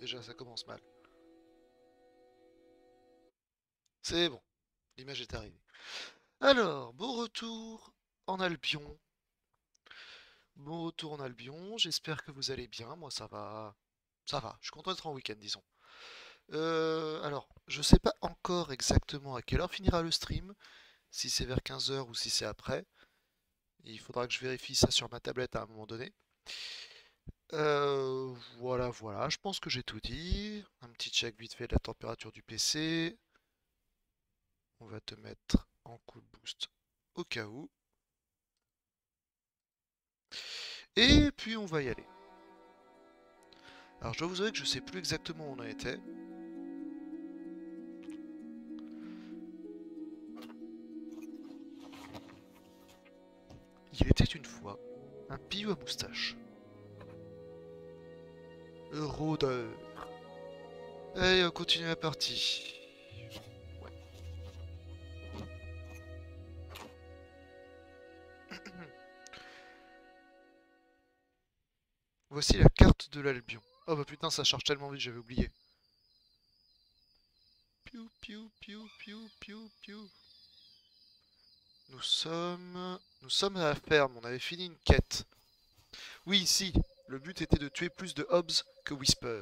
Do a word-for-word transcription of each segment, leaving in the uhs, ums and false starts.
déjà, ça commence mal. C'est bon, l'image est arrivée. Alors, bon retour en Albion. Bon retour en Albion, j'espère que vous allez bien. Moi, ça va. Ça va, je suis content d'être en week-end, disons. Euh, alors, je sais pas encore exactement à quelle heure finira le stream, si c'est vers quinze heures ou si c'est après. Il faudra que je vérifie ça sur ma tablette à un moment donné. Euh, voilà, voilà, je pense que j'ai tout dit. Un petit check vite fait de la température du P C. On va te mettre en cool boost au cas où. Et puis on va y aller. Alors je dois vous avouer que je sais plus exactement où on en était. Il était une fois un pillou à moustache. Rôdeur. Allez, on continue la partie. Ouais. Voici la carte de l'Albion. Oh bah putain, ça charge tellement vite, j'avais oublié. Piou, piou, piou, piou, piou, piou. Nous sommes... Nous sommes à la ferme, on avait fini une quête. Oui, si, le but était de tuer plus de Hobbs que Whisper.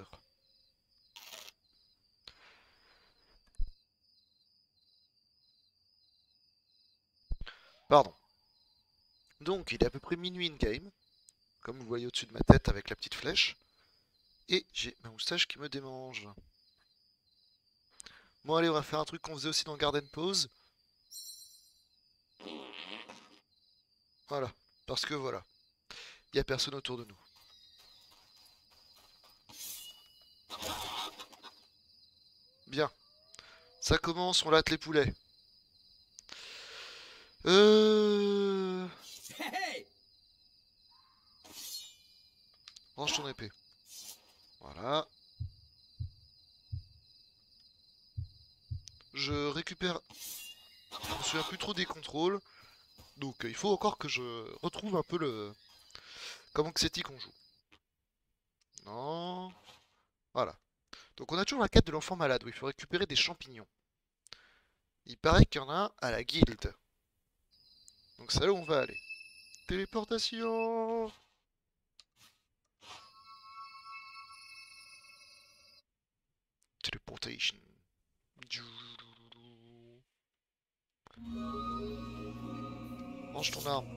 Pardon. Donc, il est à peu près minuit in-game, comme vous voyez au-dessus de ma tête avec la petite flèche. Et j'ai ma moustache qui me démange. Bon allez, on va faire un truc qu'on faisait aussi dans Garden Pause. Voilà, parce que voilà, il n'y a personne autour de nous. Bien, ça commence, on latte les poulets. Euh... Range ton épée. Voilà. Je récupère... Je me souviens plus trop des contrôles. Donc il faut encore que je retrouve un peu le... Comment que c'est qu'on joue. Non... Voilà. Donc on a toujours la quête de l'enfant malade où il faut récupérer des champignons. Il paraît qu'il y en a un à la guilde. Donc c'est là où on va aller. Téléportation. Teleportation. Range ton arme.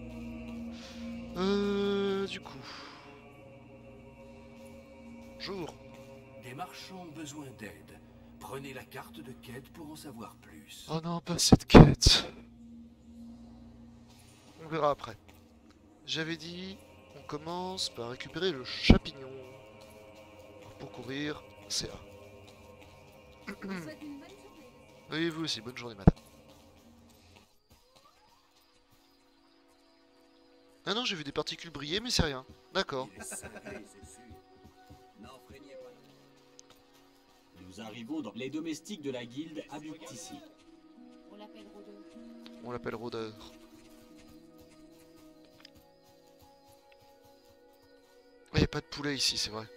Euh, du coup. Jour. Des marchands ont besoin d'aide. Prenez la carte de quête pour en savoir plus. Oh non, pas cette quête. On verra après. J'avais dit, on commence par récupérer le champignon. Pour courir, c'est A. Oui, vous aussi, bonne journée, madame. Ah non, j'ai vu des particules briller, mais c'est rien. D'accord. Nous arrivons dans les domestiques de la guilde habitent ici. On l'appelle rôdeur. On l'appelle rôdeur. Il n'y a pas de poulet ici, c'est vrai.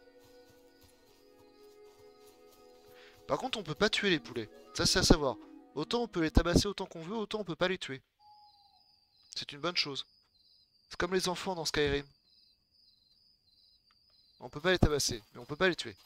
Par contre, on peut pas tuer les poulets. Ça, c'est à savoir. Autant on peut les tabasser autant qu'on veut, autant on peut pas les tuer. C'est une bonne chose. C'est comme les enfants dans Skyrim. On peut pas les tabasser, mais on peut pas les tuer.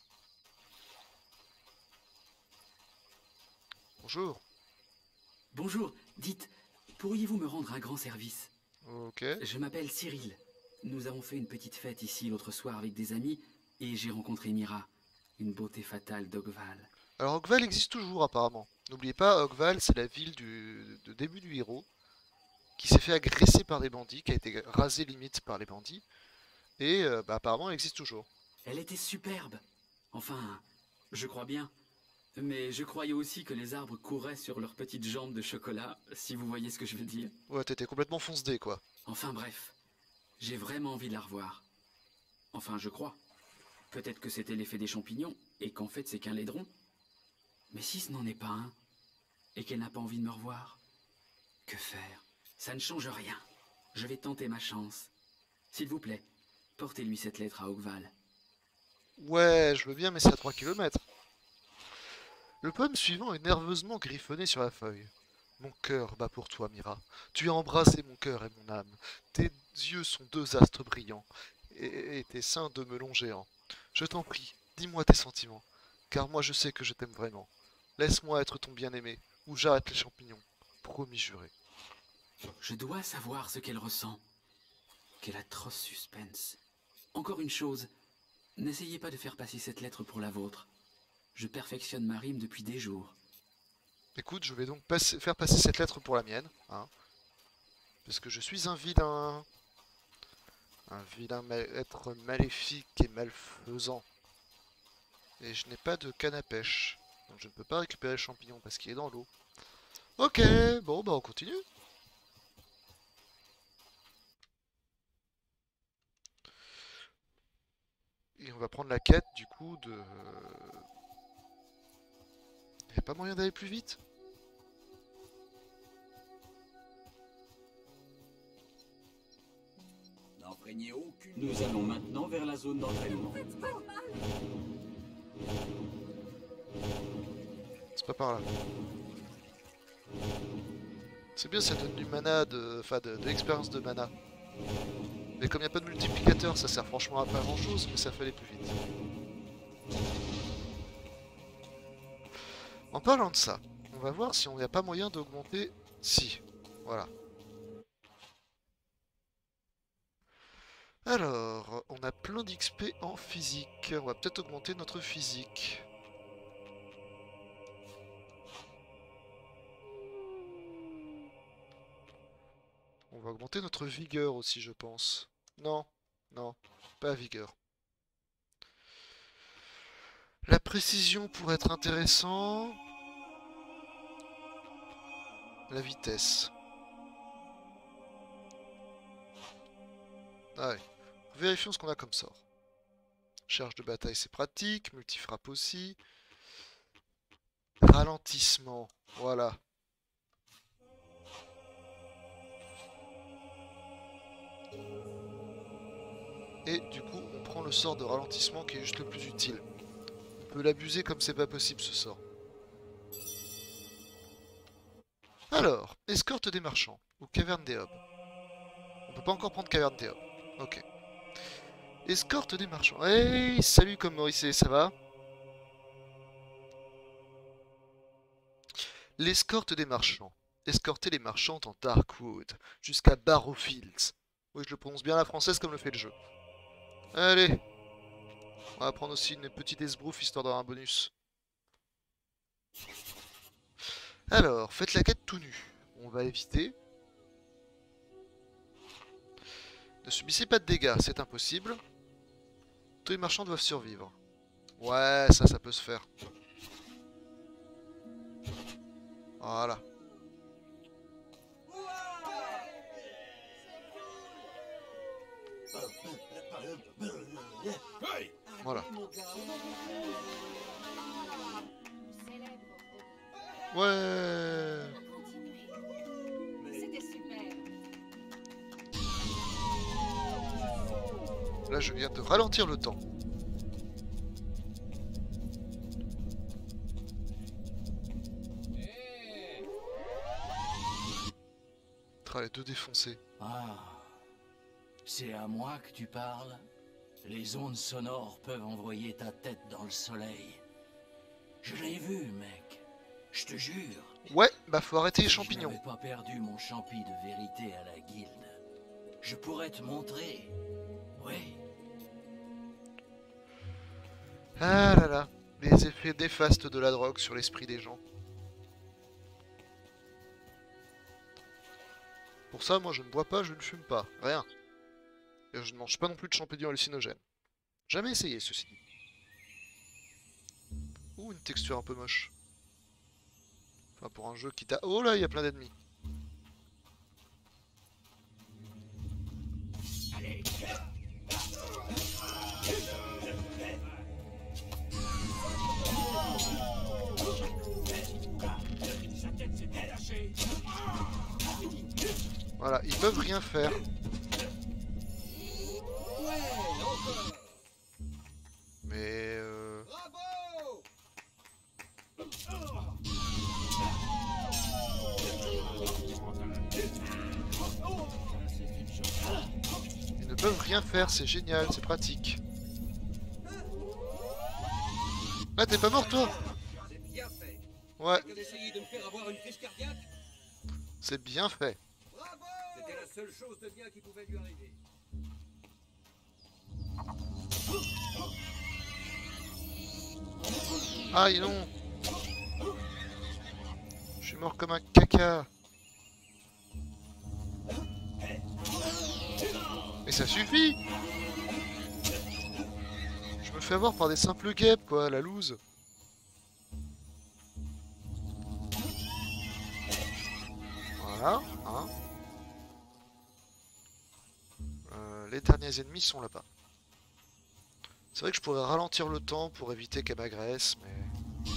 Bonjour. Bonjour, dites, pourriez-vous me rendre un grand service? Ok. Je m'appelle Cyril. Nous avons fait une petite fête ici l'autre soir avec des amis et j'ai rencontré Mira, une beauté fatale d'Ogval. Alors Ogval existe toujours apparemment. N'oubliez pas, Ogval c'est la ville du de début du héros, qui s'est fait agresser par des bandits, qui a été rasée limite par les bandits, et euh, bah, apparemment elle existe toujours. Elle était superbe. Enfin, je crois bien. Mais je croyais aussi que les arbres couraient sur leurs petites jambes de chocolat, si vous voyez ce que je veux dire. Ouais, t'étais complètement fonce-dé quoi. Enfin bref, j'ai vraiment envie de la revoir. Enfin, je crois. Peut-être que c'était l'effet des champignons, et qu'en fait c'est qu'un laidron. Mais si ce n'en est pas un, et qu'elle n'a pas envie de me revoir, que faire? Ça ne change rien. Je vais tenter ma chance. S'il vous plaît, portez-lui cette lettre à Ogval. Ouais, je veux bien, mais c'est à trois kilomètres. Le poème suivant est nerveusement griffonné sur la feuille. Mon cœur bat pour toi, Mira. Tu as embrassé mon cœur et mon âme. Tes yeux sont deux astres brillants, et, et tes seins deux melons géants. Je t'en prie, dis-moi tes sentiments, car moi je sais que je t'aime vraiment. Laisse-moi être ton bien-aimé, ou j'arrête les champignons. Promis juré. Je dois savoir ce qu'elle ressent. Quel atroce suspense. Encore une chose, n'essayez pas de faire passer cette lettre pour la vôtre. Je perfectionne ma rime depuis des jours. Écoute, je vais donc passer- faire passer cette lettre pour la mienne, hein, parce que je suis un vilain. Un vilain ma- être maléfique et malfaisant. Et je n'ai pas de canne à pêche. Donc je ne peux pas récupérer le champignon parce qu'il est dans l'eau. Ok, bon bah on continue. Et on va prendre la quête du coup de... Y'a pas moyen d'aller plus vite? N'empreignez aucune... Nous allons maintenant vers la zone d'entraînement. C'est pas par là. C'est bien, ça donne du mana, de... enfin de, de l'expérience de mana. Mais comme il n'y a pas de multiplicateur, ça sert franchement à pas grand chose, mais ça fait aller plus vite. En parlant de ça, on va voir si on n'y a pas moyen d'augmenter... Si, voilà. Alors, on a plein d'X P en physique. On va peut-être augmenter notre physique. On va augmenter notre vigueur aussi, je pense. Non, non, pas vigueur. La précision pourrait être intéressant. La vitesse. Ah ouais. Vérifions ce qu'on a comme sort. Charge de bataille, c'est pratique. Multifrappe aussi. Ralentissement. Voilà. Et du coup, on prend le sort de ralentissement qui est juste le plus utile. On peut l'abuser comme c'est pas possible ce sort. Alors, escorte des marchands ou caverne des hobs. On peut pas encore prendre caverne des hobs. Ok. Escorte des marchands. Hey, salut comme Maurice, ça va? L'escorte des marchands. Escorter les marchands dans Darkwood, jusqu'à Barrowfields. Oui, je le prononce bien à la française comme le fait le jeu. Allez. On va prendre aussi une petite esbrouf histoire d'avoir un bonus. Alors, faites la quête tout nu. On va éviter. Ne subissez pas de dégâts, c'est impossible. Tous les marchands doivent survivre. Ouais, ça, ça peut se faire. Voilà. Voilà. Ouais. C'était super. Là, je viens de ralentir le temps. Tra, les deux défoncés. Ah, c'est à moi que tu parles? Les ondes sonores peuvent envoyer ta tête dans le soleil. Je l'ai vu, mec. Je te jure. Ouais, bah faut arrêter les Si champignons. je n'avais pas perdu mon champi de vérité à la guilde, je pourrais te montrer. Oui. Ah là là, les effets néfastes de la drogue sur l'esprit des gens. Pour ça, moi je ne bois pas, je ne fume pas, rien. Et je ne mange pas non plus de champignons hallucinogènes. Jamais essayé, ceci dit. Ouh, une texture un peu moche. Enfin, pour un jeu qui t'a... Oh là, il y a plein d'ennemis. Voilà, ils peuvent rien faire. Mais peuvent rien faire, c'est génial, c'est pratique. Ah, t'es pas mort, toi? C'est bien fait. Ouais, Que d'essayer de me faire avoir une crise cardiaque. c'est bien fait. Bravo! C'était la seule chose de bien qui pouvait lui arriver. Aïe, non. Je suis mort comme un caca. Mais ça suffit! Je me fais avoir par des simples guêpes, quoi, la loose. Voilà, hein. Euh, les derniers ennemis sont là-bas. C'est vrai que je pourrais ralentir le temps pour éviter qu'elle m'agresse, mais...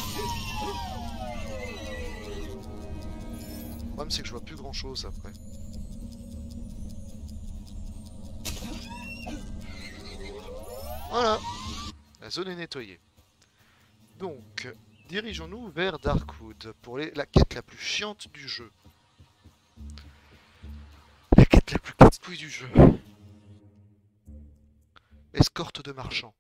Le problème, c'est que je vois plus grand-chose après. Voilà, la zone est nettoyée. Donc, dirigeons-nous vers Darkwood pour les- la quête la plus chiante du jeu. La quête la plus casse-couille du jeu. Escorte de marchands.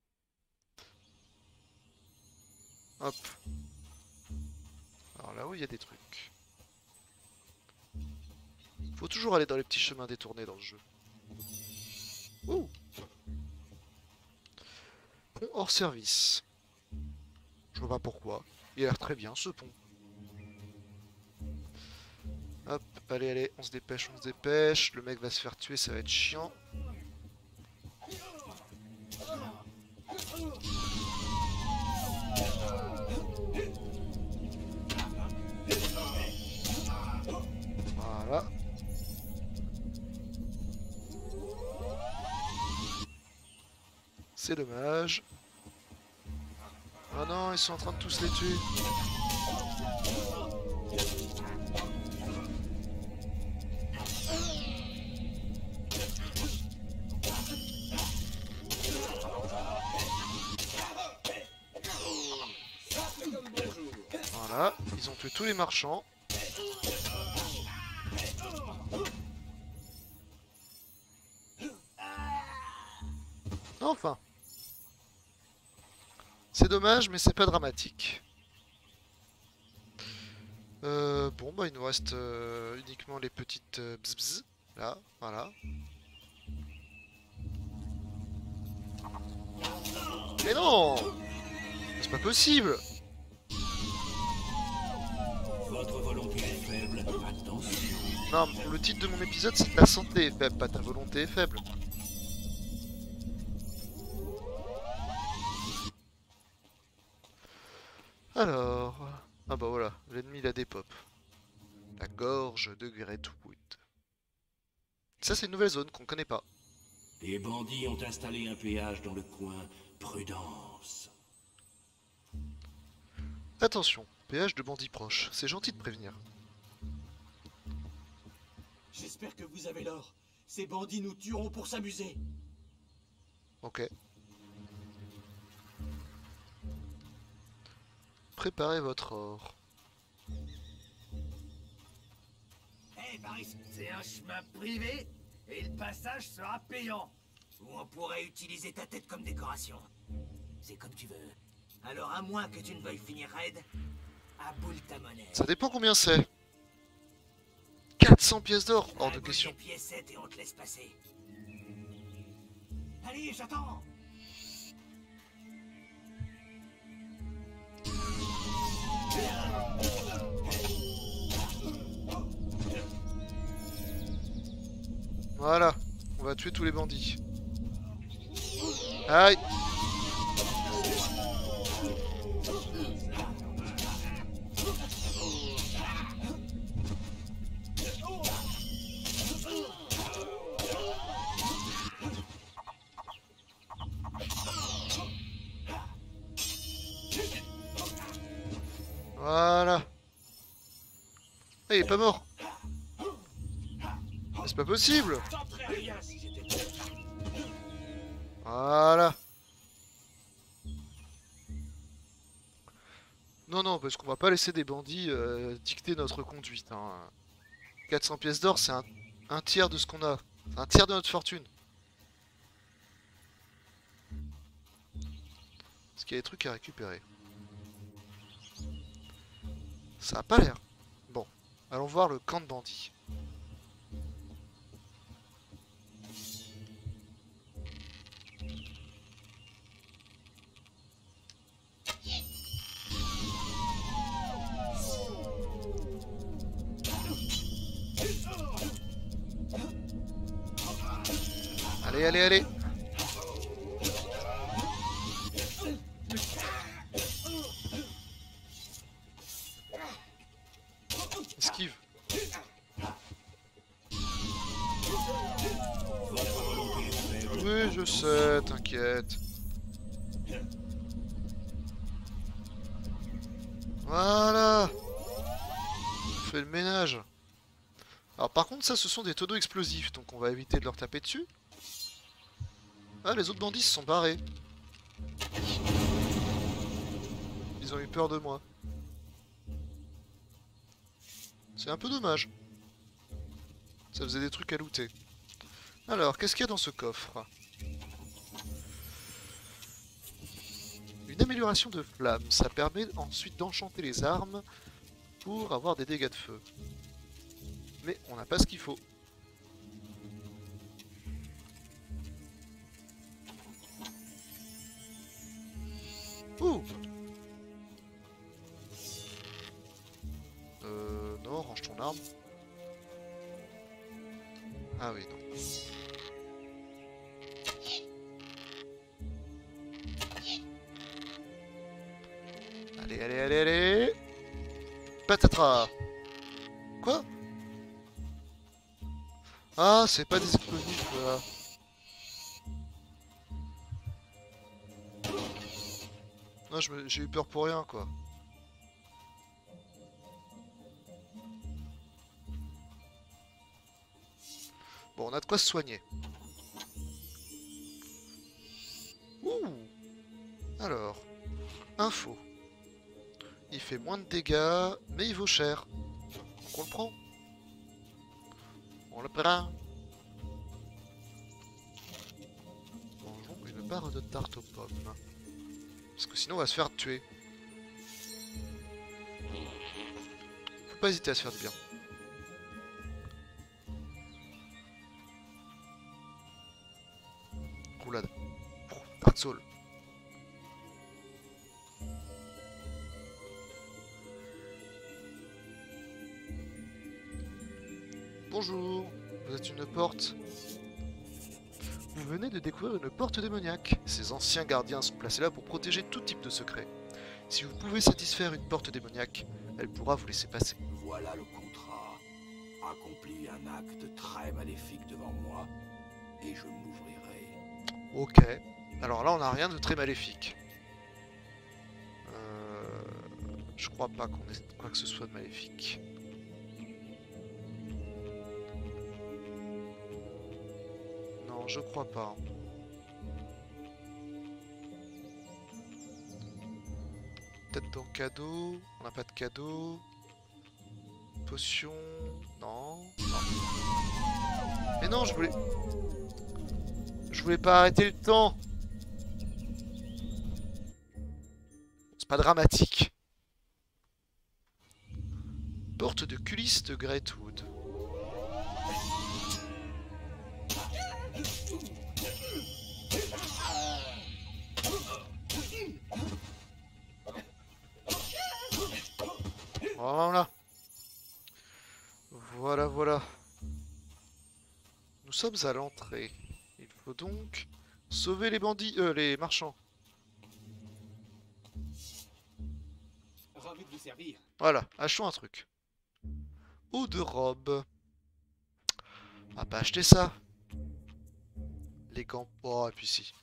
Hop. Alors là-haut, il y a des trucs. Faut toujours aller dans les petits chemins détournés dans le jeu. Ouh. Pont hors service. Je vois pas pourquoi. Il a l'air très bien ce pont. Hop, allez, allez, on se dépêche, on se dépêche. Le mec va se faire tuer, ça va être chiant. Voilà. C'est dommage. Ah non, ils sont en train de tous les tuer. Voilà, ils ont tué tous les marchands. Enfin. C'est dommage, mais c'est pas dramatique. Euh, bon, bah il nous reste euh, uniquement les petites euh, bzz bzz. Là, voilà. Mais non! C'est pas possible! Votre volonté est faible, attention. Non, le titre de mon épisode c'est ta santé est faible, pas ta volonté est faible. Alors... Ah bah voilà, l'ennemi il a des pop. La gorge de Greatwood. Ça c'est une nouvelle zone qu'on connaît pas. Les bandits ont installé un péage dans le coin. Prudence. Attention, péage de bandits proches, c'est gentil de prévenir. J'espère que vous avez l'or. Ces bandits nous tueront pour s'amuser. Ok. Préparez votre or. Hé, Paris, c'est un chemin privé et le passage sera payant. Ou on pourrait utiliser ta tête comme décoration. C'est comme tu veux. Alors à moins que tu ne veuilles finir raide, à boule ta monnaie. Ça dépend combien c'est. quatre cents pièces d'or, hors de À boule question. tes piécettes et on te laisse passer. Allez, j'attends. Voilà, on va tuer tous les bandits. Aïe! Voilà. Ah, il est pas mort. Mais c'est pas possible. Voilà. Non, non, parce qu'on va pas laisser des bandits euh, dicter notre conduite. Hein. quatre cents pièces d'or, c'est un, un tiers de ce qu'on a. C'est un tiers de notre fortune. Est-ce qu'il y a des trucs à récupérer? Ça a pas l'air. Bon, allons voir le camp de bandits. Allez, allez, allez! Esquive. Oui, je sais, t'inquiète. Voilà. On fait le ménage. Alors par contre, ça, ce sont des tonneaux explosifs, donc on va éviter de leur taper dessus. Ah, les autres bandits se sont barrés. Ils ont eu peur de moi. C'est un peu dommage. Ça faisait des trucs à looter. Alors, qu'est-ce qu'il y a dans ce coffre? Une amélioration de flamme. Ça permet ensuite d'enchanter les armes pour avoir des dégâts de feu. Mais on n'a pas ce qu'il faut. Ouh! Euh... Non, range ton arme. Ah oui, non. Allez, allez, allez, allez! Patatras! Quoi? Ah, c'est pas des explosifs, là. Non, je me- j'ai eu peur pour rien, quoi. Bon, on a de quoi se soigner. Ouh! Alors, info. Il fait moins de dégâts, mais il vaut cher. Donc on le prend. On le prend. Mangeons une barre de tarte aux pommes. Parce que sinon on va se faire tuer. Faut pas hésiter à se faire du bien. Roulade. Dark Soul. Bonjour, vous êtes une porte. Vous venez de découvrir une porte démoniaque. Ces anciens gardiens sont placés là pour protéger tout type de secret. Si vous pouvez satisfaire une porte démoniaque, elle pourra vous laisser passer. Voilà le contrat. Accomplis un acte très maléfique devant moi, et je m'ouvrirai. Ok. Alors là, on n'a rien de très maléfique. Euh... Je crois pas qu'on ait quoi que ce soit de maléfique. Non, je crois pas. Peut-être dans cadeau. On n'a pas de cadeau. Potion. Non. Non. Mais non, je voulais... Je voulais pas arrêter le temps. C'est pas dramatique. Porte de culisse de Greatwood. Voilà. Voilà, voilà. Nous sommes à l'entrée. Il faut donc sauver les bandits, euh, les marchands. Ravi de vous servir. Voilà, achetons un truc. Eau de robe. On va pas acheter ça. Les gants. Oh, et puis si.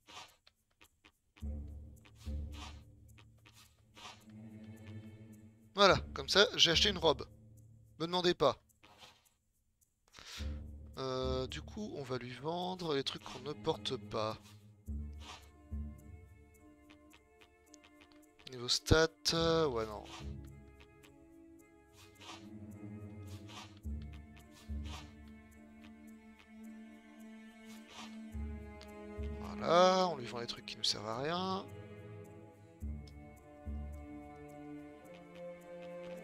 Voilà, comme ça, j'ai acheté une robe. Me demandez pas. Euh, du coup, on va lui vendre les trucs qu'on ne porte pas. Niveau stats, euh, ouais non. Voilà, on lui vend les trucs qui nous servent à rien.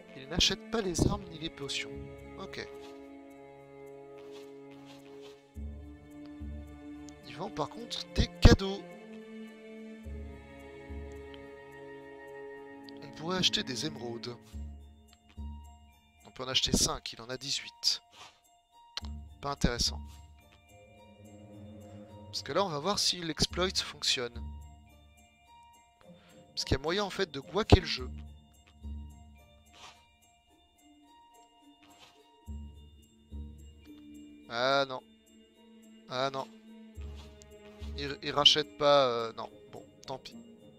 Il n'achète pas les armes ni les potions. Ok. Il vend par contre des cadeaux. On pourrait acheter des émeraudes. On peut en acheter cinq, il en a dix-huit. Pas intéressant. Parce que là, on va voir si l'exploit fonctionne. Parce qu'il y a moyen en fait de guaquer le jeu. Ah non. Ah non. Il, il rachète pas... euh, non. Bon, tant pis.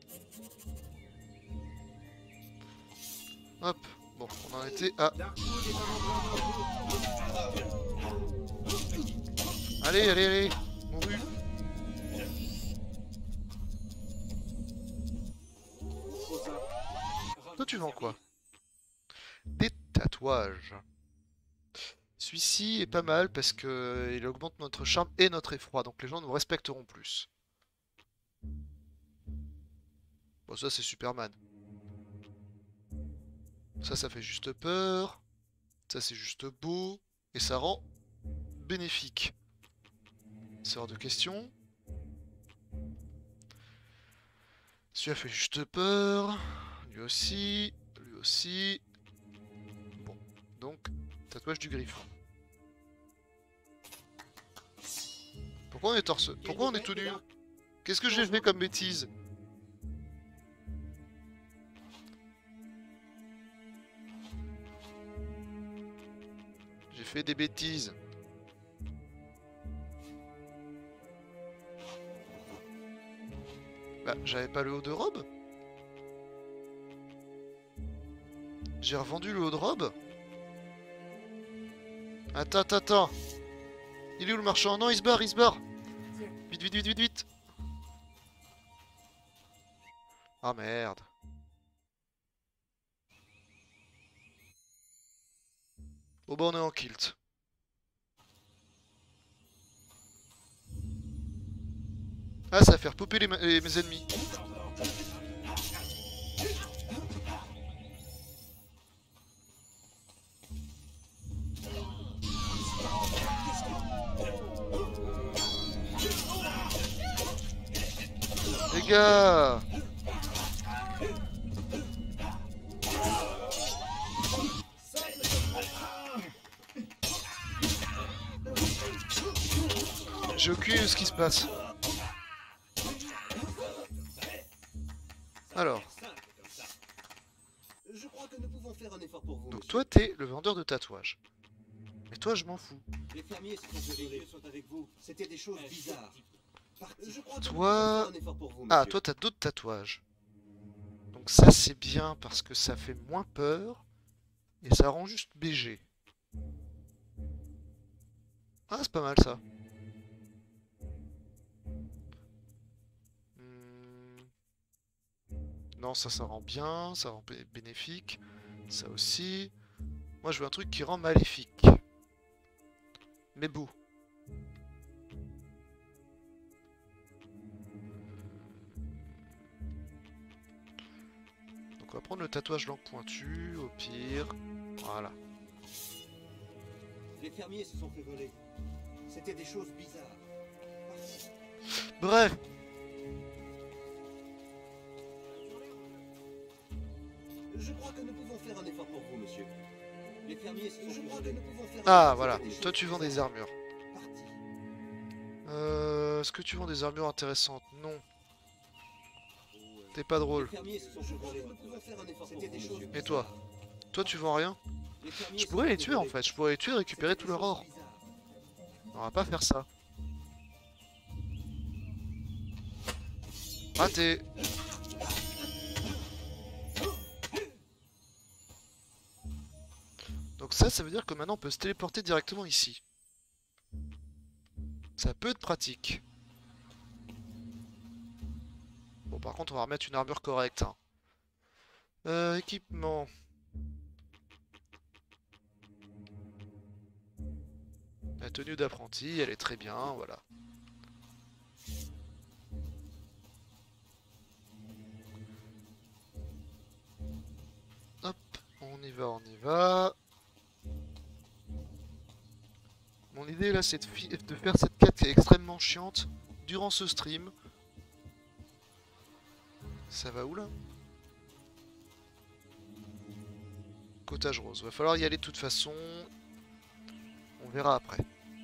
Hop. Bon, on en était à... Allez, allez, allez. Mouru. Toi, tu vends quoi? Des tatouages. Celui-ci est pas mal parce que il augmente notre charme et notre effroi, donc les gens nous respecteront plus. Bon, ça c'est Superman. Ça, ça fait juste peur. Ça c'est juste beau. Et ça rend bénéfique. C'est hors de question. Celui-là fait juste peur. Lui aussi. Lui aussi. Bon, donc, tatouage du griffon. Pourquoi on est torse? Pourquoi on est tout nu? Qu'est-ce que j'ai fait comme bêtise? J'ai fait des bêtises. Bah, j'avais pas le haut de robe? J'ai revendu le haut de robe? Attends, attends, attends. Il est où le marchand? Non, il se barre, il se barre. Vite, vite, vite, vite, vite. Ah merde. Bon bah on est en kilt. Ah, ça va faire popper les, les mes ennemis. Les gars! J'ai aucune idée de ce qui se passe. Alors. Je crois que nous pouvons faire un effort pour vous, Donc monsieur. toi t'es le vendeur de tatouages. Mais toi je m'en fous. Les fermiers sont gelés, sont avec vous. C'était des choses bizarres. Je crois que nous Toi... pouvons faire un effort pour vous, Ah, monsieur. toi t'as d'autres tatouages. Donc ça c'est bien parce que ça fait moins peur. Et ça rend juste B G. Ah, c'est pas mal ça. Hmm. Non, ça, ça rend bien, ça rend bé- bénéfique. Ça aussi. Moi, je veux un truc qui rend maléfique. Mais beau. Donc, on va prendre le tatouage langue pointue, au pire. Voilà. Les fermiers se sont fait voler. C'était des choses bizarres. Bref. Je crois que nous pouvons faire un effort pour vous, monsieur. Les fermiers se sont Je crois que nous pouvons faire Ah, un voilà. effort. C'était Toi, des tu choses vends des bizarres. armures. Parti. Euh, Est-ce que tu vends des armures intéressantes? Non. T'es pas Les drôle. fermiers se sont fait voler. Nous pouvons faire un effort pour vous, monsieur. Et toi? Toi, tu vends rien? Les fermiers Je se pourrais sont les fait tuer en voler. fait. Je pourrais les tuer et récupérer C'était tout des leur choses or. bizarres. On va pas faire ça. Raté. Donc ça, ça veut dire que maintenant on peut se téléporter directement ici. Ça peut être pratique. Bon, par contre, on va remettre une armure correcte. Hein. Euh, équipement. La tenue d'apprenti, elle est très bien, voilà. Hop, on y va. va, on y va. Mon idée là, c'est de, de faire cette quête qui est extrêmement chiante durant ce stream. Ça va où là? Cottage rose. Va falloir y aller de toute façon. On verra après.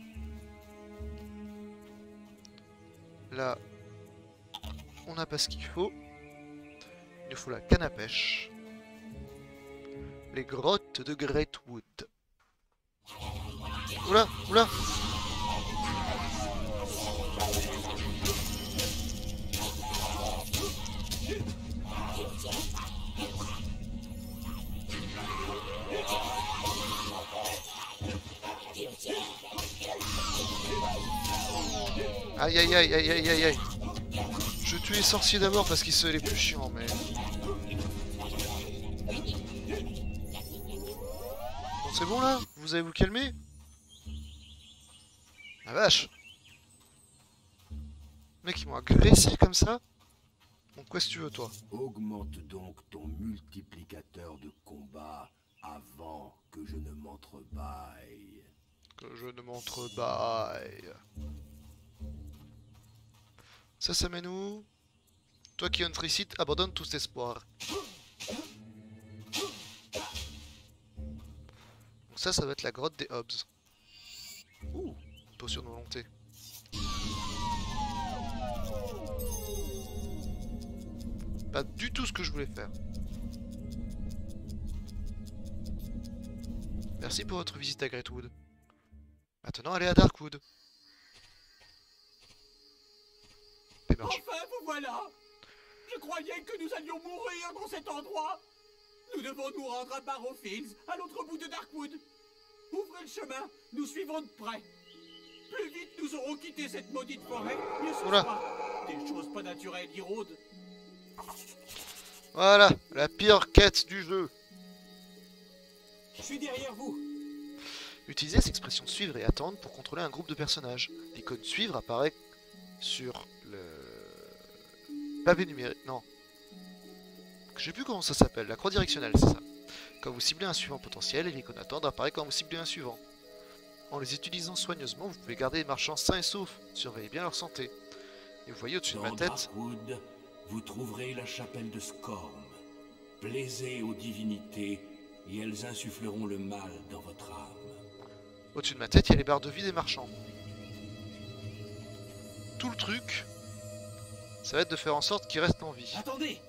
Là, on n'a pas ce qu'il faut. Il nous faut la canne à pêche. Les grottes de Greatwood. Oula, oula. Aïe aïe aïe aïe aïe aïe aïe. Je tue les sorciers d'abord parce qu'ils sont les plus chiants, mais... Bon, c'est bon là? Vous allez vous calmer? La vache! Mec, ils m'ont agressé comme ça? Bon, qu'est-ce que tu veux, toi? Augmente donc ton multiplicateur de combat avant que je ne m'entrebâille. Que je ne m'entrebâille. Ça, ça mène où? Toi qui entre ici, abandonne tout espoir. Donc ça, ça va être la grotte des Hobbs. Ouh, potion de volonté. Pas du tout ce que je voulais faire. Merci pour votre visite à Greatwood. Maintenant, allez à Darkwood. Enfin, vous voilà! Je croyais que nous allions mourir dans cet endroit! Nous devons nous rendre à Barrowfields, à l'autre bout de Darkwood. Ouvrez le chemin, nous suivons de près. Plus vite nous aurons quitté cette maudite forêt, mieux ce Oula. sera. Des choses pas naturelles y rôdent. Voilà, la pire quête du jeu. Je suis derrière vous. Utilisez cette expression suivre et attendre pour contrôler un groupe de personnages. L'icône suivre apparaît sur le pavé numérique. Non. Je sais plus comment ça s'appelle. La croix directionnelle, c'est ça. Quand vous ciblez un suivant potentiel, l'icône attendre apparaît quand vous ciblez un suivant. En les utilisant soigneusement, vous pouvez garder les marchands sains et saufs. Surveillez bien leur santé. Et vous voyez au-dessus de ma Dans tête... Darkwood, vous trouverez la chapelle de Skorm. Plaisez aux divinités et elles insuffleront le mal dans votre âme. Au-dessus de ma tête, il y a les barres de vie des marchands. Tout le truc, ça va être de faire en sorte qu'ils restent en vie. Attendez!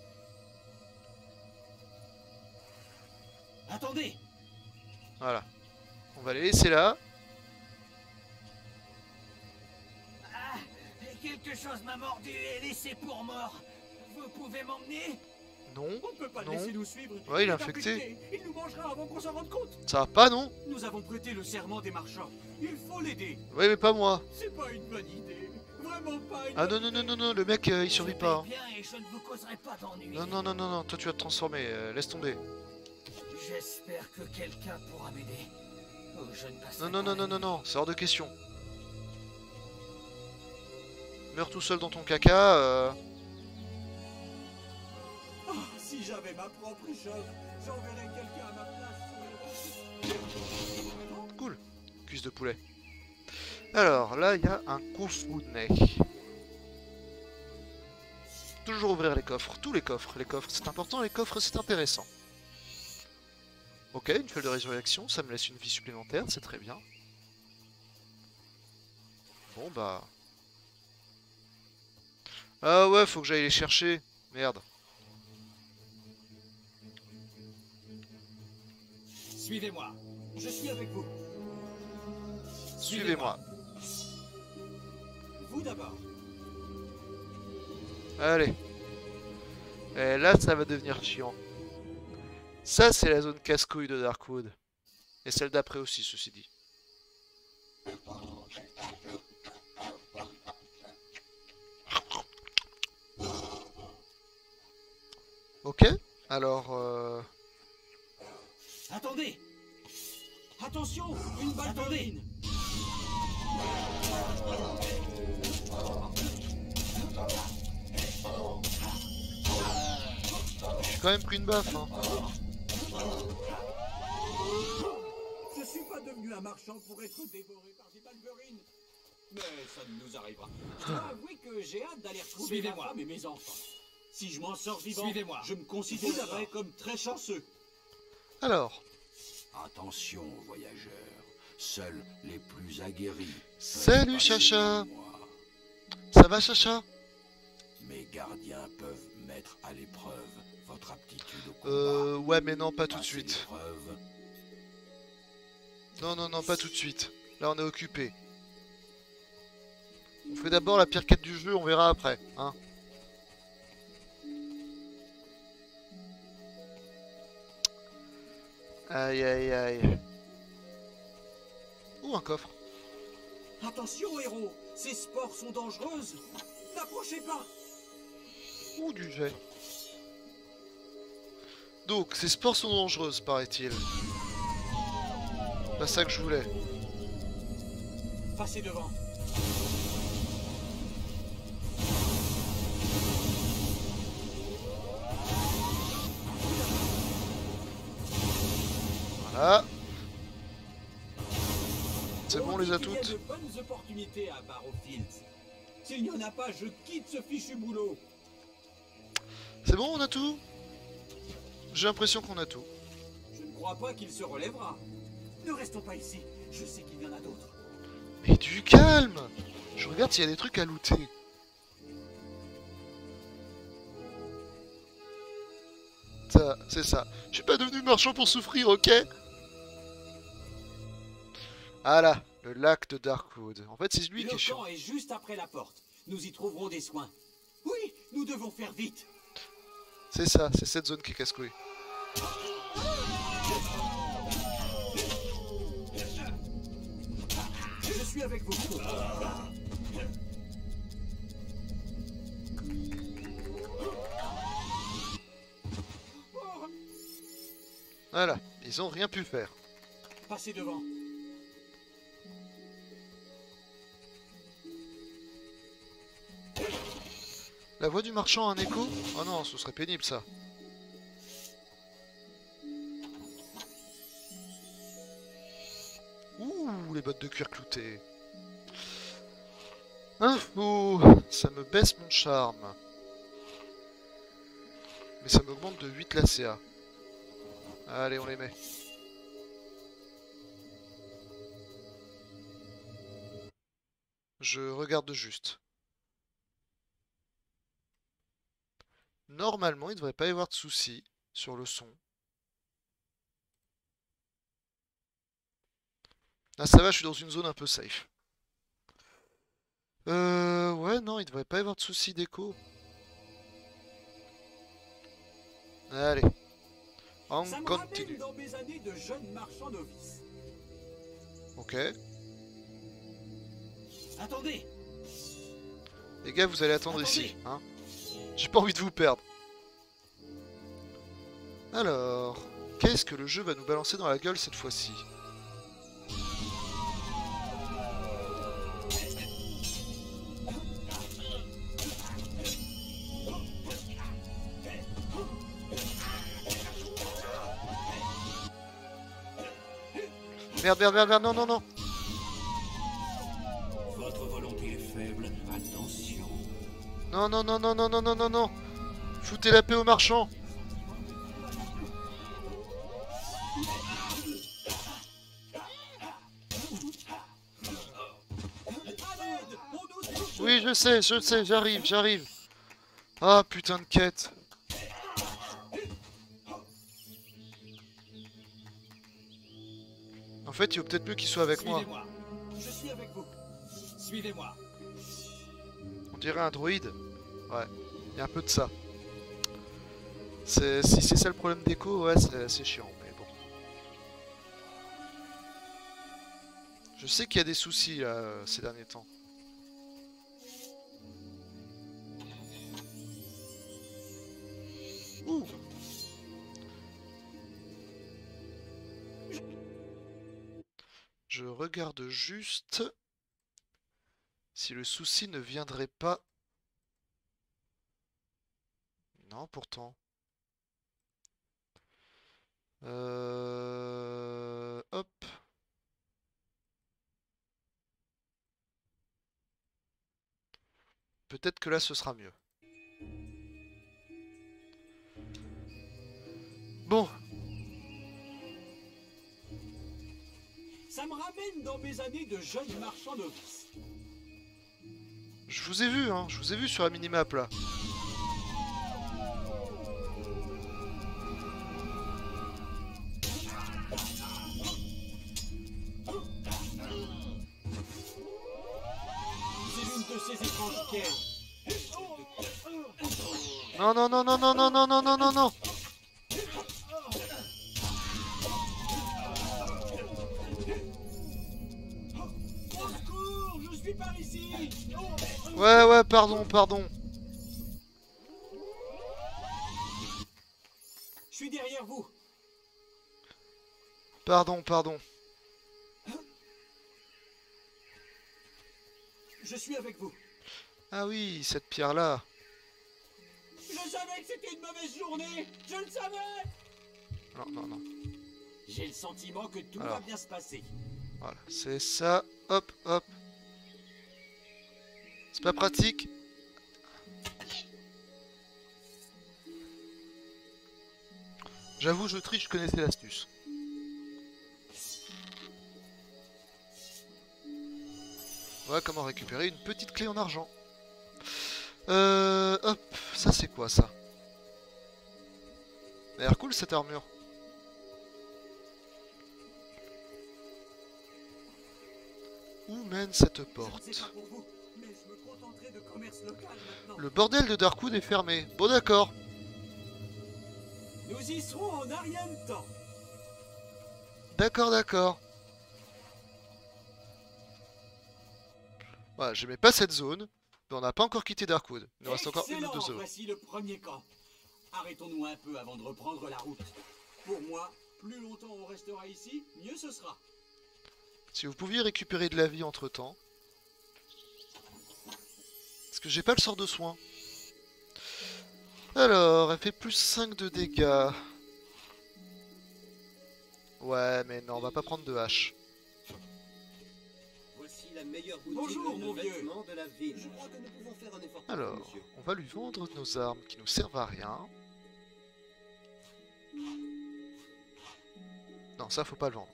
Attendez! Voilà. On va les laisser là. Ah, quelque chose m'a mordu et laissé pour mort. Vous pouvez m'emmener? Non. On ne peut pas le Non. laisser nous suivre. Ouais, il est est infecté. Il nous mangera avant qu'on s'en rende compte. Ça va pas, non? Nous avons prêté le serment des marchands. Il faut l'aider. Ouais, mais pas moi. C'est pas une bonne idée. Vraiment pas une Ah bonne non, non, non, idée. non, non, le mec, euh, il survit Je pas. vais bien et je ne vous causerai pas d'ennui. Non, non, non, non, non, toi tu vas te transformer, euh, laisse tomber. J'espère que quelqu'un pourra m'aider. Oh, je ne passerai Non, non, pas non, non, la non, nuit. non, c'est hors de question. Meurs tout seul dans ton caca, euh... Ah, si j'avais ma propre échelle, j'enverrais quelqu'un à ma place. Cool. Cuisse de poulet. Alors, là, il y a un coffre-nez. Toujours ouvrir les coffres, tous les coffres. Les coffres, c'est important, les coffres, c'est intéressant. Ok, une feuille de résurrection, ça me laisse une vie supplémentaire, c'est très bien. Bon, bah... Ah ouais, faut que j'aille les chercher. Merde. Suivez-moi. Je suis avec vous. Suivez-moi. Vous d'abord. Allez. Et là, ça va devenir chiant. Ça, c'est la zone casse-couille de Darkwood. Et celle d'après aussi, ceci dit. Ok. Alors, euh... Attendez. Attention, une balle Attendez. j'ai quand même pris une baffe, hein. devenu un marchand pour être dévoré par des Balverines. Mais ça ne nous arrivera. Je dois avouer que j'ai hâte d'aller retrouver ma femme et mes enfants. Si je m'en sors vivant, je me considérerai comme très chanceux. Alors, Attention, voyageurs. Seuls les plus aguerris. salut peuvent Chacha. passer par moi. Ça va Chacha? Mes gardiens peuvent mettre à l'épreuve votre aptitude au combat. Euh, ouais mais non, pas tout de Passez suite. l'épreuve. Non, non, non, pas tout de suite. Là, on est occupé. On fait d'abord la pire quête du jeu, on verra après, hein. Aïe, aïe, aïe. Ouh, un coffre. Attention, héros, ces sports sont dangereuses. N'approchez pas. Ouh, du jet. Donc, ces sports sont dangereuses, paraît-il. Pas ça que je voulais. Passez devant. Voilà. C'est bon, on les a Il y a toutes. de bonnes opportunités à Barrowfields. S'il n'y en a pas, je quitte ce fichu boulot. C'est bon, on a tout? J'ai l'impression qu'on a tout. Je ne crois pas qu'il se relèvera. Ne restons pas ici. Je sais qu'il y en a d'autres. Mais du calme! Je regarde s'il y a des trucs à looter. Ça, c'est ça. Je suis pas devenu marchand pour souffrir, ok? Ah là, le lac de Darkwood. En fait, c'est lui Le qui est chiant. camp est juste après la porte. Nous y trouverons des soins. Oui, nous devons faire vite. C'est ça, c'est cette zone qui est casse-couille. Je suis avec vous. Voilà, ils ont rien pu faire. Passez devant. La voix du marchand a un écho? Oh non, ce serait pénible ça. Ouh, les bottes de cuir cloutées. Info, ça me baisse mon charme. Mais ça m'augmente de huit la C A. Allez, on les met. Je regarde juste. Normalement, il ne devrait pas y avoir de soucis sur le son. Ah ça va, je suis dans une zone un peu safe. Euh... Ouais, non, il devrait pas y avoir de soucis d'écho. Allez. On Ça me continue. ramène dans mes années de jeune marchand novice. Ok. Attendez. Les gars, vous allez attendre Attendez. ici, hein. J'ai pas envie de vous perdre. Alors... Qu'est-ce que le jeu va nous balancer dans la gueule cette fois-ci? Merde, merde, merde, merde, non, non, non. Votre volonté est faible. Attention. Non, non, non, non, non, non, non, non, non. Foutez la paix aux marchands. Oui, je sais, je sais, j'arrive, j'arrive. Ah, putain de quête. En fait, il vaut peut-être mieux qu'il soit avec moi. Suivez-moi. Je suis avec vous. Suivez-moi. On dirait un droïde. Ouais, il y a un peu de ça. C'est- Si c'est ça le problème d'écho, ouais, c'est c'est chiant, mais bon. Je sais qu'il y a des soucis là, euh, ces derniers temps. Ouh. Je regarde juste si le souci ne viendrait pas. Non, pourtant. Euh... Hop. peut-être que là ce sera mieux. Bon. Ça me ramène dans mes années de jeune marchand novice. Je vous ai vu, hein. Je vous ai vu sur la minimap là. Non, non, non, non, non, non, non, non, non, non, non. Je suis par ici. Ouais, ouais, pardon, pardon. Je suis derrière vous. Pardon, pardon. Je suis avec vous. Ah oui, cette pierre-là. Je savais que c'était une mauvaise journée. Je le savais. Non, non, non. J'ai le sentiment que tout Alors. va bien se passer. Voilà, c'est ça. Hop, hop. C'est pas pratique. J'avoue, je triche, je connaissais l'astuce. Voilà comment récupérer une petite clé en argent. Euh, hop, ça c'est quoi ça? Elle a l'air cool cette armure. Où mène cette porte? Je ne sais pas pour vous, mais je me contenterai de commerce local maintenant. Le bordel de Darkwood est fermé. Bon d'accord. Nous y serons en un rien de temps. D'accord, d'accord. Voilà, j'aimais pas cette zone, mais on n'a pas encore quitté Darkwood. Il nous reste encore une ou Excellent, deux zones. voici le premier camp. Arrêtons-nous un peu avant de reprendre la route. Pour moi, plus longtemps on restera ici, mieux ce sera. Si vous pouviez récupérer de la vie entre temps. Parce que j'ai pas le sort de soin. Alors, elle fait plus cinq de dégâts. Ouais, mais non, on va pas prendre de hache. Voici la meilleure boutique Bonjour, de mon vieux. vêtements de la ville. Je crois que nous pouvons faire un effort pour Alors, vous, monsieur. on va lui vendre nos armes qui nous servent à rien. Non, ça faut pas le vendre.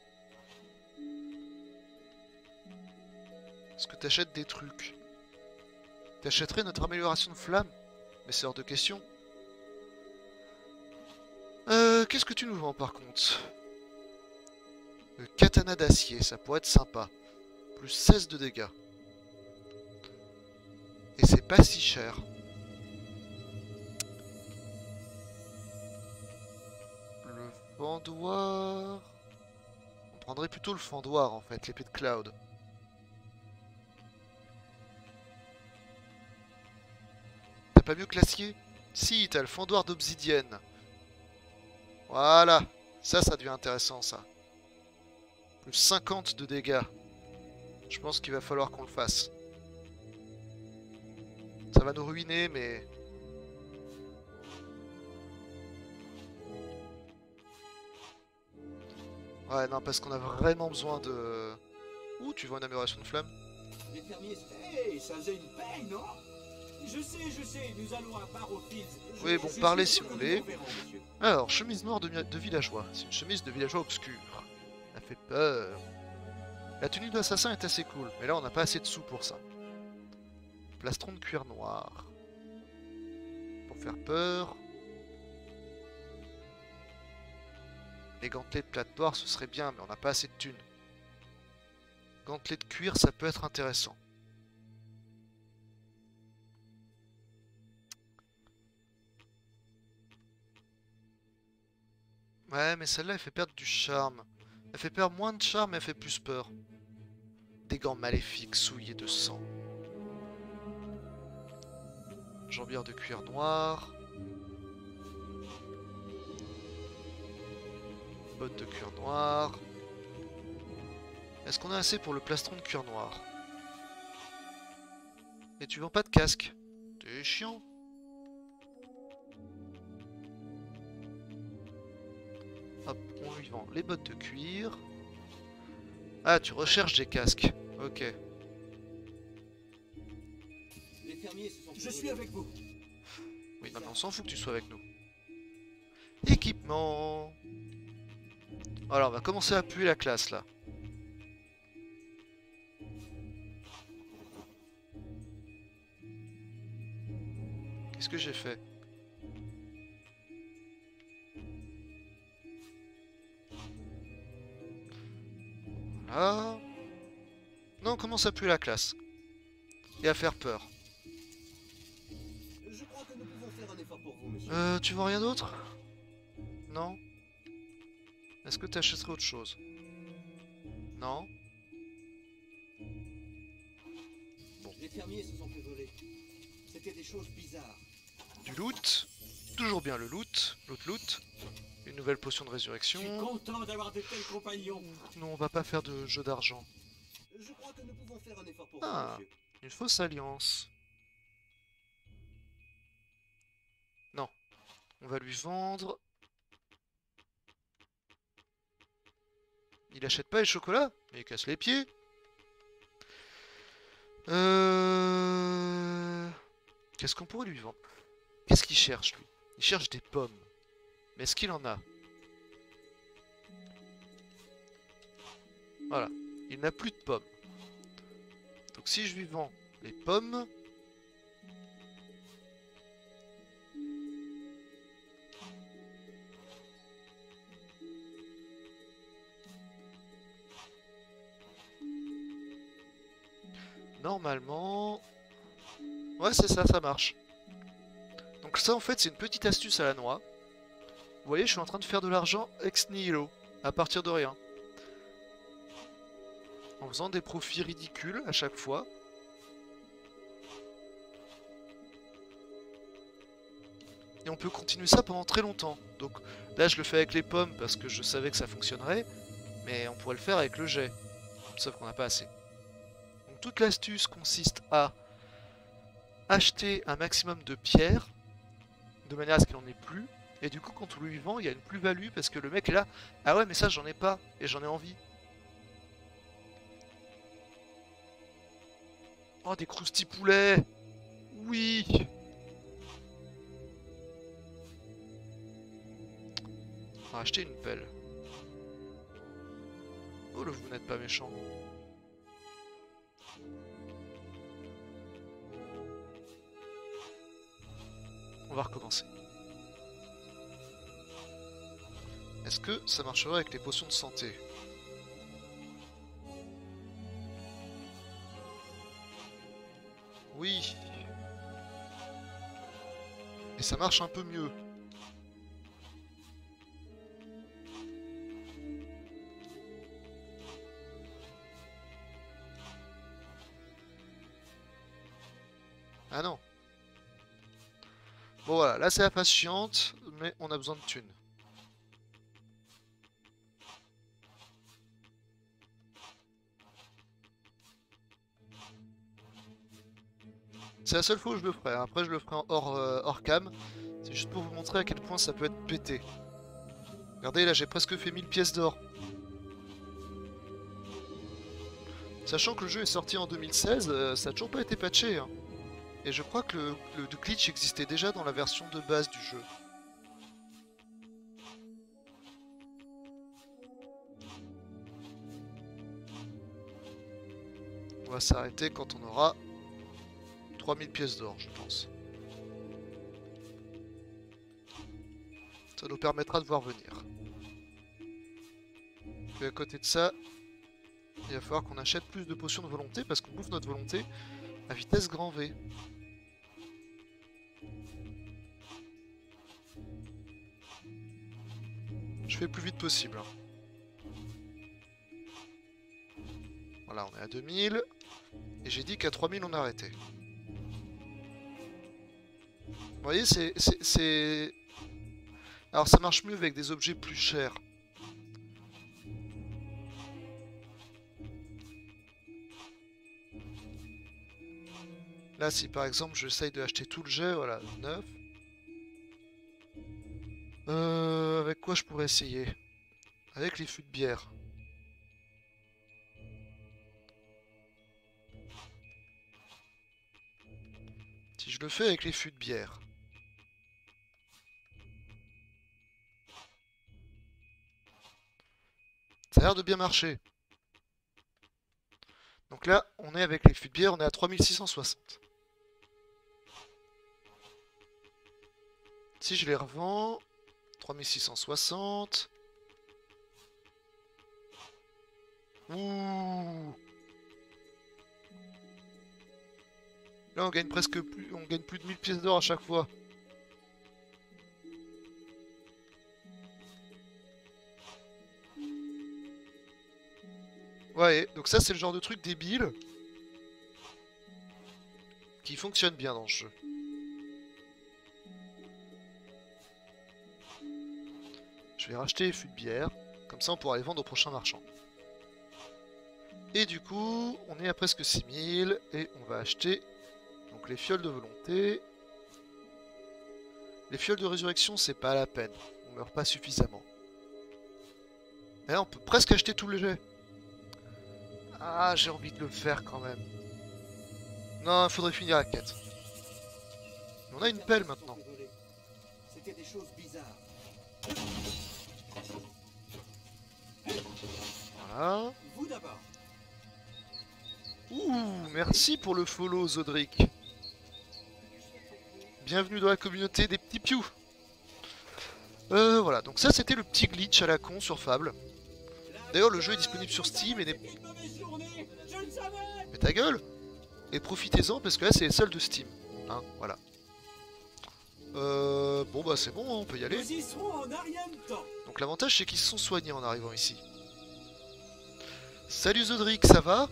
Est-ce que t'achètes des trucs? T'achèterais notre amélioration de flamme? Mais c'est hors de question. Euh, qu'est-ce que tu nous vends par contre? Le katana d'acier, ça pourrait être sympa. Plus seize de dégâts. Et c'est pas si cher. Le fendoir... On prendrait plutôt le fendoir en fait, l'épée de Cloud. T'as pas mieux que l'acier? Si, t'as le fendoir d'obsidienne. Voilà. Ça, ça devient intéressant ça. Plus cinquante de dégâts. Je pense qu'il va falloir qu'on le fasse. Ça va nous ruiner, mais... Ouais, non, parce qu'on a vraiment besoin de... Ouh, tu vois une amélioration de flamme? Les fermiers... Hé, ça faisait une paye, non? Je sais, je sais, nous allons à part au Fields. Je- Oui, bon, je parlez suis si sûr vous que voulez. nous verrons, monsieur. Alors, chemise noire de, mi- de villageois. C'est une chemise de villageois obscur. Ça fait peur. La tenue d'assassin est assez cool, mais là on n'a pas assez de sous pour ça. Plastron de cuir noir. Pour faire peur. Les gantelets de plate noire ce serait bien, mais on n'a pas assez de thunes. Gantelets de cuir ça peut être intéressant. Ouais, mais celle-là elle fait perdre du charme. Elle fait perdre moins de charme, mais elle fait plus peur. Des gants maléfiques souillés de sang. Jambière de cuir noir. Bottes de cuir noir. Est-ce qu'on a assez pour le plastron de cuir noir? Et tu vends pas de casque? T'es chiant. Hop, on lui vend les bottes de cuir. Ah, tu recherches des casques. Ok. Les fermiers fermiers se sont... Je suis avec vous. Oui, non, mais on s'en fout que tu sois avec nous. Équipement. Alors, on va commencer à appuyer la classe, là. Qu'est-ce que j'ai fait? Voilà. Non, on commence à appuyer la classe. Et à faire peur. Je crois que nous pouvons faire un effort pour vous, monsieur. Euh, tu vois rien d'autre? Non? Est-ce que tu achèterais autre chose? Non? Les fermiers se sont fait voler. C'était des choses bizarres. Du loot. Toujours bien le loot. Loot loot. Une nouvelle potion de Je suis résurrection. content d'avoir de tels compagnons. Non, on va pas faire de jeu d'argent. Je crois que nous pouvons faire un effort pour Ah. vous, monsieur. Une fausse alliance. Non. On va lui vendre. Il achète pas les chocolats? Mais il casse les pieds. Euh... Qu'est-ce qu'on pourrait lui vendre? Qu'est-ce qu'il cherche, lui? Il cherche des pommes. Mais est-ce qu'il en a? Voilà. Il n'a plus de pommes. Donc si je lui vends les pommes... Normalement... Ouais, c'est ça, ça marche. Donc ça, en fait, c'est une petite astuce à la noix. Vous voyez, je suis en train de faire de l'argent ex nihilo, à partir de rien. En faisant des profits ridicules à chaque fois. Et on peut continuer ça pendant très longtemps. Donc là, je le fais avec les pommes parce que je savais que ça fonctionnerait. Mais on pourrait le faire avec le jet. Sauf qu'on n'a pas assez. Donc toute l'astuce consiste à acheter un maximum de pierres, de manière à ce qu'il n'en ait plus. Et du coup, quand on lui vend, il y a une plus-value parce que le mec est là. Ah ouais, mais ça, j'en ai pas et j'en ai envie. Oh, des croustilles poulets! Oui! On va acheter une pelle. Oh là, vous n'êtes pas méchant. On va recommencer. Est-ce que ça marcherait avec les potions de santé? Oui. Et ça marche un peu mieux. Ah non. Bon voilà, là c'est la phase chiante, mais on a besoin de thunes. C'est la seule fois où je le ferai, après je le ferai en hors, euh, hors cam. C'est juste pour vous montrer à quel point ça peut être pété. Regardez, là j'ai presque fait mille pièces d'or. Sachant que le jeu est sorti en deux mille seize, euh, ça n'a toujours pas été patché. Hein. Et je crois que le, le glitch existait déjà dans la version de base du jeu. On va s'arrêter quand on aura trois mille pièces d'or, je pense. Ça nous permettra de voir venir. Et à côté de ça, il va falloir qu'on achète plus de potions de volonté parce qu'on bouffe notre volonté à vitesse grand V. Je fais le plus vite possible. Hein. Voilà, on est à deux mille. Et j'ai dit qu'à trois mille on arrêtait. Vous voyez, c'est... Alors ça marche mieux avec des objets plus chers. Là, si par exemple j'essaye de acheter tout le jet, voilà, neuf. Euh, avec quoi je pourrais essayer? Avec les fûts de bière. je le fais avec les fûts de bière. Ça a l'air de bien marcher. Donc là, on est avec les fûts de bière, on est à trois mille six cent soixante. Si je les revends, trois mille six cent soixante. Ouh. Là, on gagne presque plus, on gagne plus de mille pièces d'or à chaque fois. Ouais, donc ça c'est le genre de truc débile qui fonctionne bien dans le jeu. Je vais racheter les fûts de bière, comme ça on pourra les vendre au prochain marchand. Et du coup, on est à presque six mille et on va acheter donc les fioles de volonté. Les fioles de résurrection, c'est pas la peine, on meurt pas suffisamment. Mais là, on peut presque acheter tout le jet. Ah, j'ai envie de le faire quand même. Non, il faudrait finir la quête. On a une pelle maintenant. C'était des choses bizarres. Voilà. Vous d'abord. Ouh, merci pour le follow, Zodric. Bienvenue dans la communauté des petits pious. Euh, voilà, donc ça c'était le petit glitch à la con sur Fable. D'ailleurs, le jeu est disponible sur Steam et n'est... Mais ta gueule! Et profitez-en parce que là c'est les soldes de Steam. Hein, voilà. Euh, bon bah c'est bon, hein, on peut y aller. Donc l'avantage c'est qu'ils se sont soignés en arrivant ici. Salut Zodric, ça va?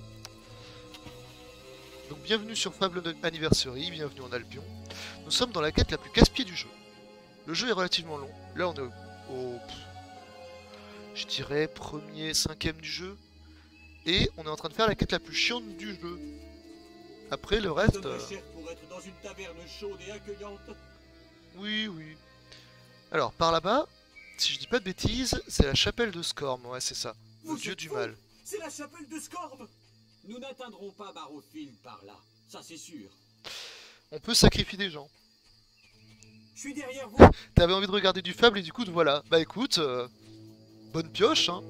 Donc bienvenue sur Fable Anniversary, bienvenue en Albion. Nous sommes dans la quête la plus casse-pied du jeu. Le jeu est relativement long. Là on est au... au... je dirais premier, cinquième du jeu. Et on est en train de faire la quête la plus chiante du jeu. Après le reste... Euh... Pour être dans une taverne chaude et accueillante. Oui, oui. Alors par là-bas, si je dis pas de bêtises, c'est la chapelle de Scorm, ouais c'est ça. Le Vous dieu êtes du fous. mal. C'est la chapelle de Scorb. Nous n'atteindrons pas Barrowfield par là, ça c'est sûr. On peut sacrifier des gens. Je suis derrière vous. T'avais envie de regarder du Fable et du coup voilà. Bah écoute, euh, bonne pioche hein.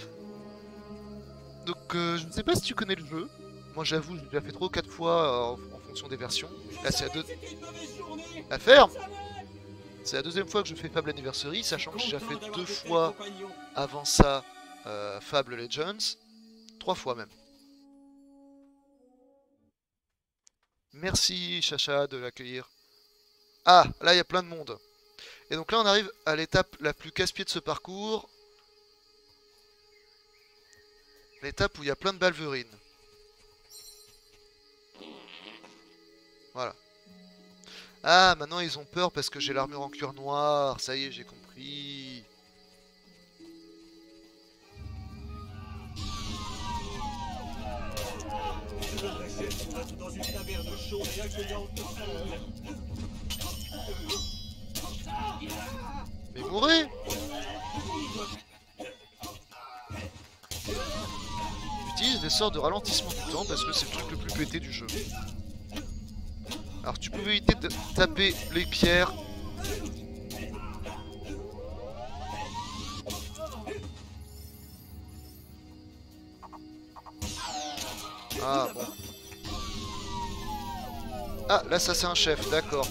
Donc euh, je ne sais pas si tu connais le jeu. Moi j'avoue, j'ai déjà fait trois ou quatre fois euh, en, en fonction des versions. Là c'est la, deux... la ferme. C'est la deuxième fois que je fais Fable Anniversary, sachant que j'ai déjà fait deux fois avant ça euh, Fable Legends. Trois fois même. Merci Chacha de l'accueillir. Ah, là il y a plein de monde. Et donc là on arrive à l'étape la plus casse-pied de ce parcours. L'étape où il y a plein de balverines. Voilà. Ah, maintenant ils ont peur parce que j'ai l'armure en cuir noir. Ça y est, j'ai compris. Dans une taverne chaude et accueillante. Mais mourrez! J'utilise des sorts de ralentissement du temps parce que c'est le truc le plus pété du jeu. Alors tu pouvais éviter de taper les pierres. Ah bon. Ah là ça c'est un chef, d'accord.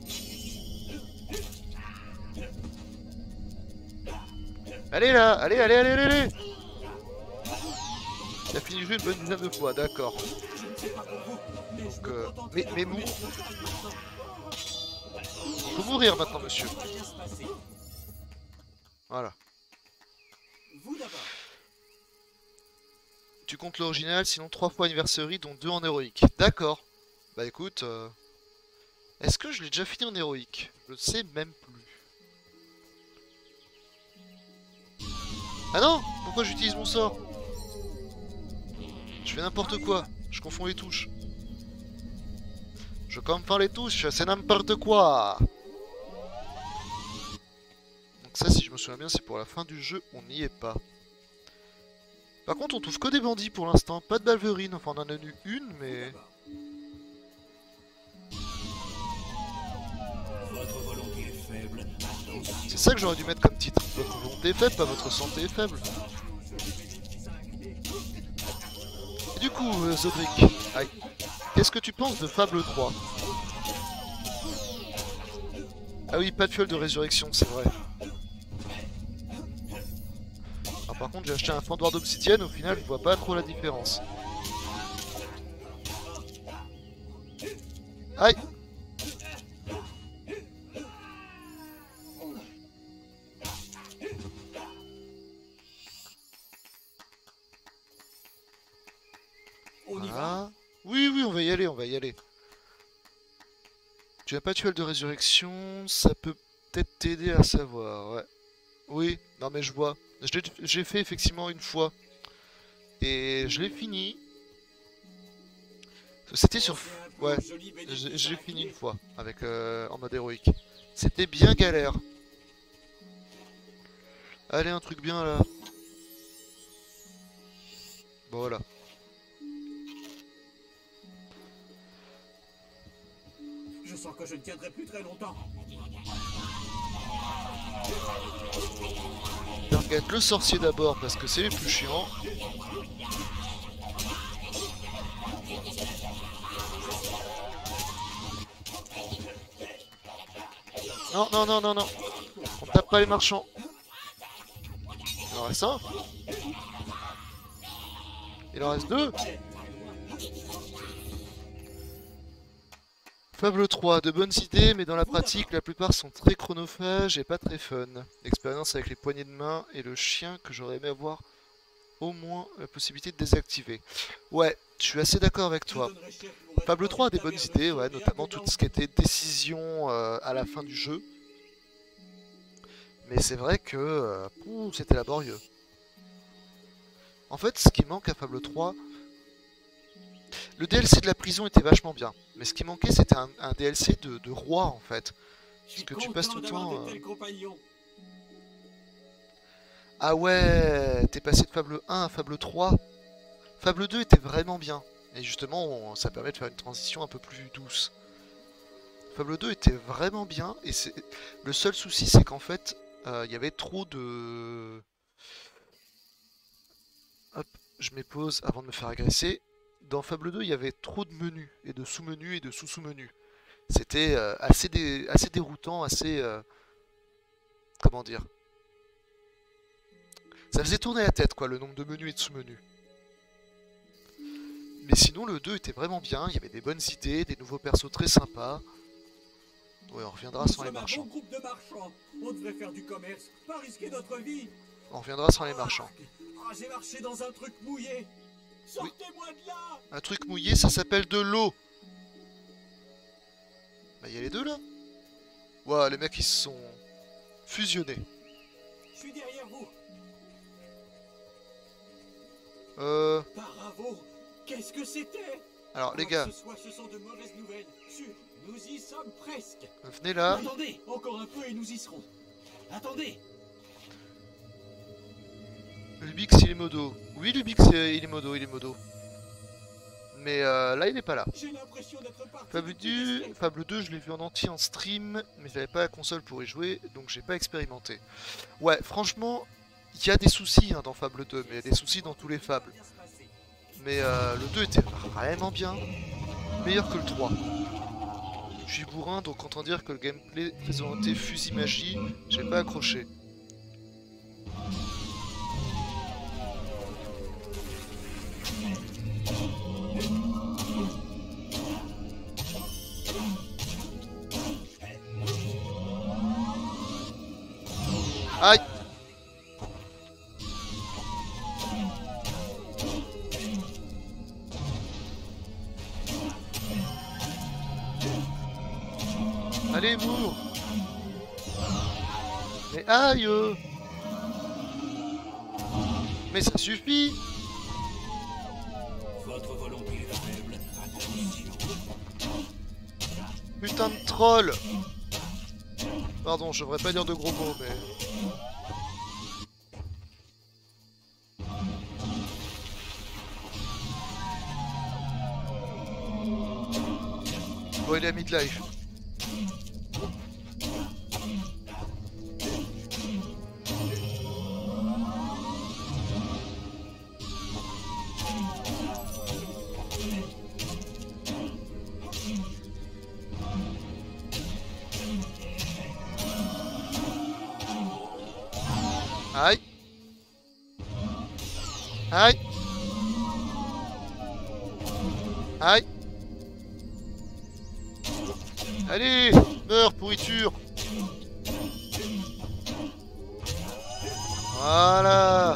Allez là, allez, allez, allez, allez, allez. Il a fini le jeu une bonne dizaine de fois, d'accord. Donc, euh, mais, mais mou... Il faut mourir maintenant, monsieur. Voilà. Tu comptes l'original, sinon trois fois anniversary, dont deux en héroïque. D'accord. Bah écoute... Euh... Est-ce que je l'ai déjà fini en héroïque? Je sais même plus. Ah non! Pourquoi j'utilise mon sort? Je fais n'importe quoi. Je confonds les touches. Je confonds les touches, c'est n'importe quoi. Donc ça, si je me souviens bien, c'est pour la fin du jeu. On n'y est pas. Par contre, on trouve que des bandits pour l'instant. Pas de balverine. Enfin, on en a eu une, mais... C'est ça que j'aurais dû mettre comme titre. Votre volonté est faible, pas votre santé est faible. Et du coup, euh, Zodric, aïe. Qu'est-ce que tu penses de Fable trois? Ah oui, pas de fiole de résurrection, c'est vrai. Alors par contre, j'ai acheté un fendoir d'obsidienne, au final, je vois pas trop la différence. Aïe! On y va. Ah. Oui, oui, on va y aller, on va y aller. Tu n'as pas de fiole de résurrection, ça peut peut-être t'aider à savoir, ouais. Oui, non mais je vois. Je l'ai j'ai fait effectivement une fois. Et je l'ai fini. C'était sur... Ouais, j'ai j'ai fini une fois, avec euh, en mode héroïque. C'était bien galère. Allez, un truc bien là. Bon, voilà. Je sens que je ne tiendrai plus très longtemps. Target le sorcier d'abord parce que c'est les plus chiants. Non, non, non, non, non. On tape pas les marchands. Il en reste un. Il en reste deux. Fable trois, de bonnes idées, mais dans la pratique, la plupart sont très chronophages et pas très fun. L'expérience avec les poignées de main et le chien que j'aurais aimé avoir au moins la possibilité de désactiver. Ouais, je suis assez d'accord avec toi. Fable trois a des bonnes idées, ouais, notamment tout ce qui était décision euh, à la fin du jeu. Mais c'est vrai que euh, c'était laborieux. En fait, ce qui manque à Fable trois... Le D L C de la prison était vachement bien, mais ce qui manquait c'était un, un D L C de, de roi en fait. Parce que tu passes tout le temps... Euh... Ah ouais, t'es passé de Fable un à Fable trois. Fable deux était vraiment bien, et justement on, ça permet de faire une transition un peu plus douce. Fable deux était vraiment bien, et c'est le seul souci c'est qu'en fait, il euh, y avait trop de... Hop, je m'épose avant de me faire agresser. Dans Fable deux, il y avait trop de menus, et de sous-menus, et de sous-sous-menus. C'était euh, assez, dé... assez déroutant, assez... Euh... Comment dire? Ça faisait tourner la tête, quoi, le nombre de menus et de sous-menus. Mais sinon, le deux était vraiment bien, il y avait des bonnes idées, des nouveaux persos très sympas. Ouais, on reviendra sans les marchands. Bon groupe de marchands. On devrait faire du commerce, pas risquer notre vie. On reviendra sans les marchands. Ah, j'ai marché dans un truc mouillé. Sortez-moi de là. Un truc mouillé, ça s'appelle de l'eau. Bah, il y a les deux là. Ouah, les mecs ils se sont fusionnés. Je suis derrière vous. Euh. Bravo. Qu'est-ce que c'était? Alors les gars. Ce soir, ce sont de mauvaises nouvelles. Sûr, nous y sommes presque. Venez là. Attendez, encore un peu et nous y serons. Attendez. Lubix il est modo. Oui Lubix il est modo, il est modo. Mais euh, là il est pas là. Fable deux, Fable deux je l'ai vu en entier en stream, mais j'avais pas la console pour y jouer, donc j'ai pas expérimenté. Ouais, franchement, il y a des soucis hein, dans Fable deux, mais il y a des soucis dans tous les Fables. Mais euh, le deux était vraiment bien, meilleur que le trois. Je suis bourrin, donc entend dire que le gameplay présenté fusil magie, j'ai pas accroché. Aïe! Allez, mours! Mais aïe! Mais ça suffit! Votre volonté est faible. Attention. Putain de troll! Pardon, je devrais pas dire de gros mots, mais... Bon, il est à midlife. Aïe. Aïe. Aïe. Allez, meurs, pourriture. Voilà.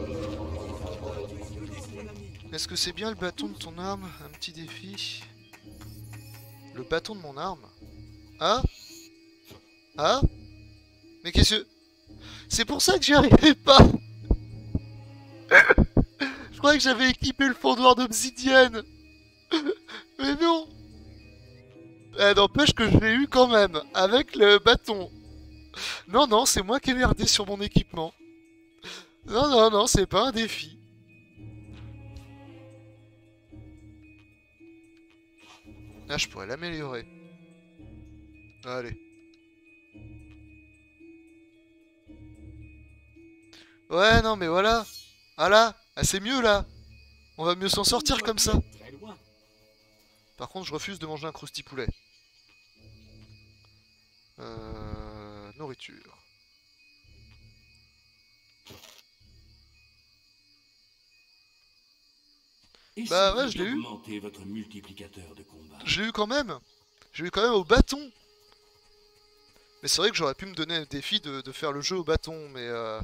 Est-ce que c'est bien le bâton de ton arme? Un petit défi. Le bâton de mon arme? Ah? Ah? Mais qu'est-ce que... C'est pour ça que j'y arrivais pas. Je croyais que j'avais équipé le fondoir d'obsidienne. Mais non. Eh, n'empêche que je l'ai eu quand même, avec le bâton. Non, non, c'est moi qui ai merdé sur mon équipement. Non, non, non, c'est pas un défi. Là, je pourrais l'améliorer. Allez. Ouais, non, mais voilà. Ah là, ah, c'est mieux là. On va mieux s'en sortir comme ça. Par contre, je refuse de manger un crousti-poulet. Euh... Nourriture. Bah ouais, je l'ai eu. Votre multiplicateur de combat. Je l'ai eu quand même. Je l'ai eu quand même au bâton. Mais c'est vrai que j'aurais pu me donner le défi de, de faire le jeu au bâton, mais... Euh...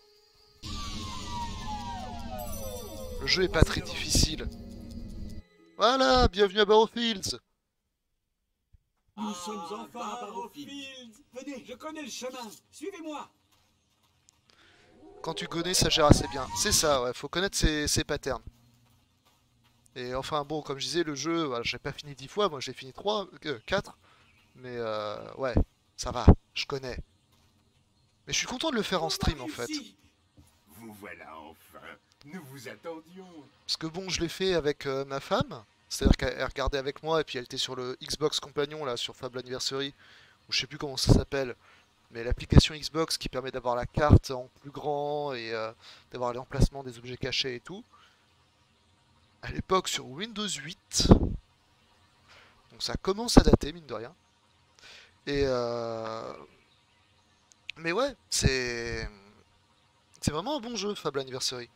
Le jeu est pas très difficile. Voilà, bienvenue à Barrowfields. Nous sommes enfin à Barrowfields. Venez, je connais le chemin. Suivez-moi. Quand tu connais, ça gère assez bien. C'est ça, ouais, faut connaître ses, ses patterns. Et enfin, bon, comme je disais, le jeu, voilà, j'ai pas fini dix fois, moi j'ai fini trois, euh, quatre. Mais euh, ouais, ça va, je connais. Mais je suis content de le faire en stream en fait. Vous voilà enfin. Nous vous attendions. Parce que bon, je l'ai fait avec euh, ma femme. C'est-à-dire qu'elle regardait avec moi et puis elle était sur le Xbox Compagnon là, sur Fable Anniversary. Ou je sais plus comment ça s'appelle. Mais l'application Xbox qui permet d'avoir la carte en plus grand et euh, d'avoir l'emplacement des objets cachés et tout. À l'époque sur Windows huit. Donc ça commence à dater, mine de rien. Et euh... Mais ouais, c'est... C'est vraiment un bon jeu, Fable Anniversary.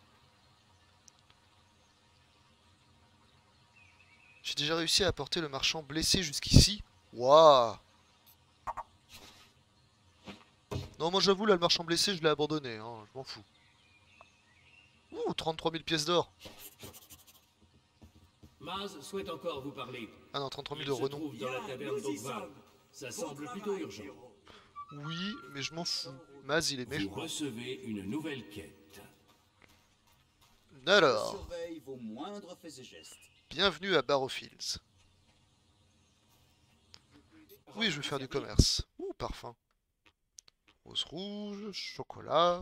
J'ai déjà réussi à apporter le marchand blessé jusqu'ici. Waouh! Non, moi j'avoue, là, le marchand blessé, je l'ai abandonné, hein, je m'en fous. Ouh, trente-trois mille pièces d'or. Maz souhaite encore vous parler. Ah non, trente-trois mille de renom. Trouve dans la taverne d'Ogval. Ça semble plutôt urgent. Oui, mais je m'en fous. Maz, il est méchant. Vous recevez une nouvelle quête. Alors, Surveille vos moindres faits et gestes. bienvenue à Barrowfields. Oui, je vais faire du commerce. Ouh, parfum. Rose rouge, chocolat.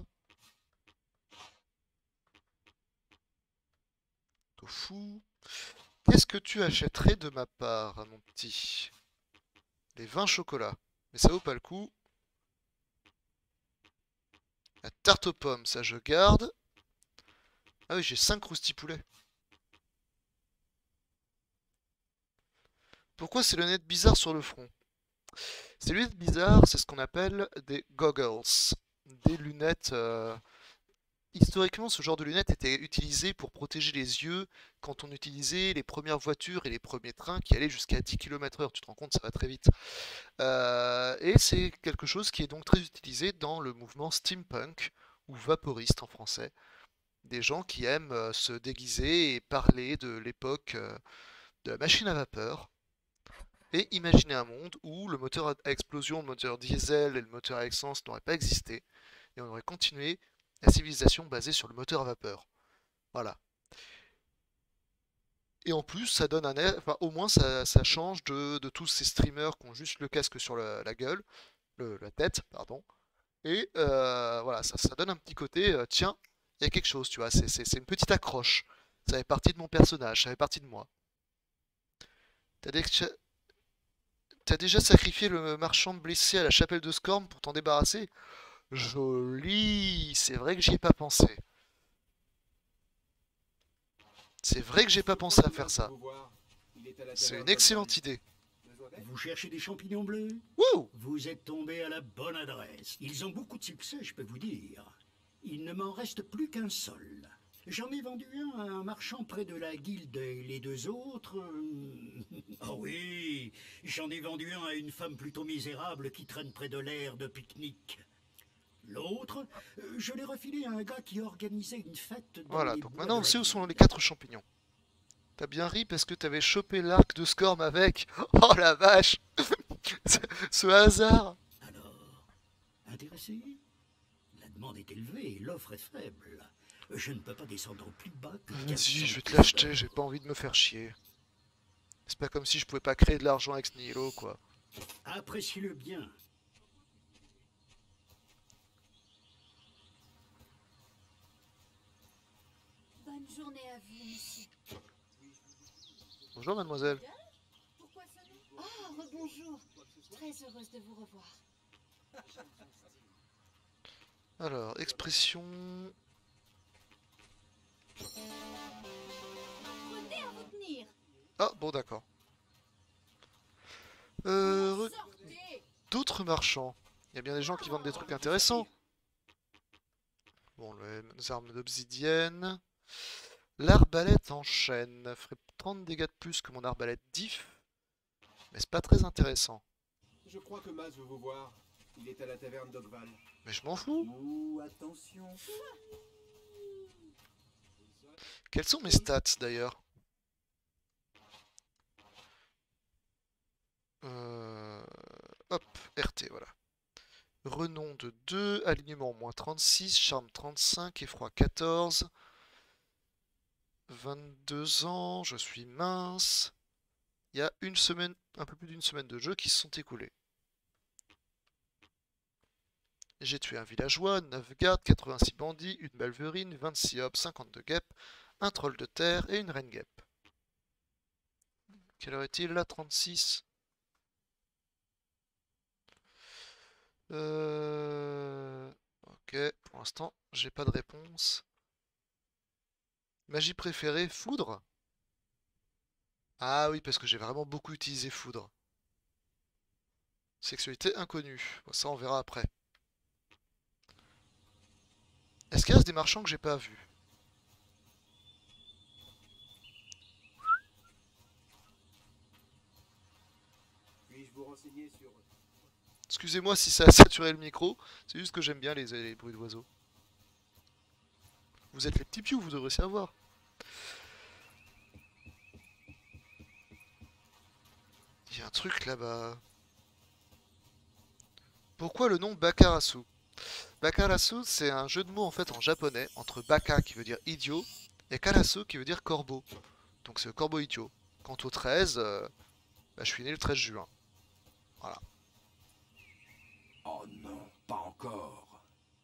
Tofu. Qu'est-ce que tu achèterais de ma part, mon petit? Les vingt chocolats. Mais ça vaut pas le coup. La tarte aux pommes, ça je garde. Ah oui, j'ai cinq crousti-poulets. Pourquoi ces lunettes bizarres sur le front? Ces lunettes bizarres, c'est ce qu'on appelle des goggles. Des lunettes... Euh... Historiquement, ce genre de lunettes était utilisé pour protéger les yeux quand on utilisait les premières voitures et les premiers trains qui allaient jusqu'à dix kilomètres heure. Tu te rends compte, ça va très vite. Euh... Et c'est quelque chose qui est donc très utilisé dans le mouvement steampunk, ou vaporiste en français. Des gens qui aiment euh, se déguiser et parler de l'époque euh, de la machine à vapeur. Et imaginer un monde où le moteur à explosion, le moteur diesel et le moteur à essence n'auraient pas existé. Et on aurait continué la civilisation basée sur le moteur à vapeur. Voilà. Et en plus, ça donne un air, enfin au moins ça, ça change de, de tous ces streamers qui ont juste le casque sur la, la gueule, le, la tête, pardon. Et euh, voilà, ça, ça donne un petit côté, euh, tiens, il y a quelque chose, tu vois, c'est une petite accroche. Ça fait partie de mon personnage, ça fait partie de moi. T'as déjà... T'as déjà sacrifié le marchand blessé à la chapelle de Scorn pour t'en débarrasser? Joli, c'est vrai que j'y ai pas pensé. C'est vrai que j'ai pas pensé à faire ça. C'est une excellente idée. Vous cherchez des champignons bleus? Wouh! Vous êtes tombé à la bonne adresse. Ils ont beaucoup de succès, je peux vous dire. Il ne m'en reste plus qu'un seul. J'en ai vendu un à un marchand près de la guilde et les deux autres... Ah oui, j'en ai vendu un à une femme plutôt misérable qui traîne près de l'aire de pique-nique. L'autre, je l'ai refilé à un gars qui organisait une fête dans Voilà, les donc bois maintenant on de la sait où sont ville. les quatre champignons. T'as bien ri parce que t'avais chopé l'arc de Scorm avec. Oh la vache! Ce, ce hasard! Alors, intéressé? La demande est élevée et l'offre est faible. Je ne peux pas descendre plus bas que Vas-y, quatre cents je vais te pièces l'acheter, d'or. j'ai pas envie de me faire chier. C'est pas comme si je pouvais pas créer de l'argent avec ce Nihilo, quoi. Appréciez-le bien. Bonne journée à vous, monsieur. Bonjour mademoiselle. Pourquoi ça non? Ah, rebonjour. Très heureuse de vous revoir. Alors, expression... Prenez à vous tenir. Ah, bon d'accord. Euh... re- Sortez. D'autres marchands. Il y a bien des gens qui vendent des trucs intéressants. Bon, les armes d'obsidienne. L'arbalète en chêne ferait trente dégâts de plus que mon arbalète diff. Mais c'est pas très intéressant. Je crois que Maz veut vous voir. Il est à la taverne d'Ogval. Mais je m'en fous. Ouh, attention. Quelles sont mes stats d'ailleurs? euh... Hop, R T, voilà. Renom de deux, alignement moins trente-six, charme trente-cinq, effroi quatorze. vingt-deux ans, je suis mince. Il y a une semaine, un peu plus d'une semaine de jeu qui se sont écoulés. J'ai tué un villageois, neuf gardes, quatre-vingt-six bandits, une balverine, vingt-six hobs, cinquante-deux guêpes, un troll de terre et une reine guêpe. Quelle heure est-il là? trente-six. Euh... Ok, pour l'instant, j'ai pas de réponse. Magie préférée, foudre? Ah oui, parce que j'ai vraiment beaucoup utilisé foudre. Sexualité inconnue. Bon, ça, on verra après. Est-ce qu'il reste des marchands que j'ai pas vus? Puis-je vous renseigner sur... Excusez-moi si ça a saturé le micro, c'est juste que j'aime bien les, les bruits d'oiseaux. Vous êtes les petits pious, vous devrez savoir. Il y a un truc là-bas. Pourquoi le nom Bakarasu? Bakarasu, c'est un jeu de mots en fait en japonais entre baka qui veut dire idiot et karasu qui veut dire corbeau. Donc c'est le corbeau idiot. Quant au treize, euh, bah, je suis né le treize juin. Voilà. Oh non, pas encore.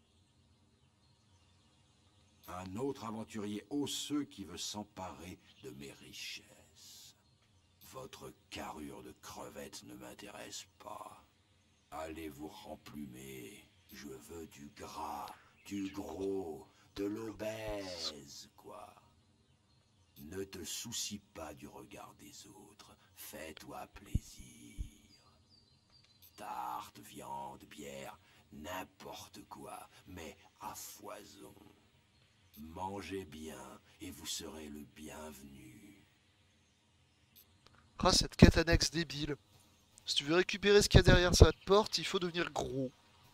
Un autre aventurier osseux qui veut s'emparer de mes richesses. Votre carrure de crevette ne m'intéresse pas. Allez vous remplumer. Je veux du gras, du gros, de l'obèse, quoi. Ne te soucie pas du regard des autres. Fais-toi plaisir. Tarte, viande, bière, n'importe quoi, mais à foison. Mangez bien et vous serez le bienvenu. Ah, cette quête annexe débile. Si tu veux récupérer ce qu'il y a derrière cette porte, il faut devenir gros.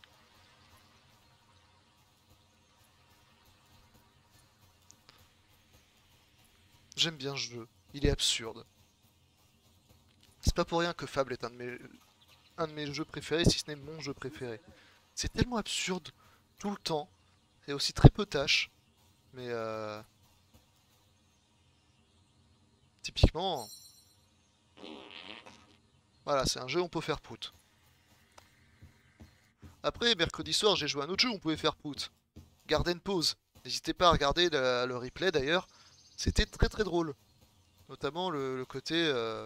J'aime bien ce jeu. Il est absurde. C'est pas pour rien que Fable est un de mes, un de mes jeux préférés, si ce n'est mon jeu préféré. C'est tellement absurde tout le temps. C'est aussi très peu tâche. Mais euh... typiquement... Voilà, c'est un jeu où on peut faire prout. Après, mercredi soir, j'ai joué à un autre jeu où on pouvait faire prout. Garden Pause. N'hésitez pas à regarder le, le replay d'ailleurs. C'était très très drôle. Notamment le, le côté... Euh...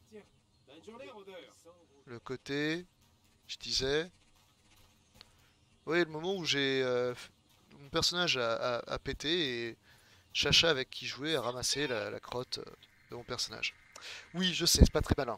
Le côté... Je disais... Oui, le moment où j'ai... Euh, mon personnage a, a, a pété et Chacha avec qui je jouais a ramassé la, la crotte de mon personnage. Oui, je sais, c'est pas très malin.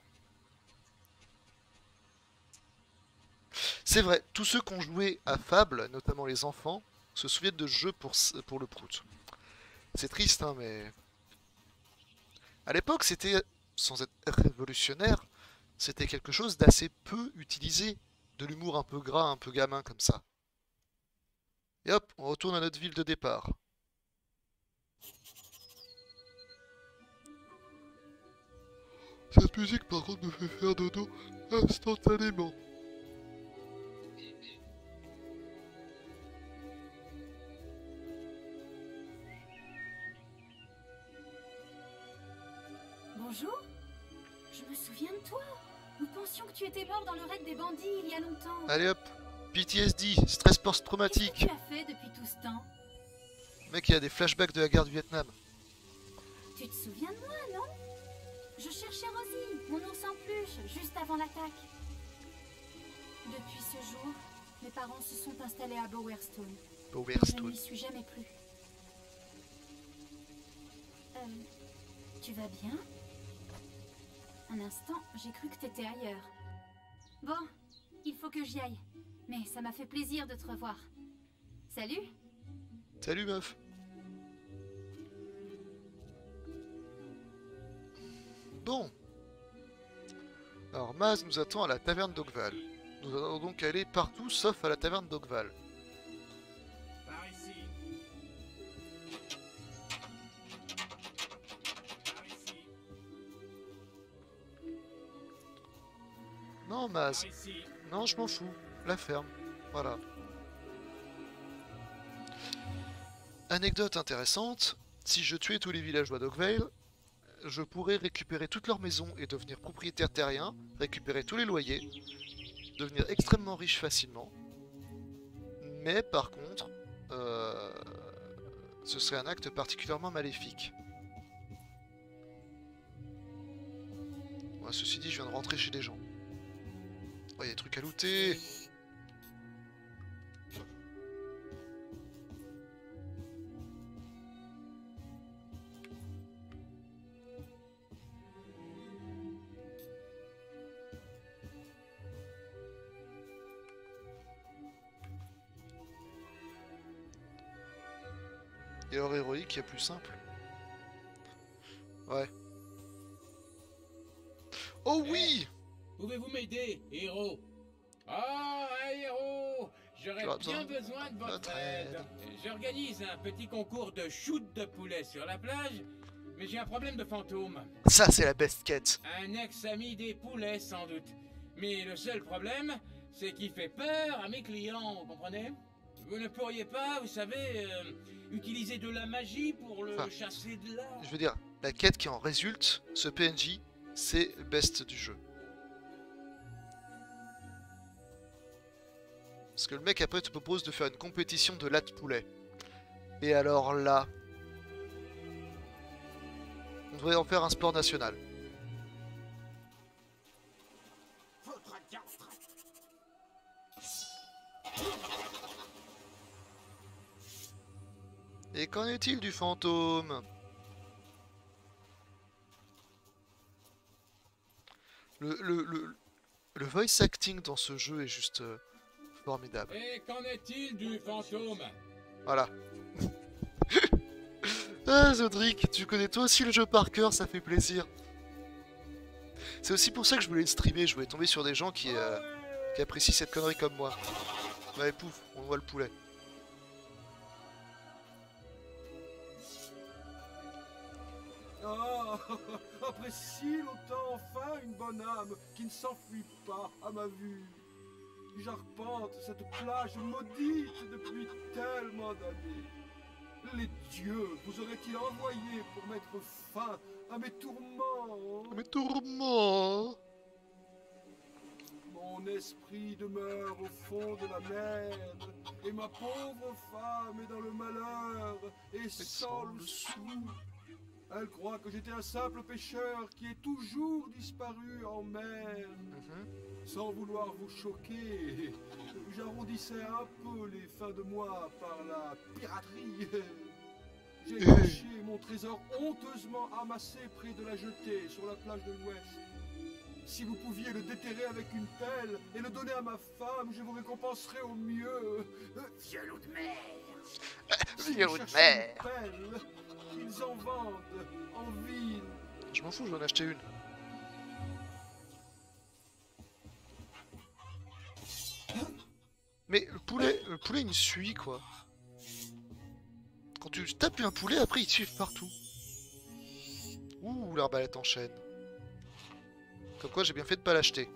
C'est vrai, tous ceux qui ont joué à Fable, notamment les enfants, se souviennent de ce jeu pour, pour le prout. C'est triste, hein, mais... À l'époque, c'était, sans être révolutionnaire, c'était quelque chose d'assez peu utilisé. De l'humour un peu gras, un peu gamin comme ça. Et hop, on retourne à notre ville de départ. Cette musique, par contre, me fait faire dodo instantanément. Bonjour. Je me souviens de toi. Nous pensions que tu étais mort dans le raid des bandits il y a longtemps. Allez hop, P T S D, stress post-traumatique. Qu'est-ce que tu as fait depuis tout ce temps? Mec, il y a des flashbacks de la guerre du Vietnam. Tu te souviens de moi, non? Je cherchais Rosie, mon ours en peluche, juste avant l'attaque. Depuis ce jour, mes parents se sont installés à Bowerstone. Bowerstone. Je ne m'y suis jamais plus. Euh, tu vas bien? Un instant, j'ai cru que t'étais ailleurs. Bon, il faut que j'y aille. Mais ça m'a fait plaisir de te revoir. Salut! Salut meuf. Bon. Alors Maz nous attend à la taverne d'Oakval. Nous allons donc aller partout sauf à la taverne d'Oakval. Par ici. Par ici. Non Maz. Par ici. Non, je m'en fous. La ferme. Voilà. Anecdote intéressante. Si je tuais tous les villageois d'Oakvale, je pourrais récupérer toutes leurs maisons et devenir propriétaire terrien, récupérer tous les loyers, devenir extrêmement riche facilement. Mais par contre, euh, ce serait un acte particulièrement maléfique. Ouais, ceci dit, je viens de rentrer chez des gens. Il ouais, y a des trucs à looter. Et alors héroïque, il y a plus simple. Ouais. Oh oui! Pouvez-vous m'aider, héros? Ah, un héros! J'aurais bien besoin de votre aide. J'organise un petit concours de shoot de poulet sur la plage, mais j'ai un problème de fantôme. Ça, c'est la best quête. Un ex-ami des poulets, sans doute. Mais le seul problème, c'est qu'il fait peur à mes clients, vous comprenez? Vous ne pourriez pas, vous savez, euh, utiliser de la magie pour le enfin, chasser de là? Je veux dire, la quête qui en résulte, ce P N J, c'est le best du jeu. Parce que le mec après te propose de faire une compétition de latte poulet. Et alors là, on devrait en faire un sport national. Et qu'en est-il du fantôme? Le, le, le, le voice acting dans ce jeu est juste euh, formidable. Et qu'en est-il du fantôme? Voilà. Ah Zodric, tu connais toi aussi le jeu par cœur, ça fait plaisir. C'est aussi pour ça que je voulais le streamer, je voulais tomber sur des gens qui, euh, qui apprécient cette connerie comme moi. Ouais pouf, on voit le poulet. Ah, après si longtemps, enfin une bonne âme qui ne s'enfuit pas à ma vue. J'arpente cette plage maudite depuis tellement d'années. Les dieux vous auraient-ils envoyé pour mettre fin à mes tourments? Mes tourments? Mon esprit demeure au fond de la mer, et ma pauvre femme est dans le malheur, et sans le sou. Elle croit que j'étais un simple pêcheur qui est toujours disparu en mer. Mm-hmm. Sans vouloir vous choquer, j'arrondissais un peu les fins de mois par la piraterie. J'ai caché mon trésor honteusement amassé près de la jetée sur la plage de l'Ouest. Si vous pouviez le déterrer avec une pelle et le donner à ma femme, je vous récompenserais au mieux. Violon de mer, Virou de cherchent mer. une pelle. Ils en vendent en ville. Je m'en fous, j'en ai acheté une. Mais le poulet, le poulet il me suit quoi. Quand tu tapes un poulet, après ils te suivent partout. Ouh, l'arbalète en chaîne. Comme quoi j'ai bien fait de pas l'acheter.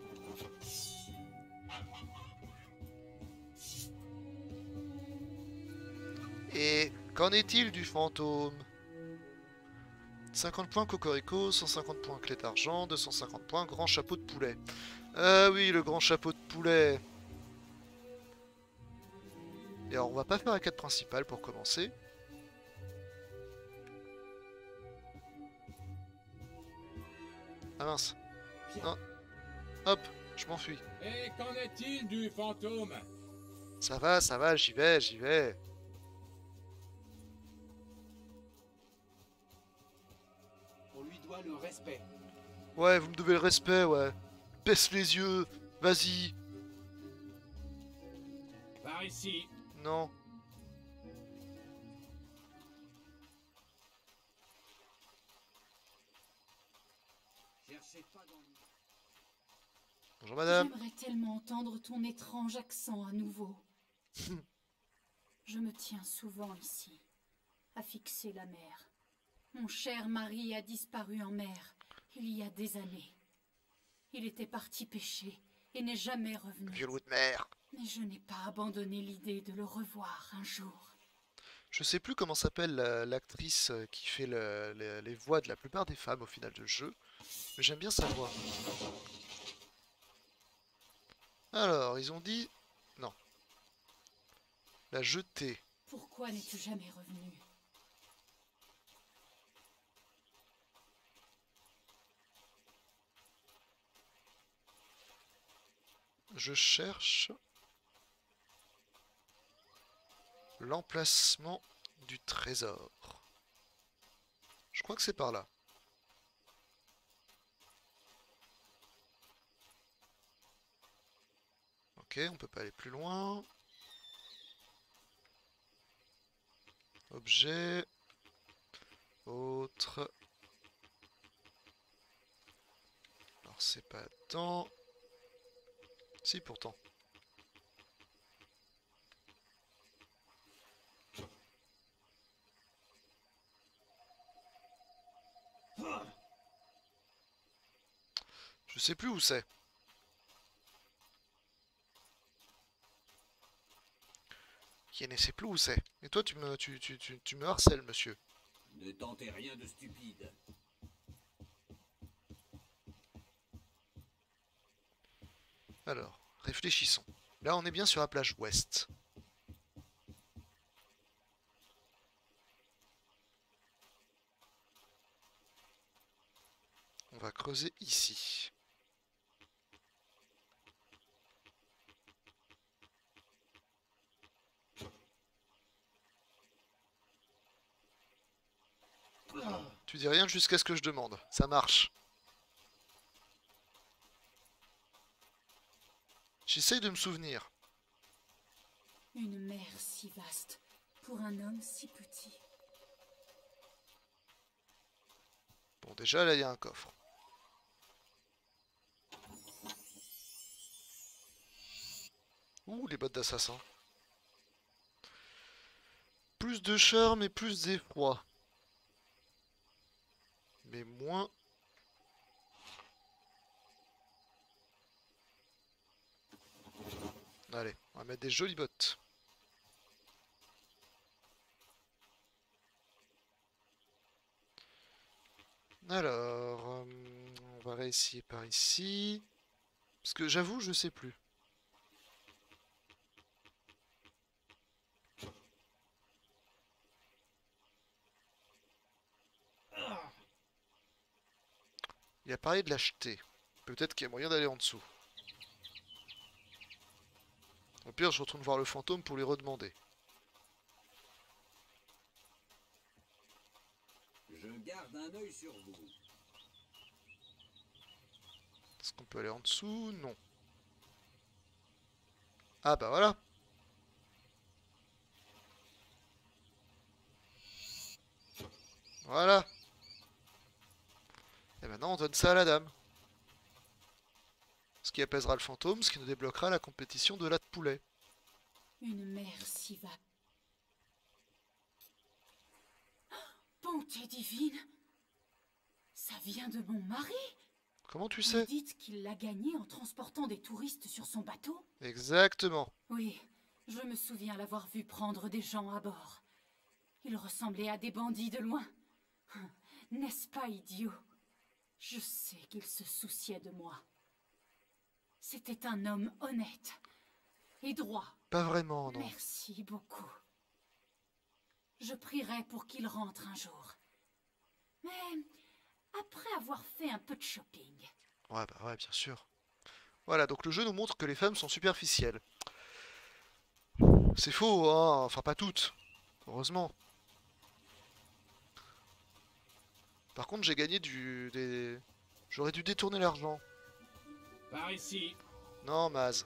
Et qu'en est-il du fantôme? cinquante points cocorico, cent cinquante points clé d'argent, deux cent cinquante points grand chapeau de poulet. Ah oui, le grand chapeau de poulet. Et alors on va pas faire la quête principale pour commencer. Ah mince. Non. Hop, je m'enfuis. Et qu'en est-il du fantôme? Ça va, ça va, j'y vais, j'y vais. On lui doit le respect. Ouais, vous me devez le respect, ouais. Baisse les yeux, vas-y. Par ici. Non. Cherchez pas dans... Bonjour madame. J'aimerais tellement entendre ton étrange accent à nouveau. Je me tiens souvent ici, à fixer la mer. Mon cher mari a disparu en mer, il y a des années. Il était parti pêcher et n'est jamais revenu. Violou de mer. Mais je n'ai pas abandonné l'idée de le revoir un jour. Je sais plus comment s'appelle la- l'actrice euh, qui fait le- le- les voix de la plupart des femmes au final de jeu. Mais j'aime bien sa voix. Alors, ils ont dit... Non. La jetée. Pourquoi n'es-tu jamais revenu? Je cherche... l'emplacement du trésor. Je crois que c'est par là. Ok, on peut pas aller plus loin. Objet. Autre. Alors c'est pas tant. Si pourtant. Je sais plus où c'est. Qui ne sait plus où c'est. Et toi tu me tu, tu, tu, tu me harcèles, monsieur. Ne tentez rien de stupide. Alors, réfléchissons. Là on est bien sur la plage ouest. On va creuser ici. Tu dis rien jusqu'à ce que je demande. Ça marche. J'essaye de me souvenir. Une mer si vaste, pour un homme si petit. Bon, déjà, là, il y a un coffre. Ouh, les bottes d'assassin. Plus de charme et plus d'effroi. Mais moins... Allez, on va mettre des jolies bottes. Alors, euh, on va réessayer par ici. Parce que j'avoue, je sais plus. Il a parlé de l'acheter. Peut-être qu'il y a moyen d'aller en dessous. Au pire, je retourne voir le fantôme pour lui redemander. Je garde un œil sur vous. Est-ce qu'on peut aller en dessous? Non. Ah bah voilà. Voilà. Et maintenant on donne ça à la dame. Ce qui apaisera le fantôme, ce qui nous débloquera la compétition de latte poulet. Une mère si va. Bonté divine. Ça vient de mon mari. Comment tu Vous sais? dites qu'il l'a gagné en transportant des touristes sur son bateau? Exactement. Oui, je me souviens l'avoir vu prendre des gens à bord. Il ressemblait à des bandits de loin. N'est-ce pas idiot? Je sais qu'il se souciait de moi. C'était un homme honnête et droit. Pas vraiment, non. Merci beaucoup. Je prierai pour qu'il rentre un jour. Mais après avoir fait un peu de shopping. Ouais, bah ouais, bien sûr. Voilà, donc le jeu nous montre que les femmes sont superficielles. C'est faux, hein. Enfin, pas toutes. Heureusement. Par contre, j'ai gagné du... des... J'aurais dû détourner l'argent. Par ici. Non, Maz.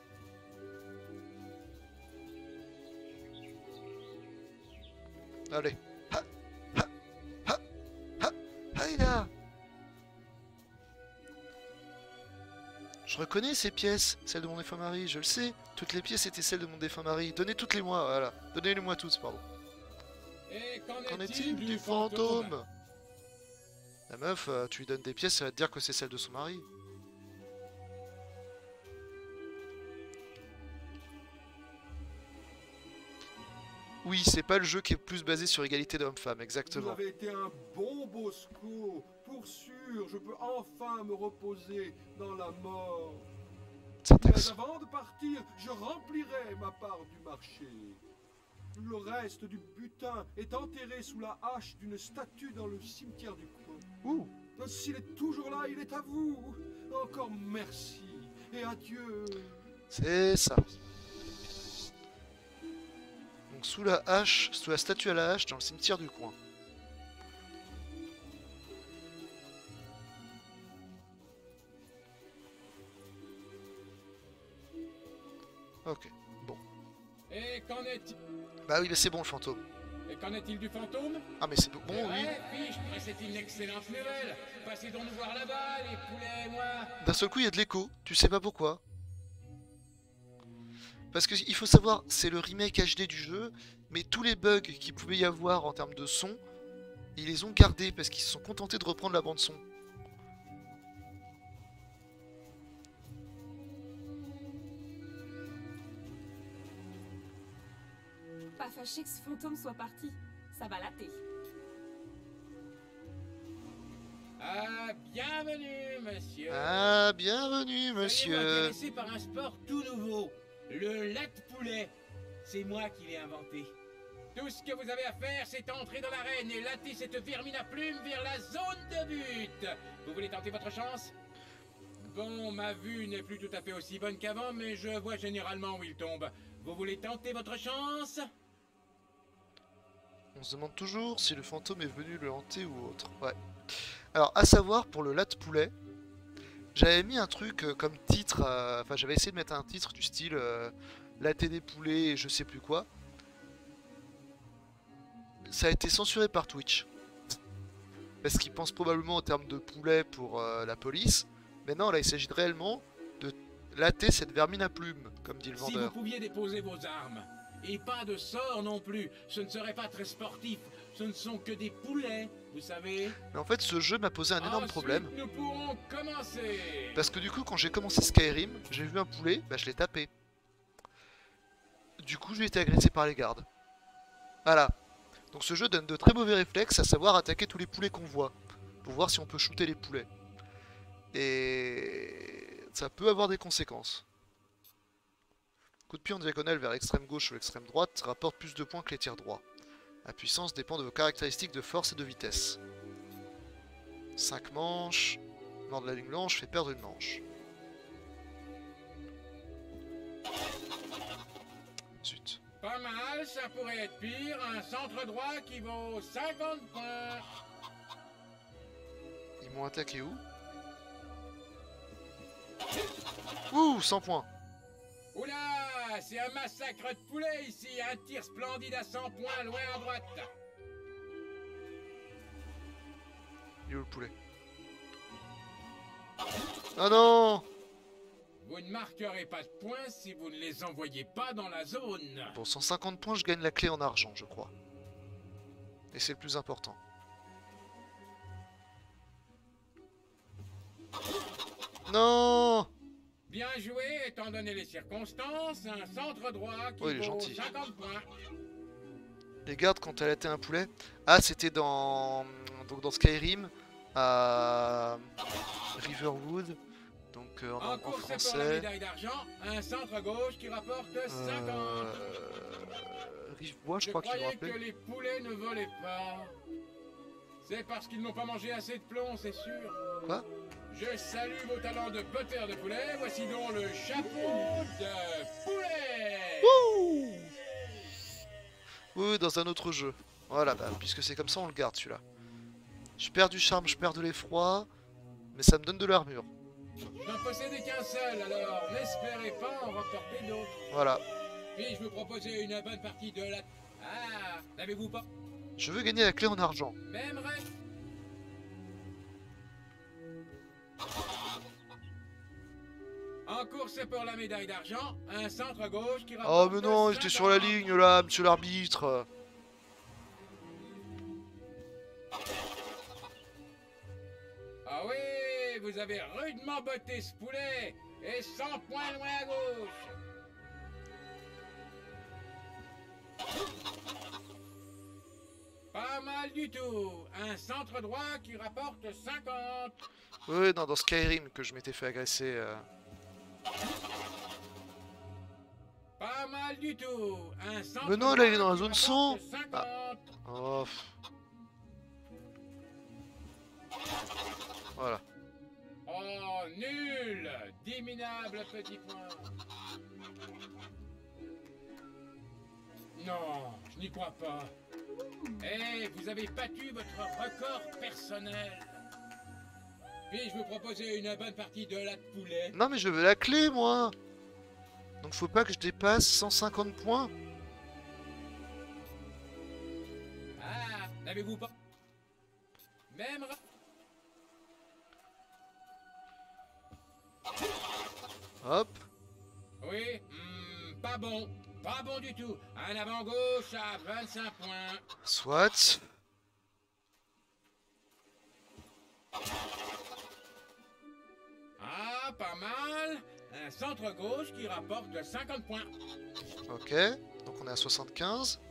Allez. Ha, ha, ha, ha, Haïda. Je reconnais ces pièces, celles de mon défunt mari, je le sais. Toutes les pièces étaient celles de mon défunt mari. Donnez toutes les moi, voilà. Donnez-les-moi tous, pardon. Et Qu'en est-il du fantôme? La meuf, euh, tu lui donnes des pièces, ça va te dire que c'est celle de son mari. Oui, c'est pas le jeu qui est plus basé sur égalité d'homme-femme, Vous exactement. avez été un bon Bosco. Pour sûr, je peux enfin me reposer dans la mort. Mais avant de partir, je remplirai ma part du marché. Le reste du butin est enterré sous la hache d'une statue dans le cimetière du coin. Ouh. S'il est toujours là, il est à vous. Encore merci et adieu. C'est ça. Donc sous la hache, sous la statue à la hache dans le cimetière du coin. Ok, bon. Et qu'en est-il? Bah oui, mais c'est bon le fantôme. Et qu'en est-il du fantôme? Ah mais c'est bon, C'est oui. vrai, fiche, mais c'est une excellente nouvelle. Passez donc nous voir là-bas, les poulets et moi. D'un seul coup, il y a de l'écho. Tu sais pas pourquoi. Parce que il faut savoir, c'est le remake H D du jeu, mais tous les bugs qu'il pouvait y avoir en termes de son, ils les ont gardés parce qu'ils se sont contentés de reprendre la bande son. Pas fâché que ce fantôme soit parti. Ça va latter. Ah, bienvenue, monsieur. Ah, bienvenue, monsieur. Soyez-vous intéressé par un sport tout nouveau, le latte poulet. C'est moi qui l'ai inventé. Tout ce que vous avez à faire, c'est entrer dans l'arène et latter cette vermine à plumes vers la zone de but. Vous voulez tenter votre chance? Bon, ma vue n'est plus tout à fait aussi bonne qu'avant, mais je vois généralement où il tombe. Vous voulez tenter votre chance? On se demande toujours si le fantôme est venu le hanter ou autre. Ouais. Alors, à savoir, pour le latte poulet, j'avais mis un truc euh, comme titre, euh, enfin j'avais essayé de mettre un titre du style euh, latte des poulets et je sais plus quoi. Ça a été censuré par Twitch. Parce qu'ils pensent probablement en termes de poulet pour euh, la police. Mais non, là il s'agit réellement de latter cette vermine à plumes, comme dit le Si vous vendeur. pouviez déposer vos armes, et pas de sort non plus, ce ne serait pas très sportif. Ce ne sont que des poulets, vous savez. Mais en fait, ce jeu m'a posé un énorme Ensuite, problème. nous pourrons commencer. Parce que du coup, quand j'ai commencé Skyrim, j'ai vu un poulet, bah je l'ai tapé. Du coup, j'ai été agressé par les gardes. Voilà. Donc ce jeu donne de très mauvais réflexes, à savoir attaquer tous les poulets qu'on voit. Pour voir si on peut shooter les poulets. Et ça peut avoir des conséquences. Coup de pied en diagonale vers l'extrême gauche ou l'extrême droite rapporte plus de points que les tirs droits. La puissance dépend de vos caractéristiques de force et de vitesse. cinq manches. Mort de la ligne blanche fait perdre une manche. Zut. Pas mal, ça pourrait être pire. Un centre droit qui vaut cinquante points. Ils m'ont attaqué où? Ouh, cent points. Oula, c'est un massacre de poulets ici. Un tir splendide à cent points, loin à droite. Il est où le poulet? Ah non! Vous ne marquerez pas de points si vous ne les envoyez pas dans la zone. Pour cent cinquante points, je gagne la clé en argent, je crois. Et c'est le plus important. Non! Bien joué, étant donné les circonstances, un centre droit qui Oh, il est vaut gentil. cinquante points. Les gardes quand elle a été un poulet. Ah, c'était dans donc dans Skyrim à Riverwood. Donc euh, en, En en course pour la français. médaille d'argent, un centre gauche qui rapporte cinquante. Euh, Rivebois, je Je crois qu'il me croyais que rappelait. les poulets ne volaient pas. C'est parce qu'ils n'ont pas mangé assez de plomb, c'est sûr. Quoi? Je salue vos talents de butter de poulet. Voici donc le chapeau de poulet. Wouh! Oui, dans un autre jeu. Voilà, bah, puisque c'est comme ça, on le garde celui-là. Je perds du charme, je perds de l'effroi, mais ça me donne de l'armure. N'en possédez qu'un seul, alors n'espérez pas en remporter d'autres. Voilà. Puis-je vous proposer une bonne partie de la... Ah, n'avez-vous pas... Je veux gagner la clé en argent. Même rêve. En course pour la médaille d'argent, un centre gauche qui rapporte... Oh mais non, j'étais sur la ligne là, monsieur l'arbitre. Ah oui, vous avez rudement botté ce poulet, et cent points loin à gauche. Pas mal du tout. Un centre droit qui rapporte cinquante. Oui, non, dans Skyrim que je m'étais fait agresser. euh. Pas mal du tout. Un centre Mais non, là il est droit dans la qui zone rapporte cent. cinquante. Ah. Oh. pff. Voilà. Oh, nul. dix minables petits points. Non, je n'y crois pas. Eh, vous avez battu votre record personnel. Puis-je vous proposer une bonne partie de la de poulet? Non mais je veux la clé moi. Donc faut pas que je dépasse cent cinquante points. Ah, n'avez-vous pas... Même... ra- Hop. Oui, hmm, pas bon. Pas bon du tout. Un avant-gauche à vingt-cinq points. Soit. Ah, pas mal. Un centre gauche qui rapporte cinquante points. Ok. Donc on est à soixante-quinze.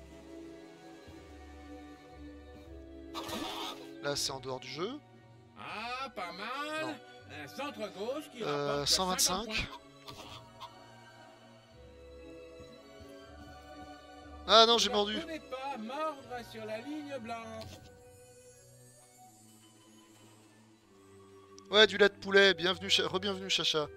Là c'est en dehors du jeu. Ah, pas mal. Un centre gauche qui Euh, rapporte cent cinquante vingt-cinq. points. Ah non, j'ai Ne mordu. pouvez pas mordre sur la ligne blanche. Ouais, du lait de poulet. Bienvenue, cha- re-bienvenue, Chacha.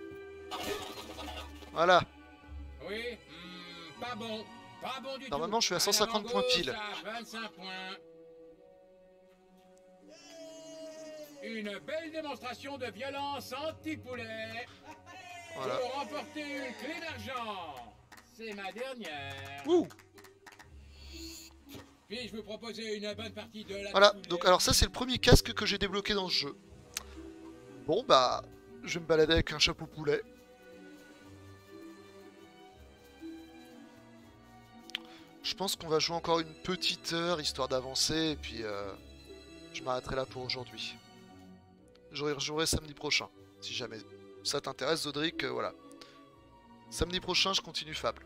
Voilà. Oui, hmm, pas bon. Pas bon du Normalement, tout. je suis à Un cent cinquante points avant-gauche pile. à vingt-cinq points. Une belle démonstration de violence anti-poulet. Voilà. Pour remporter une clé d'argent. C'est ma dernière. Ouh. Puis-je vous proposer une bonne partie de la Voilà, poulet? donc alors ça c'est le premier casque que j'ai débloqué dans ce jeu. Bon bah, je vais me balader avec un chapeau poulet. Je pense qu'on va jouer encore une petite heure histoire d'avancer et puis euh, je m'arrêterai là pour aujourd'hui. Je rejouerai samedi prochain, si jamais ça t'intéresse Zodric, euh, voilà. Samedi prochain je continue Fable.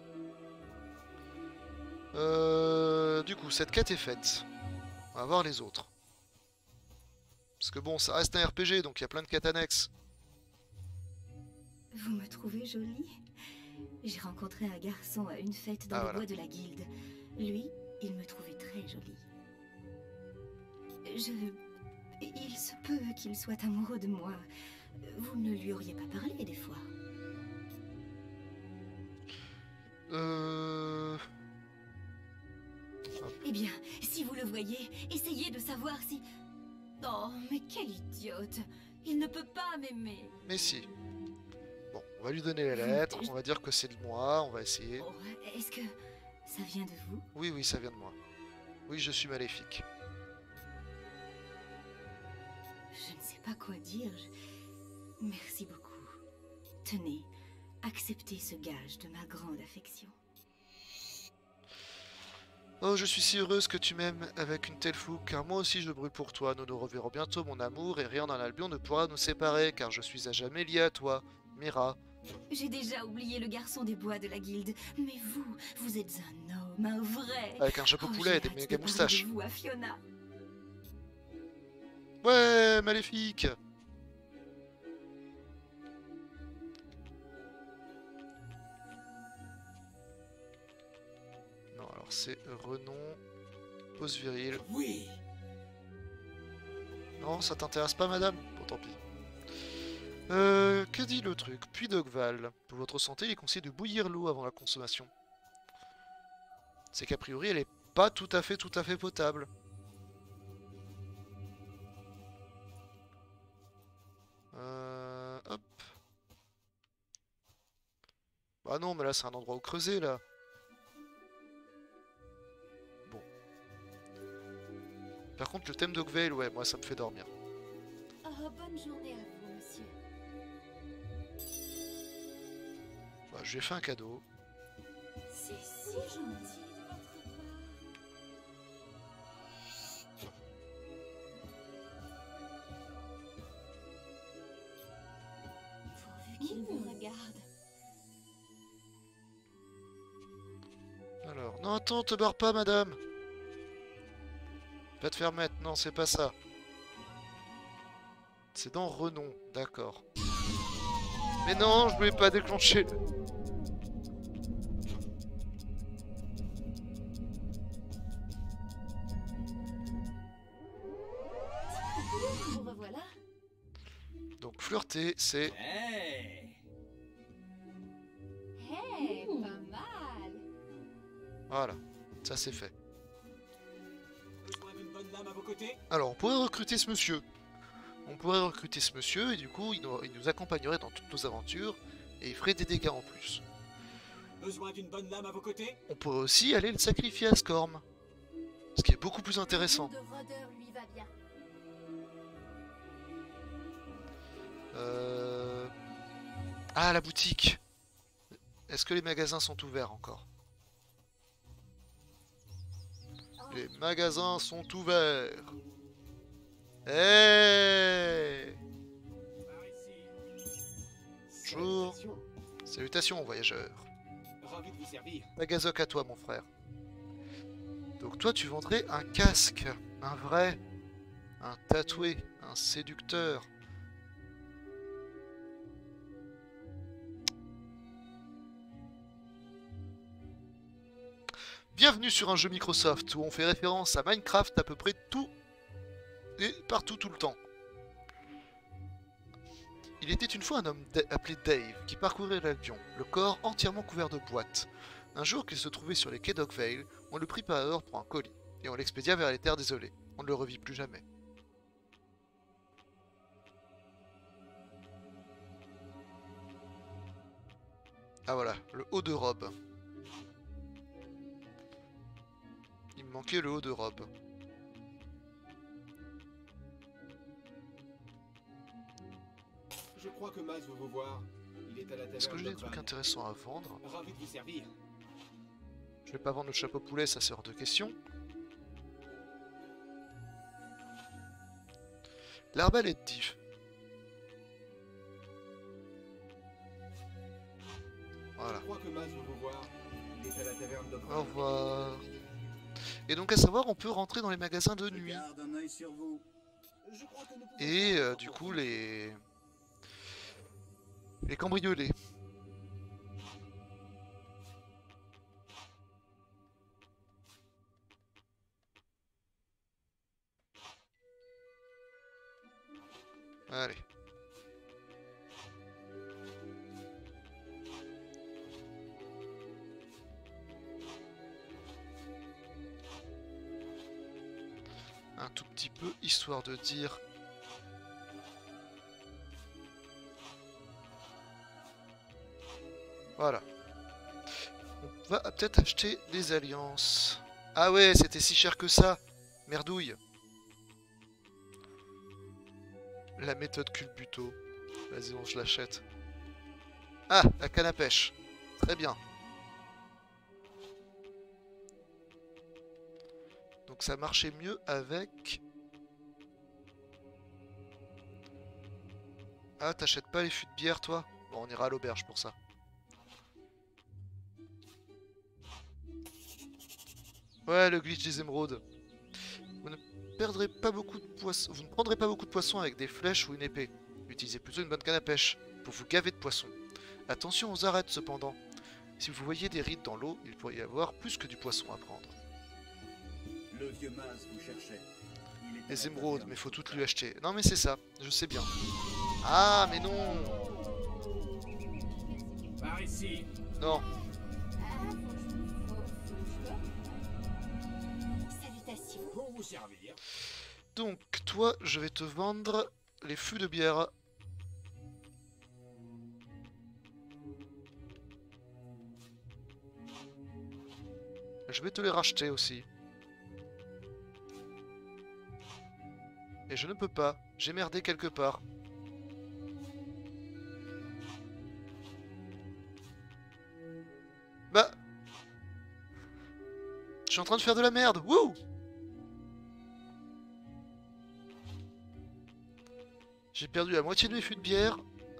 Euh, du coup, cette quête est faite. On va voir les autres. Parce que bon, ça reste un R P G, donc il y a plein de quêtes annexes. Vous me trouvez jolie? J'ai rencontré un garçon à une fête dans Ah, le voilà. bois de la guilde. Lui, il me trouvait très jolie. Je... Il se peut qu'il soit amoureux de moi. Vous ne lui auriez pas parlé des fois? Euh... Eh bien, si vous le voyez, essayez de savoir si... Oh, mais quel idiote! Il ne peut pas m'aimer. Mais si. Bon, on va lui donner la lettre, on va dire que c'est de moi, on va essayer. Oh, est-ce que ça vient de vous? Oui, oui, ça vient de moi. Oui, je suis maléfique. pas quoi dire. Je... Merci beaucoup. Tenez, acceptez ce gage de ma grande affection. Oh, je suis si heureuse que tu m'aimes avec une telle fougue, car moi aussi je brûle pour toi. Nous nous reverrons bientôt, mon amour, et rien dans Albion ne pourra nous séparer, car je suis à jamais lié à toi, Mira. J'ai déjà oublié le garçon des bois de la guilde, mais vous, vous êtes un homme, un vrai. Avec un chapeau oh, poulet et des hâte méga de moustaches. parler de vous à Fiona. Ouais, maléfique. Non, alors c'est renom, pose viril. Oui. Non, ça t'intéresse pas, madame? Bon, tant pis. Euh, que dit le truc? Puits d'Ogval. Pour votre santé, il est conseillé de bouillir l'eau avant la consommation. C'est qu'a priori, elle est pas tout à fait, tout à fait potable. Euh, hop. Bah non, mais là, c'est un endroit où creuser, là. Bon. Par contre, le thème d'Ogval, ouais, moi, ça me fait dormir. Oh, bonne journée à vous, monsieur. Bah, je lui ai fait un cadeau. C'est si gentil de votre part. Pourvu qu'il me regarde. Alors, non, attends, te barre pas, madame. Va te faire mettre, non, c'est pas ça. C'est dans Renom, d'accord. Mais non, je voulais pas déclencher. Vous revoilà. Donc flirter, c'est... Hey. Hey, pas mal. Voilà, ça c'est fait. Besoin d'une bonne dame à vos côtés? Alors, on pourrait recruter ce monsieur. On pourrait recruter ce monsieur et du coup, il nous, il nous accompagnerait dans toutes nos aventures et il ferait des dégâts en plus. Besoin d'une bonne lame à vos côtés? On pourrait aussi aller le sacrifier à Scorm. Ce qui est beaucoup plus intéressant. Le nom de rôdeur lui va bien. Euh... Ah, la boutique. Est-ce que les magasins sont ouverts encore? Les magasins sont ouverts. Hey! Bonjour. Salutations, voyageurs. Ravi de vous servir. Magazoc à toi, mon frère. Donc toi, tu vendrais un casque. Un vrai. Un tatoué. Un séducteur. Bienvenue sur un jeu Microsoft où on fait référence à Minecraft à peu près tout et partout tout le temps. Il était une fois un homme appelé Dave qui parcourait l'Albion, le corps entièrement couvert de boîtes. Un jour qu'il se trouvait sur les quais d'Oakvale, on le prit par erreur pour un colis et on l'expédia vers les terres désolées. On ne le revit plus jamais. Ah voilà, le haut de robe. Il me manquait le haut de robe. Je crois que Maz veut vous voir. Il est à la taverne. Est-ce que j'ai des d'Oakvale. trucs intéressants à vendre? Ravi de vous servir. Je vais pas vendre le chapeau poulet, ça c'est hors de question. L'arbalète d'If. Voilà. Je crois que Maz veut vous voir. Il est à la taverne d'Oakvale. Au revoir. Et donc à savoir, on peut rentrer dans les magasins de nuit. Garde un œil sur vous. Je crois que nous pouvons Et faire un euh, effort du pour coup vous. les... Les cambrioler. Allez. Un tout petit peu, histoire de dire... Voilà. On va peut-être acheter des alliances. Ah ouais, c'était si cher que ça. Merdouille. La méthode culbuto. Vas-y, on se l'achète. Ah, la canne à pêche. Très bien. Donc ça marchait mieux avec... Ah, t'achètes pas les fûts de bière, toi? Bon, on ira à l'auberge pour ça. Ouais, le glitch des émeraudes. Vous ne perdrez pas beaucoup de poissons. Vous ne prendrez pas beaucoup de poissons avec des flèches ou une épée. Utilisez plutôt une bonne canne à pêche pour vous gaver de poissons. Attention aux arêtes cependant. Si vous voyez des rides dans l'eau, il pourrait y avoir plus que du poisson à prendre. Le vieux Maz vous cherchait. Les émeraudes, mais faut toutes lui acheter. Non mais c'est ça, je sais bien. Ah mais non. Par ici. Non. Salutations. Pour vous servir. Donc toi, je vais te vendre les fûts de bière. Je vais te les racheter aussi. Et je ne peux pas. J'ai merdé quelque part. Bah. Je suis en train de faire de la merde. Wouh! J'ai perdu la moitié de mes fûts de bière.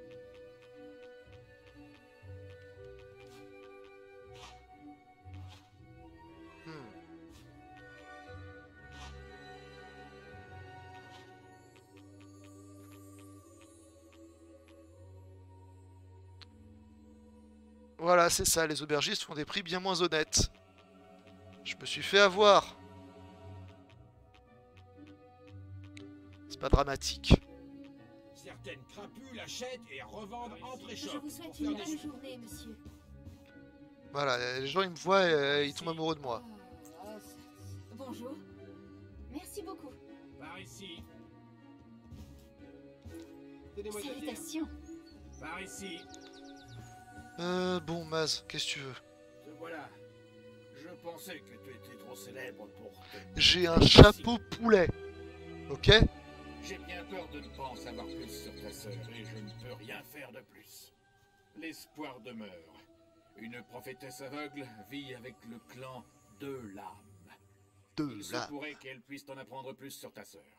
Voilà, c'est ça, les aubergistes font des prix bien moins honnêtes. Je me suis fait avoir. C'est pas dramatique. Certaines crapules l'achètent et revendent en pré-shop. Je vous souhaite une bonne journée, monsieur. Voilà, les gens ils me voient et euh, ils tombent amoureux de moi. Bonjour. Merci beaucoup. Par ici. Salutations. Par ici. Euh, bon, Maz, qu'est-ce que tu veux? Te voilà. Je pensais que tu étais trop célèbre pour... J'ai un chapeau poulet. Ok? J'ai bien peur de ne pas en savoir plus sur ta sœur et je ne peux rien faire de plus. L'espoir demeure. Une prophétesse aveugle vit avec le clan de l'âme. De Il se l'âme. pourrait qu'elle puisse t'en apprendre plus sur ta sœur.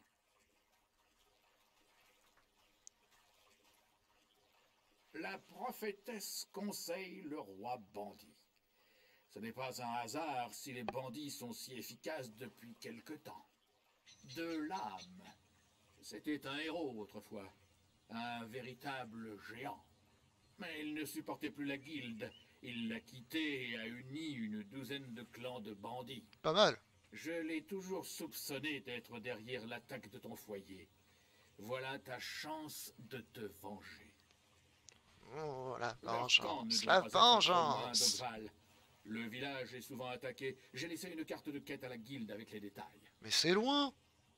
La prophétesse conseille le roi bandit. Ce n'est pas un hasard si les bandits sont si efficaces depuis quelque temps. De l'âme. C'était un héros autrefois, un véritable géant. Mais il ne supportait plus la guilde. Il l'a quittée et a uni une douzaine de clans de bandits. Pas mal. Je l'ai toujours soupçonné d'être derrière l'attaque de ton foyer. Voilà ta chance de te venger. Oh, la Leur camp ne vengeance, doit la pas être trop loin vengeance. d'Ogval. Le village est souvent attaqué. J'ai laissé une carte de quête à la guilde avec les détails. Mais c'est loin.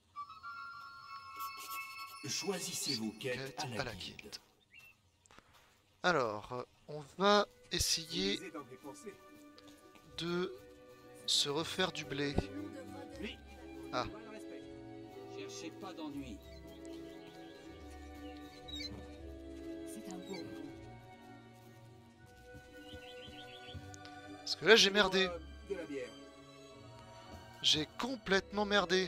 Choisissez vos quêtes Quête à la, à la guilde. guilde. Alors, euh, on va essayer de se refaire du blé. Oui. Ah. Cherchez pas d'ennui. C'est un beau. Parce que là j'ai merdé. De la bière. J'ai complètement merdé.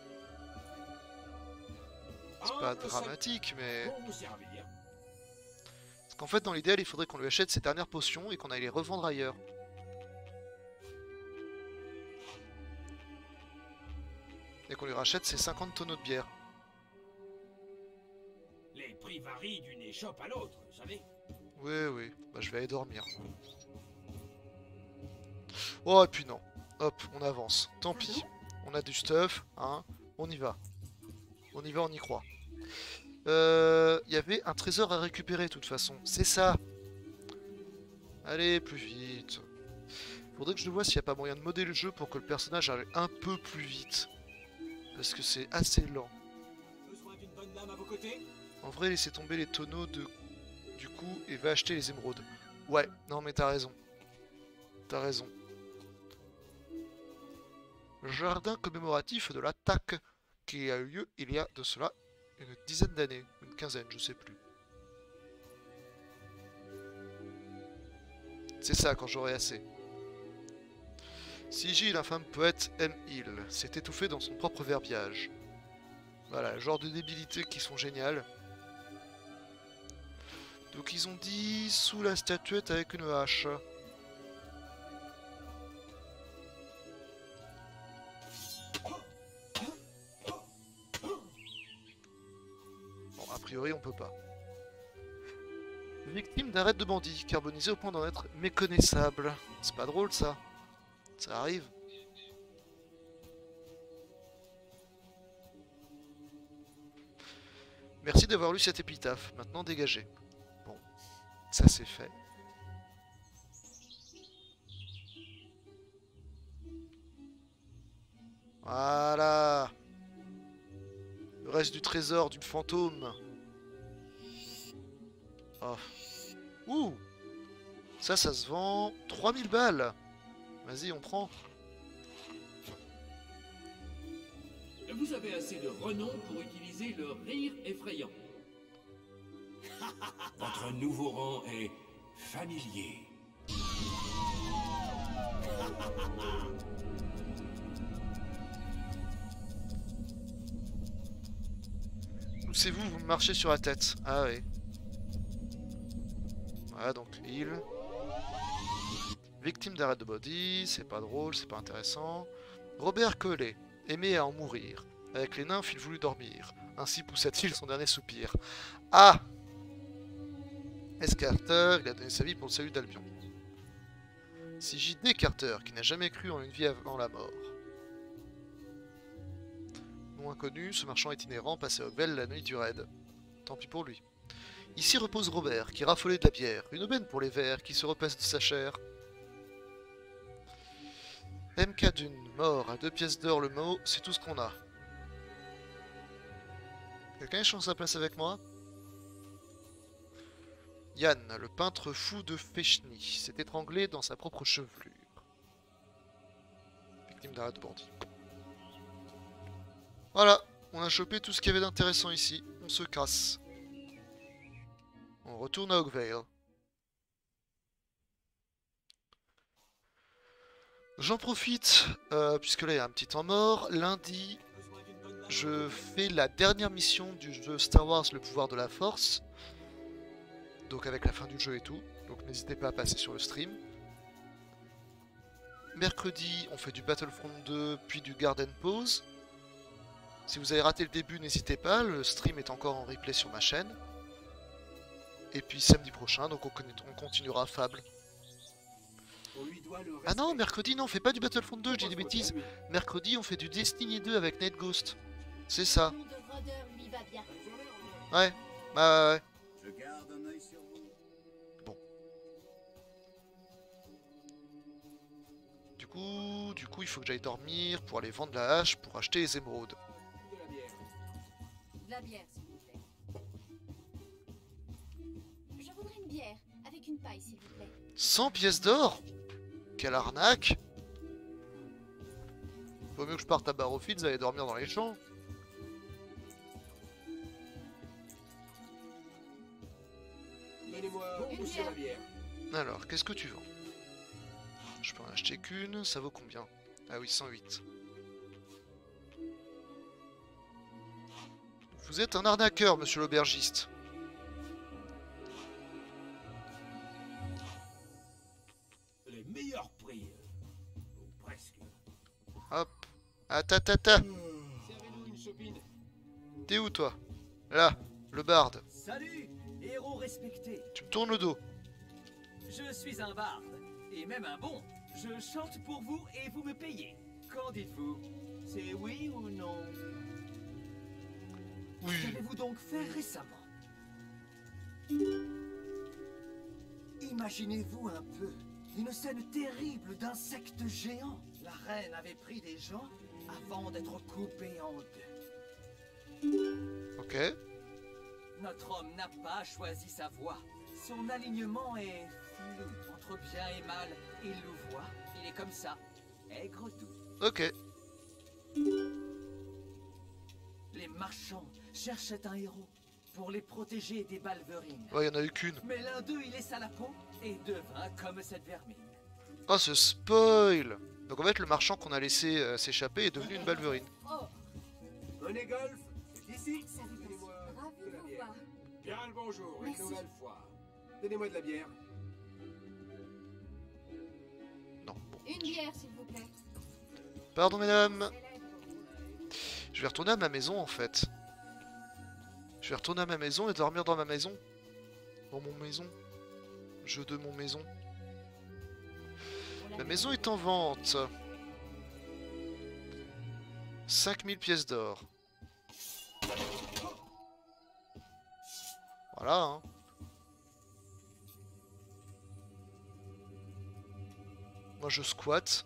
C'est Un pas peu dramatique, mais... Pour vous servir. Parce qu'en fait, dans l'idéal, il faudrait qu'on lui achète ses dernières potions et qu'on aille les revendre ailleurs. Et qu'on lui rachète ses cinquante tonneaux de bière. Les prix varient d'une échoppe à l'autre, vous savez. Oui, oui. Bah, je vais aller dormir. Oh, et puis non. Hop, on avance. Tant pis. On a du stuff, hein. On y va. On y va, on y croit. Euh, il y avait un trésor à récupérer, de toute façon. C'est ça. Allez, plus vite. Faudrait que je vois s'il n'y a pas moyen de modder le jeu pour que le personnage aille un peu plus vite. Parce que c'est assez lent. Besoin d'une bonne dame à vos côtés? En vrai, laissez tomber les tonneaux de... du coup et va acheter les émeraudes. Ouais, non mais t'as raison. T'as raison. Jardin commémoratif de l'attaque qui a eu lieu il y a de cela une dizaine d'années. Une quinzaine, je sais plus. C'est ça, quand j'aurai assez. Sigil, infâme poète, aime il, s'est étouffé dans son propre verbiage. Voilà, le genre de débilités qui sont géniales. Donc ils ont dit sous la statuette avec une hache. Bon, a priori on peut pas. Victime d'arrêt de bandit, carbonisé au point d'en être méconnaissable. C'est pas drôle ça. Ça arrive. Merci d'avoir lu cette épitaphe. Maintenant dégagez. Bon, ça c'est fait. Voilà. Le reste du trésor du fantôme. Oh. Ouh. Ça, ça se vend trois mille balles. Vas-y, on prend. Vous avez assez de renom pour utiliser le rire effrayant. Votre nouveau rang est familier. C'est vous, vous marchez sur la tête. Ah oui. Voilà, donc il. Victime d'arrêt de body, c'est pas drôle, c'est pas intéressant. Robert Collet, aimé à en mourir. Avec les nymphes, il voulut dormir. Ainsi poussa-t-il son dernier soupir. Ah! S. Carter, il a donné sa vie pour le salut d'Albion. C'est J D Carter, qui n'a jamais cru en une vie avant la mort. Nom inconnu, ce marchand itinérant passait au Bel la nuit du raid. Tant pis pour lui. Ici repose Robert, qui raffolait de la bière. Une aubaine pour les vers, qui se repassent de sa chair. M K d'une mort à deux pièces d'or le mot, c'est tout ce qu'on a. Quelqu'un échange sa place avec moi? Yann, le peintre fou de Fechny, s'est étranglé dans sa propre chevelure. Victime d'arrêt de bandit. Voilà, on a chopé tout ce qu'il y avait d'intéressant ici. On se casse. On retourne à Oakvale. J'en profite, euh, puisque là il y a un petit temps mort. Lundi, je fais la dernière mission du jeu Star Wars Le Pouvoir de la Force. Donc avec la fin du jeu et tout. Donc n'hésitez pas à passer sur le stream. Mercredi, on fait du Battlefront deux, puis du Garden Pause. Si vous avez raté le début, n'hésitez pas, le stream est encore en replay sur ma chaîne. Et puis samedi prochain, donc on, on continuera Fable. Ah non, mercredi, non, on fait pas du Battlefront deux, je dis des bêtises. Mercredi, on fait du Destiny deux avec Nate Ghost. C'est ça. Ouais, ouais, ouais, ouais. Bon. Du coup, du coup, il faut que j'aille dormir pour aller vendre la hache pour acheter les émeraudes. De la bière, s'il vous plaît. Je voudrais une bière, avec une paille, s'il vous plaît. cent pièces d'or? Quelle arnaque! Vaut mieux que je parte à Barrowfields, aller dormir dans les champs. Donnez-moi aussi la bière. Alors, qu'est-ce que tu vends? Je peux en acheter qu'une, ça vaut combien? Ah oui, cent huit. Vous êtes un arnaqueur, monsieur l'aubergiste. Les meilleurs prix. Ou presque. Hop. Ah ta ta ta. Servez-nous une chopine. T'es où toi? Là, le barde. Salut, héros respecté. Tu me tournes le dos. Je suis un barde, et même un bon. Je chante pour vous et vous me payez. Qu'en dites-vous? C'est oui ou non? Oui. Qu'avez-vous donc fait récemment? Imaginez-vous un peu une scène terrible d'insectes géants. La reine avait pris des gens avant d'être coupée en deux. Ok. Notre homme n'a pas choisi sa voie. Son alignement est flou entre bien et mal. Il le voit, il est comme ça, aigre doux. Ok. Les marchands cherchaient un héros. pour les protéger des balverines. Ouais, il y en a eu qu'une. Mais l'un d'eux, il laissa la peau et devint comme cette vermine. Oh, ce spoil! Donc en fait, le marchand qu'on a laissé euh, s'échapper est devenu une balverine. Oh. Money Golf, c'est ici. Donnez-moi de la bière. Bien le bonjour, une Merci. nouvelle fois. Donnez-moi de la bière. Non, bon. Une bière, s'il vous plaît. Pardon, mesdames. Je vais retourner à ma maison, en fait. Je vais retourner à ma maison et dormir dans ma maison. Dans mon maison. Jeu de mon maison. La maison est en vente. cinq mille pièces d'or. Voilà, hein. Moi, je squatte.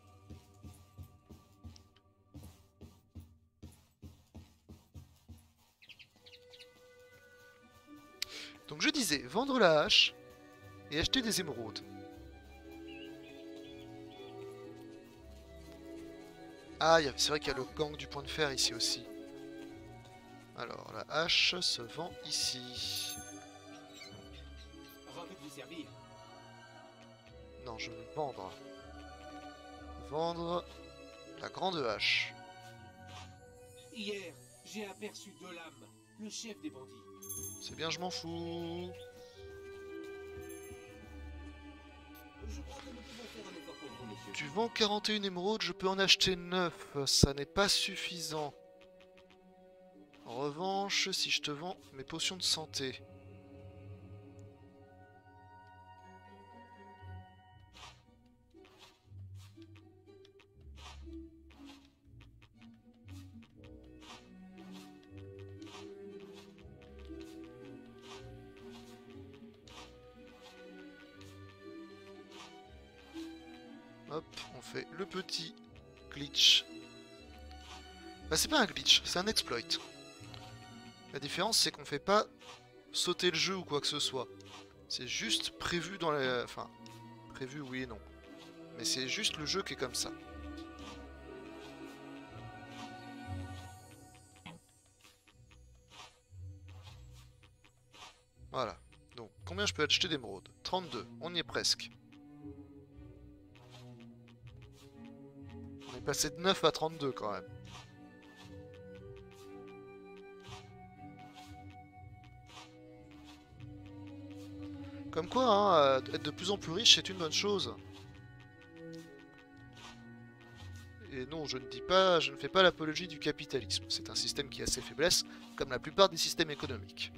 Donc je disais, vendre la hache et acheter des émeraudes. Ah, c'est vrai qu'il y a le gang du point de fer ici aussi. Alors, la hache se vend ici. Avant de vous servir. Non, je veux vendre. Vendre la grande hache. Hier, j'ai aperçu Dolam, le chef des bandits. C'est bien, je m'en fous. Je crois que nous pouvons faire un effort pour vous, monsieur. Tu vends quarante et une émeraudes, je peux en acheter neuf. Ça n'est pas suffisant. En revanche, si je te vends mes potions de santé. Hop, on fait le petit glitch. Bah c'est pas un glitch, c'est un exploit. La différence c'est qu'on fait pas sauter le jeu ou quoi que ce soit. C'est juste prévu dans la... Enfin, prévu oui et non. Mais c'est juste le jeu qui est comme ça. Voilà. Donc, combien je peux acheter d'émeraudes? trente-deux, on y est presque. On est passé de neuf à trente-deux quand même. Comme quoi, hein, être de plus en plus riche, c'est une bonne chose. Et non, je ne dis pas, je ne fais pas l'apologie du capitalisme. C'est un système qui a ses faiblesses, comme la plupart des systèmes économiques.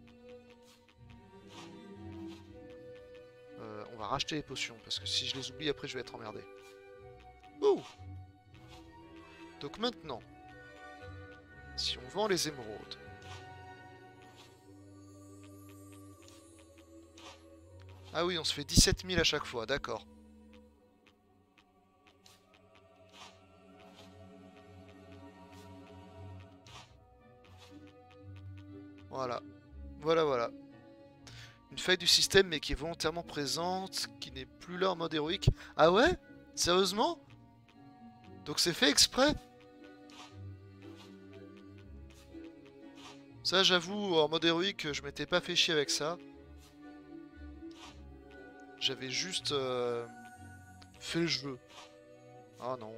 Euh, on va racheter les potions, parce que si je les oublie, après je vais être emmerdé. Ouh! Donc maintenant, si on vend les émeraudes... Ah oui, on se fait dix-sept mille à chaque fois, d'accord. Voilà. Voilà, voilà. Une faille du système, mais qui est volontairement présente, qui n'est plus là en mode héroïque. Ah ouais? Sérieusement? Donc c'est fait exprès? Ça, j'avoue, en mode héroïque, je m'étais pas fait chier avec ça. J'avais juste euh, fait le jeu. Ah non.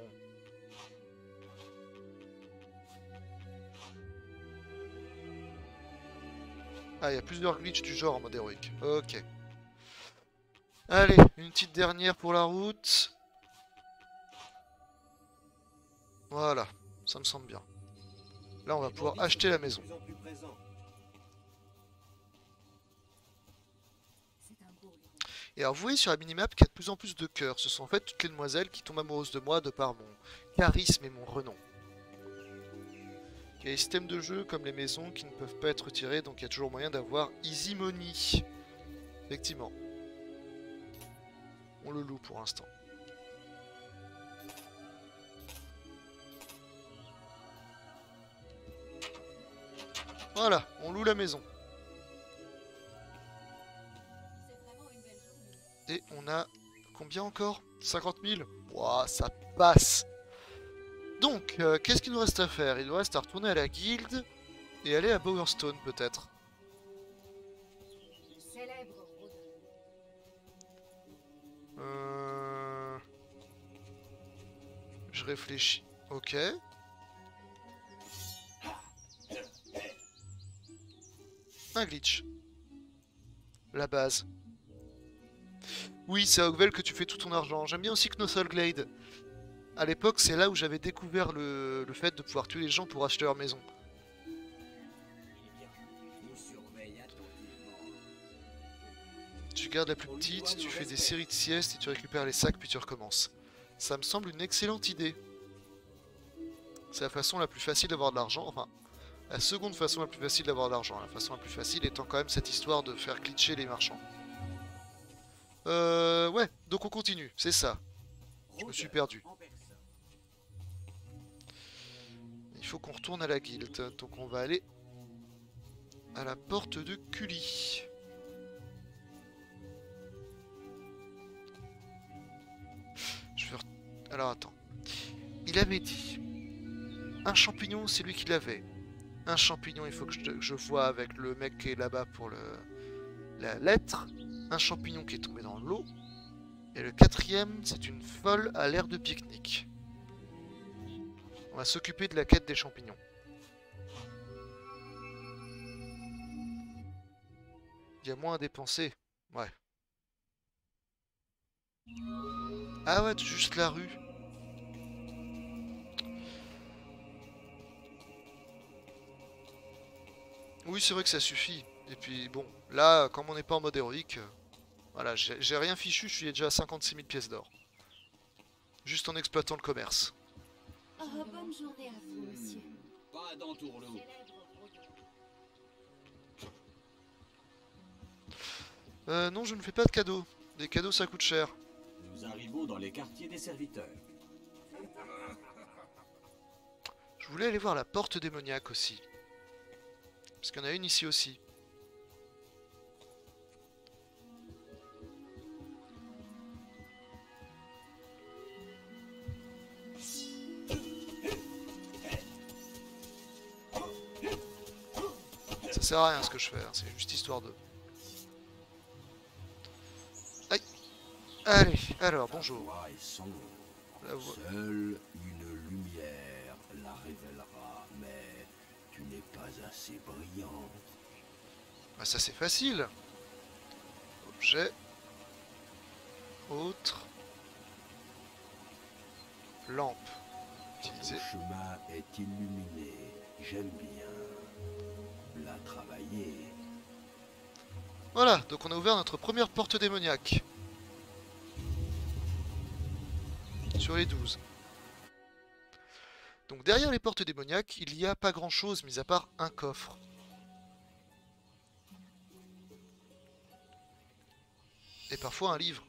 Ah, il y a plusieurs glitches du genre en mode héroïque. Ok. Allez, une petite dernière pour la route. Voilà, ça me semble bien. Là, on va pouvoir acheter la maison. Et alors vous voyez sur la minimap qu'il y a de plus en plus de cœurs. Ce sont en fait toutes les demoiselles qui tombent amoureuses de moi de par mon charisme et mon renom. Il y a des systèmes de jeu comme les maisons qui ne peuvent pas être retirés, donc il y a toujours moyen d'avoir easy money. Effectivement. On le loue pour l'instant. Voilà, on loue la maison. Et on a combien encore? cinquante mille? Ouah, ça passe. Donc, euh, qu'est-ce qu'il nous reste à faire? Il nous reste à retourner à la guilde et aller à Bowerstone peut-être. réfléchis. Ok. Un glitch. La base. Oui, c'est à Hogvel que tu fais tout ton argent. J'aime bien aussi Knossolglade. À l'époque, c'est là où j'avais découvert le, le fait de pouvoir tuer les gens pour acheter leur maison. Tu gardes la plus petite, tu fais des séries de siestes et tu récupères les sacs puis tu recommences. Ça me semble une excellente idée. C'est la façon la plus facile d'avoir de l'argent, enfin, la seconde façon la plus facile d'avoir de l'argent. La façon la plus facile étant quand même cette histoire de faire glitcher les marchands. Euh, ouais, donc on continue, c'est ça. Je me suis perdu. Il faut qu'on retourne à la guilde, donc on va aller à la porte de Cully. Je vais... Alors attends. Il avait dit... Un champignon, c'est lui qui l'avait. Un champignon, il faut que je, que je vois avec le mec qui est là-bas pour le... la lettre. Un champignon qui est tombé dans l'eau. Et le quatrième, c'est une folle à l'air de pique-nique. On va s'occuper de la quête des champignons. Il y a moins à dépenser. Ouais. Ah ouais, juste la rue. Oui, c'est vrai que ça suffit. Et puis bon, là, comme on n'est pas en mode héroïque, euh, voilà, j'ai rien fichu, je suis déjà à cinquante-six mille pièces d'or. Juste en exploitant le commerce. Oh, bonne journée à vous, monsieur. Pas d'entourloupe. Euh, non, je ne fais pas de cadeaux. Des cadeaux, ça coûte cher. Nous arrivons dans les quartiers des serviteurs. Je voulais aller voir la porte démoniaque aussi. Parce qu'il y en a une ici aussi. Ça sert à rien ce que je fais, hein, c'est juste histoire de... Aïe. Allez, alors, bonjour. La voix... Seule une lumière la révélera, mais tu n'es pas assez brillant. Bah ça c'est facile. Objet. Autre. Lampe. Utiliser. Le chemin est illuminé. J'aime bien. La travailler. Voilà, donc on a ouvert notre première porte démoniaque. Sur les douze. Donc derrière les portes démoniaques, il n'y a pas grand chose mis à part un coffre. Et parfois un livre.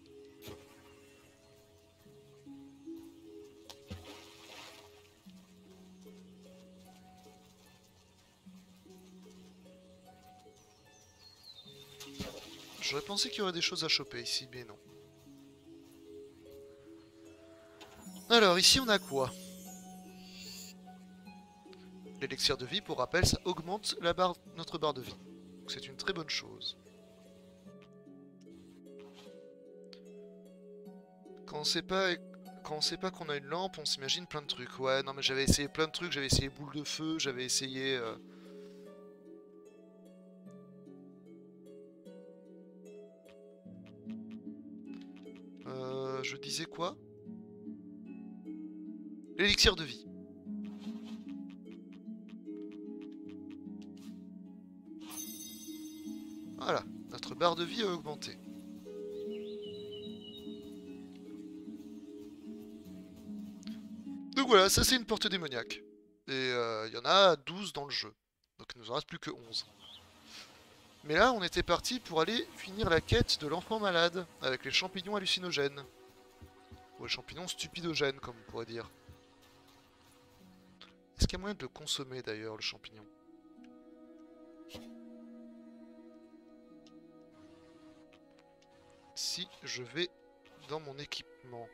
J'aurais pensé qu'il y aurait des choses à choper ici, mais non. Alors, ici on a quoi? L'élixir de vie, pour rappel, ça augmente la barre, notre barre de vie. Donc c'est une très bonne chose. Quand on sait pas, quand on sait pas qu'on a une lampe, on s'imagine plein de trucs. Ouais, non mais j'avais essayé plein de trucs, j'avais essayé boule de feu, j'avais essayé... Euh... Euh, je disais quoi? L'élixir de vie. Voilà, notre barre de vie a augmenté. Donc voilà, ça c'est une porte démoniaque. Et il euh, y en a douze dans le jeu. Donc il nous en reste plus que onze. Mais là, on était parti pour aller finir la quête de l'enfant malade, avec les champignons hallucinogènes. Ou les champignons stupidogènes, comme on pourrait dire. Est-ce qu'il y a moyen de le consommer d'ailleurs, le champignon? Si je vais dans mon équipement.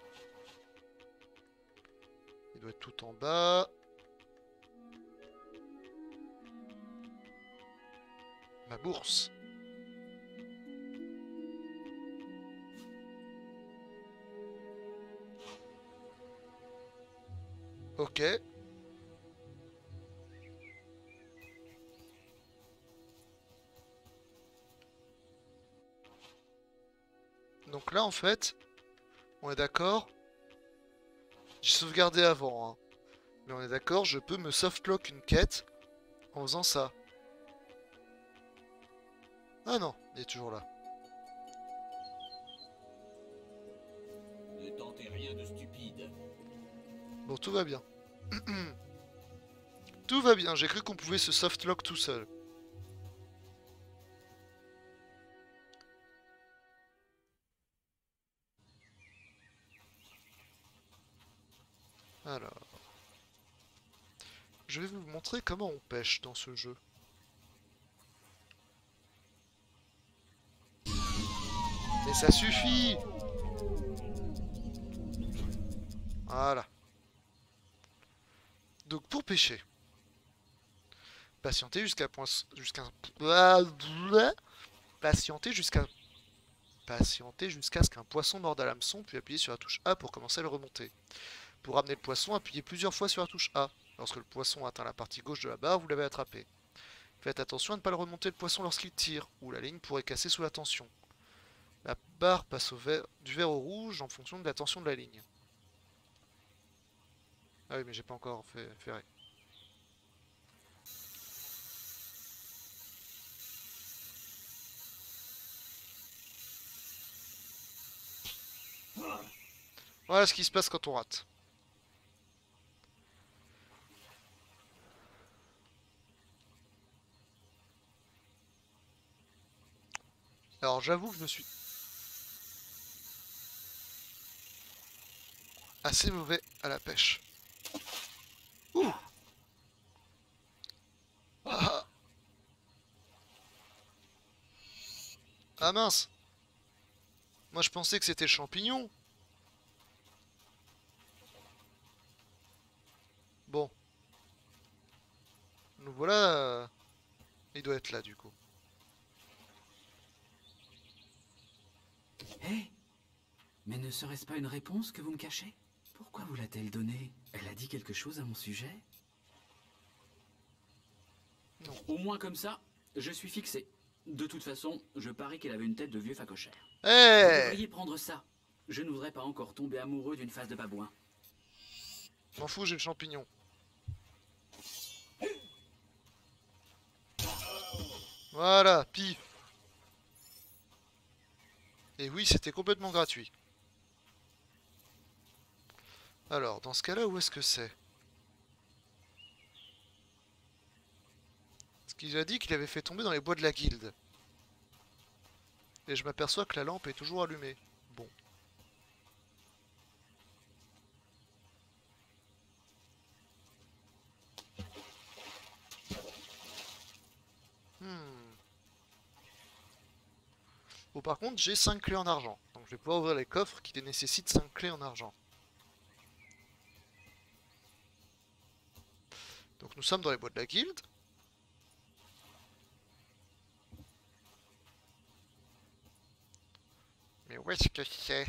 Il doit être tout en bas. Ma bourse. Ok. Donc là, en fait, on est d'accord. J'ai sauvegardé avant, hein. Mais on est d'accord, je peux me softlock une quête en faisant ça. Ah non, il est toujours là. Ne tentez rien de stupide. Bon, tout va bien. Tout va bien, j'ai cru qu'on pouvait se softlock tout seul. Alors... Je vais vous montrer comment on pêche dans ce jeu. Mais ça suffit! Voilà. Donc pour pêcher, patienter jusqu'à point... jusqu'à... Patienter jusqu'à... Patienter jusqu'à ce qu'un poisson morde à l'hameçon, puis appuyer sur la touche A pour commencer à le remonter. Pour ramener le poisson, appuyez plusieurs fois sur la touche A. Lorsque le poisson atteint la partie gauche de la barre, vous l'avez attrapé. Faites attention à ne pas le remonter le poisson lorsqu'il tire, ou la ligne pourrait casser sous la tension. La barre passe au vert, du vert au rouge en fonction de la tension de la ligne. Ah oui, mais j'ai pas encore fait ferré. Voilà ce qui se passe quand on rate. Alors j'avoue que je me suis assez mauvais à la pêche. Ouh. Ah. Ah mince. Moi je pensais que c'était le champignon. Bon. Nous voilà. euh, Il doit être là du coup. Hé, mais ne serait-ce pas une réponse que vous me cachez? Pourquoi vous l'a-t-elle donnée? Elle a dit quelque chose à mon sujet? Non. Au moins comme ça, je suis fixé. De toute façon, je parie qu'elle avait une tête de vieux facochère. Hey, vous devriez prendre ça. Je ne voudrais pas encore tomber amoureux d'une face de babouin. M'en fous, j'ai le champignon. Voilà, pif. Et oui, c'était complètement gratuit. Alors, dans ce cas-là, où est-ce que c'est? Parce qu'il a dit qu'il avait fait tomber dans les bois de la guilde. Et je m'aperçois que la lampe est toujours allumée. Bon. Hmm. Bon, par contre, j'ai cinq clés en argent. Donc je vais pouvoir ouvrir les coffres qui nécessitent cinq clés en argent. Donc nous sommes dans les bois de la guilde. Mais où est-ce que c'est?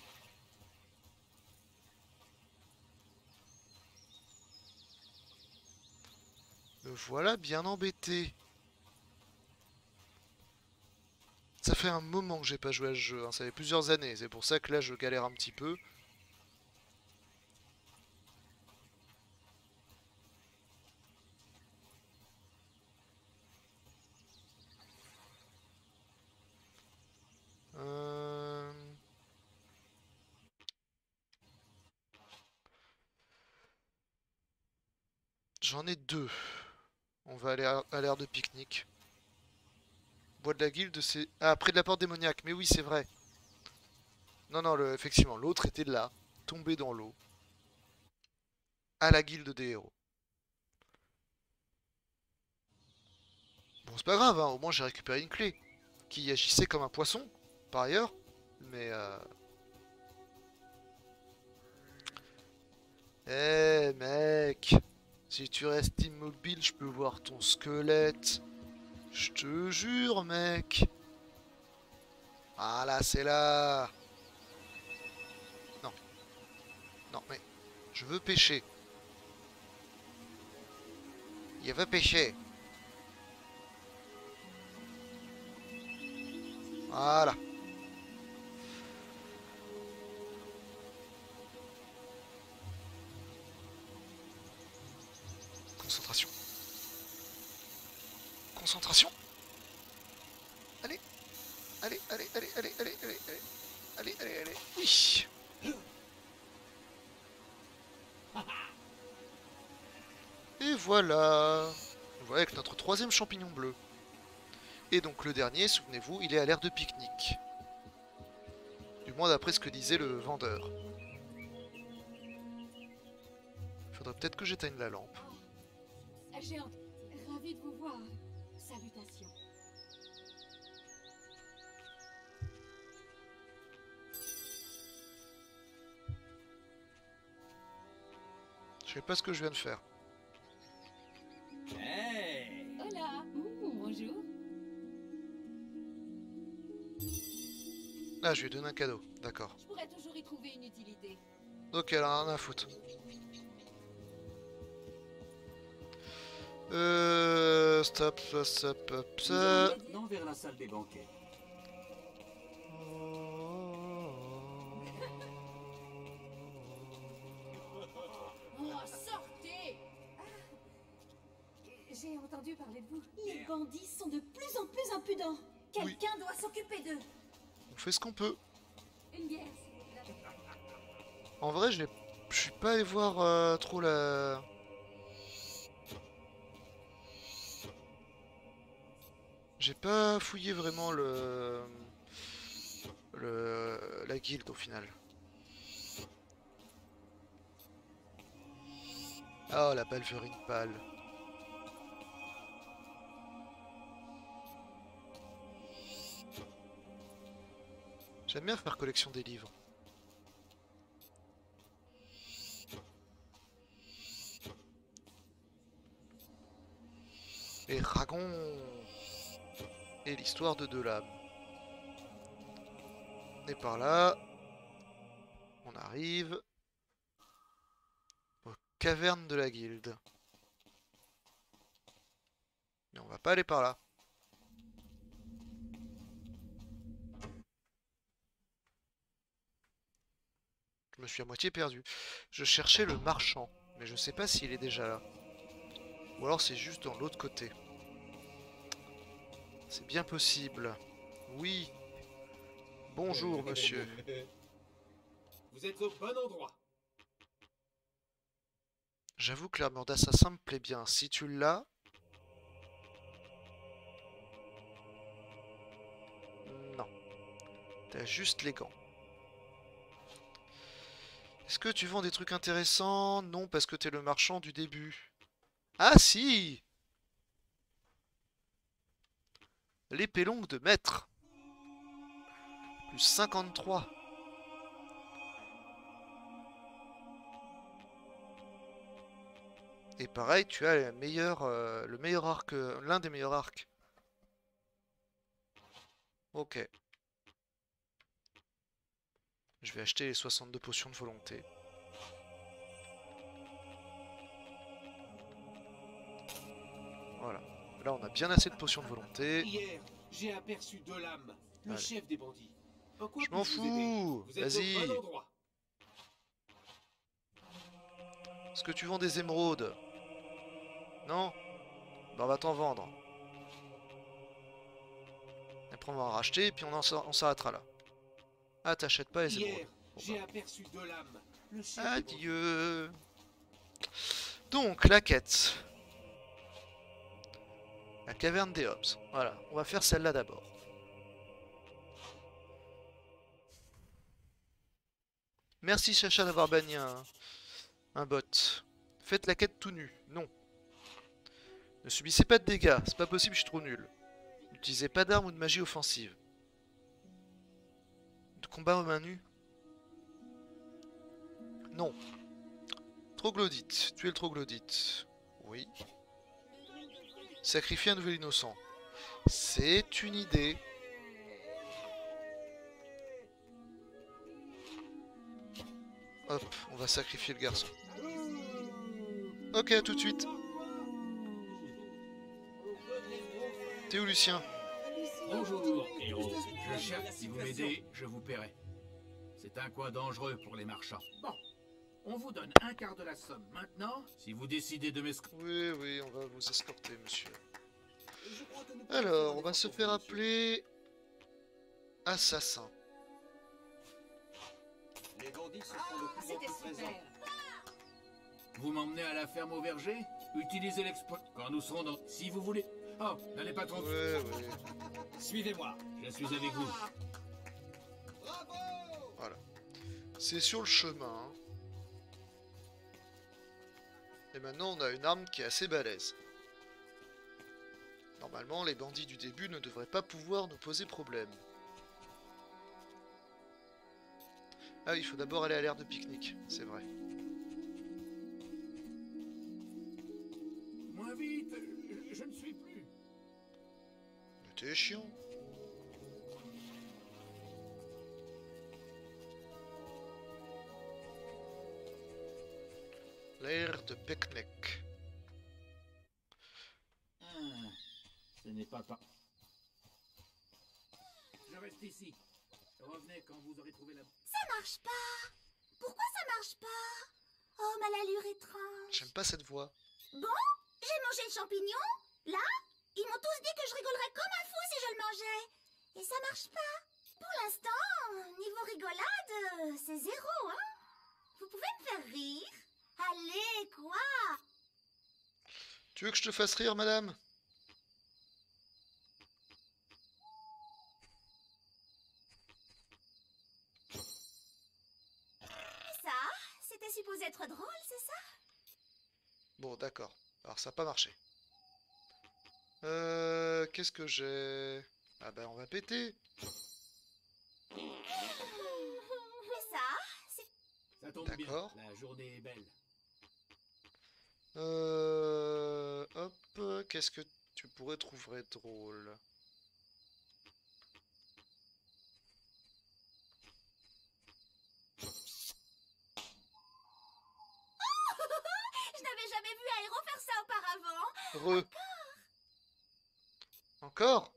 Me voilà bien embêté. Ça fait un moment que j'ai pas joué à ce jeu, hein. Ça fait plusieurs années, c'est pour ça que là je galère un petit peu. Euh... J'en ai deux. On va aller à, à l'aire de pique-nique. Bois de la guilde, c'est... Ah, près de la porte démoniaque, mais oui, c'est vrai. Non, non, le... effectivement, l'autre était là, tombé dans l'eau. À la guilde des héros. Bon, c'est pas grave, hein, au moins j'ai récupéré une clé. Qui agissait comme un poisson, par ailleurs. Mais... Euh... Eh, mec, si tu restes immobile, je peux voir ton squelette. Je te jure, mec. Ah là, c'est là. Non. Non, mais je veux pêcher. Il va pêcher. Voilà. Concentration. Concentration. Allez. Allez, allez, allez, allez, allez, allez, allez. Allez, allez, allez. Oui. Et voilà. Voilà avec notre troisième champignon bleu. Et donc le dernier, souvenez-vous, il est à l'air de pique-nique. Du moins d'après ce que disait le vendeur. Faudrait peut-être que j'éteigne la lampe. Géante, ravi de vous voir. Salutations. Je sais pas ce que je viens de faire. Hey. Hola. Ouh, bonjour. Ah, je lui ai donné un cadeau, d'accord. Je pourrais toujours y trouver une utilité. Ok, elle a rien à foutre. Euh... Stop, stop, stop, stop, Nous allons stop. maintenant vers la salle des banquets. Oh, sortez! J'ai entendu parler de vous. Les bandits sont de plus en plus impudents. Quelqu'un doit s'occuper d'eux. On fait ce qu'on peut. Une bière. En vrai, je je suis pas allé voir euh, trop la... J'ai pas fouillé vraiment le... le... la guilde au final. Oh, la balverine pâle. J'aime bien faire collection des livres. Et Ragon. Et l'histoire de deux lames. Et par là, on arrive aux cavernes de la guilde. Mais on va pas aller par là. Je me suis à moitié perdu. Je cherchais le marchand, mais je sais pas s'il est déjà là. Ou alors c'est juste dans l'autre côté. C'est bien possible. Oui. Bonjour, monsieur. Vous êtes au bon endroit. J'avoue que l'armure d'assassin me plaît bien. Si tu l'as... Non. T'as juste les gants. Est-ce que tu vends des trucs intéressants? Non, parce que t'es le marchand du début. Ah si! L'épée longue de maître. Plus cinquante-trois. Et pareil, tu as le meilleur, euh, le meilleur arc, euh, l'un des meilleurs arcs. Ok. Je vais acheter les soixante-deux potions de volonté. Voilà. Là, on a bien assez de potions de volonté. Hier, j'ai aperçu Dolam, le Allez. chef des bandits. En quoi Je m'en puis-je vous aider? fous. Vous êtes au Vas-y. bon endroit. Est-ce que tu vends des émeraudes? Non? Ben, on va t'en vendre. Après, on va en racheter, et puis on en sort- on s'arrêtera là. Ah, t'achètes pas les Hier, émeraudes. Bon, j'ai bah. aperçu Dolam, le chef des bandits. Adieu. Donc, la quête. La caverne des Hobbs. Voilà, on va faire celle-là d'abord. Merci Chacha d'avoir banni un, un bot. Faites la quête tout nu. Non. Ne subissez pas de dégâts. C'est pas possible, je suis trop nul. N'utilisez pas d'armes ou de magie offensive. De combat aux mains nues. Non. Troglodyte. Tuer le troglodyte. Oui. Sacrifier un nouvel innocent. C'est une idée. Hop, on va sacrifier le garçon. Ok, à tout de suite. T'es où, Lucien? Bonjour, héros. Je cherche, si vous m'aidez, je vous paierai. C'est un coin dangereux pour les marchands. Bon, on vous donne un quart de la somme maintenant, si vous décidez de m'escorter. Oui, oui, on va vous escorter, monsieur. Alors, on va se faire appeler... Assassin. Les bandits se font de plus en plus présents. Vous m'emmenez à la ferme au verger? Utilisez l'exploit quand nous serons dans... Si vous voulez... Oh, n'allez pas trop... Ouais, ouais. Suivez-moi, je suis avec vous. Voilà. C'est sur le chemin. Et maintenant, on a une arme qui est assez balèze. Normalement, les bandits du début ne devraient pas pouvoir nous poser problème. Ah oui, il faut d'abord aller à l'aire de pique-nique, c'est vrai. Moins vite, je, je ne suis plus. Mais t'es chiant. L'aire de pique-nique. Ah, ce n'est pas pas. Je reste ici. Revenez quand vous aurez trouvé la... Ça marche pas. Pourquoi ça marche pas? Oh, ma l'allure étrange. J'aime pas cette voix. Bon, j'ai mangé le champignon. Là, ils m'ont tous dit que je rigolerais comme un fou si je le mangeais. Et ça marche pas. Pour l'instant, niveau rigolade, c'est zéro, hein. Vous pouvez me faire rire? Allez, quoi? Tu veux que je te fasse rire, madame? Ça, c'était supposé être drôle, c'est ça? Bon, d'accord. Alors, ça n'a pas marché. Euh... Qu'est-ce que j'ai? Ah ben, on va péter. Mais ça, c'est... Ça tombe bien, D'accord. la journée est belle. Euh... Hop, qu'est-ce que tu pourrais trouver drôle? Je n'avais jamais vu Aéro faire ça auparavant. Re. Encore?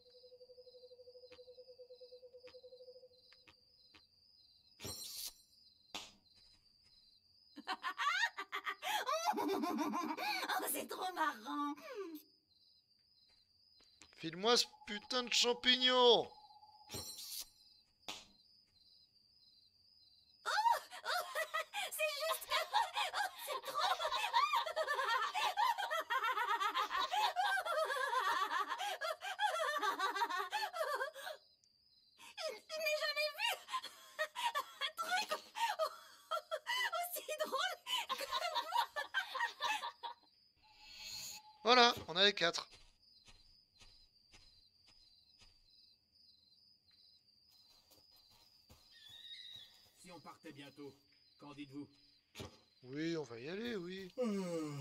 Oh, c'est trop marrant. File-moi ce putain de champignon! C'est juste que... Oh, c'est trop... Je, je n'ai jamais vu un truc aussi drôle que vous. Voilà, on a les quatre. Si on partait bientôt, qu'en dites-vous? Oui, on va y aller, oui. Ouais,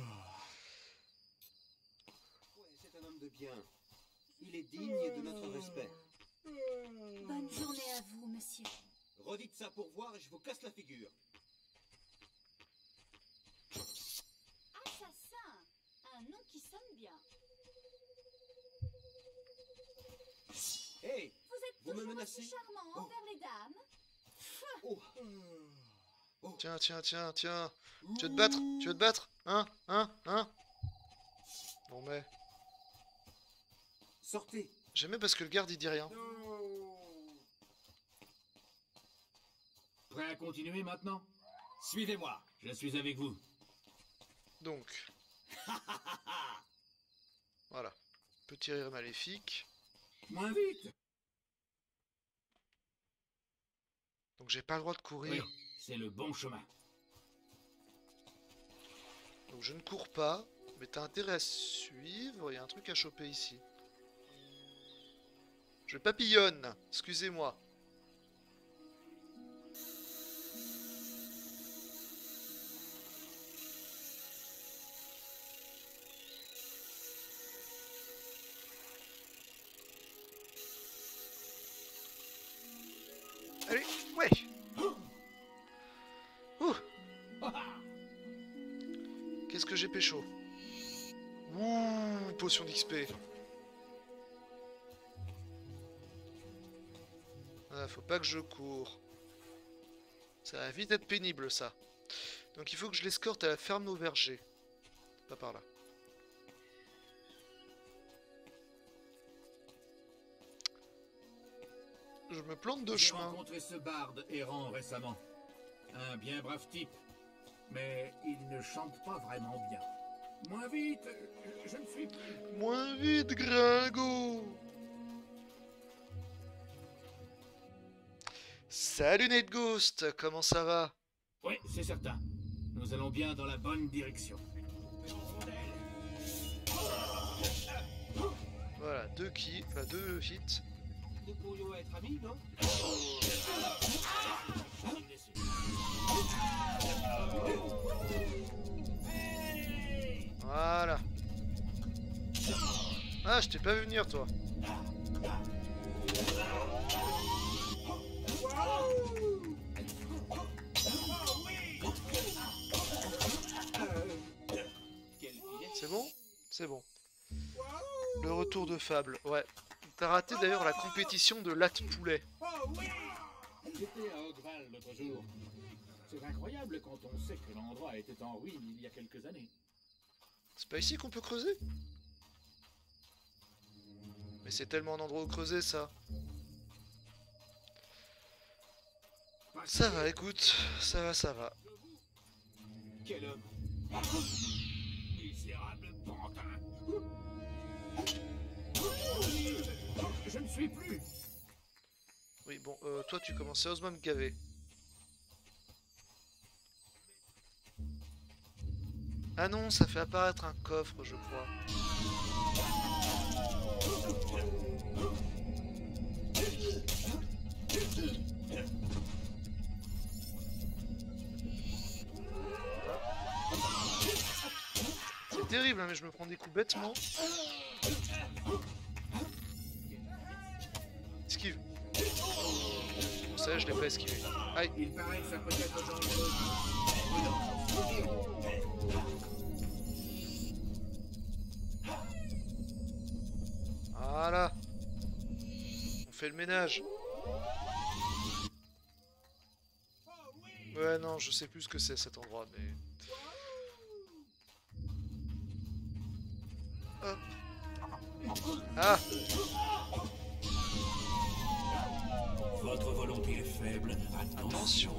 c'est un homme de bien. Il est digne de notre respect. Bonne journée à vous, monsieur. Redites ça pour voir et je vous casse la figure. Assassin, un nom qui sonne bien. Hé, Vous êtes vous me toujours menacez? aussi charmant Oh. envers les dames. Oh. Tiens, tiens, tiens, tiens. Tu veux te battre? Tu veux te battre? Hein? Hein? Hein? Bon, mais... Sortez. J'aimais parce que le garde, il dit rien. Prêt à continuer maintenant? Suivez-moi, je suis avec vous. Donc... Voilà. Petit rire maléfique. Moins vite. Donc j'ai pas le droit de courir. Oui, c'est le bon chemin. Donc je ne cours pas, mais t'as intérêt à suivre. Il y a un truc à choper ici. Je papillonne, excusez-moi. Allez, ouais. Ouh. Qu'est-ce que j'ai pécho? Ouh, potion d'X P. Ah, faut pas que je cours. Ça va vite être pénible, ça. Donc il faut que je l'escorte à la ferme au verger. Pas par là. Je me plante de chemin. J'ai rencontré ce barde errant récemment. Un bien brave type. Mais il ne chante pas vraiment bien. Moins vite, je ne suis plus. Moins vite, Gringo. Salut Nate Ghost, comment ça va? Oui, c'est certain. Nous allons bien dans la bonne direction. Voilà, deux kills, enfin deux hits. Nous pourrions être amis, non? Voilà. Ah, je t'ai pas vu venir, toi. C'est bon? C'est bon. Le retour de Fable, ouais. T'as raté d'ailleurs la compétition de latte poulet. J'étais à Ogval l'autre jour. C'est incroyable quand on sait que l'endroit était en ruine il y a quelques années. C'est pas ici qu'on peut creuser? Mais c'est tellement un endroit où creuser, ça. Ça va, écoute. Ça va, ça va. Quel homme! Misérable pantin! Je ne suis plus! Oui, bon, euh, toi, tu commences sérieusement à me gaver. Ah non, ça fait apparaître un coffre, je crois. C'est terrible, hein, mais je me prends des coups bêtement. Esquive. Bon, ça, je l'ai pas esquivé. Aïe. Il paraît que ça peut être dangereux. Voilà. On fait le ménage. Ouais, non, je sais plus ce que c'est cet endroit, mais... Hop. Ah! Votre volonté est faible. Attention.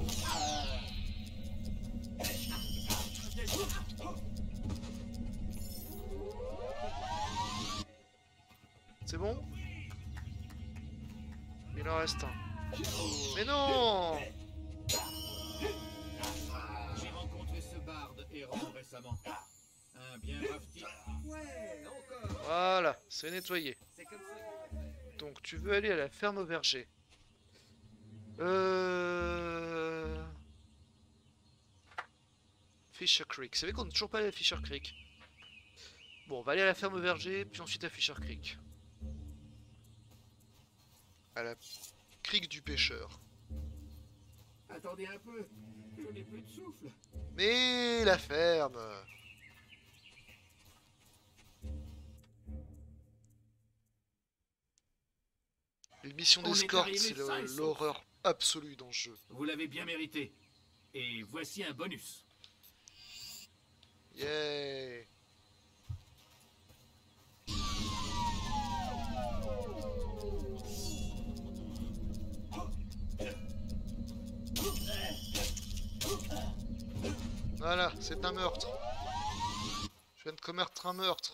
C'est bon? Il en reste un. Mais non! J'ai rencontré ce barde errant récemment. Un bien brave type. Ouais, encore. Voilà, c'est nettoyé. C'est comme ça. Donc tu veux aller à la ferme au verger. Euh... Fisher Creek. Vous savez qu'on n'est toujours pas allé à Fisher Creek. Bon, on va aller à la ferme au verger, puis ensuite à Fisher Creek. À la crique du pêcheur. Attendez un peu, je n'ai plus de souffle. Mais la ferme. Les missions d'escorte, c'est l'horreur absolue dans le jeu. Vous l'avez bien mérité. Et voici un bonus. Yeah. Voilà, c'est un meurtre. Je viens de commettre un meurtre.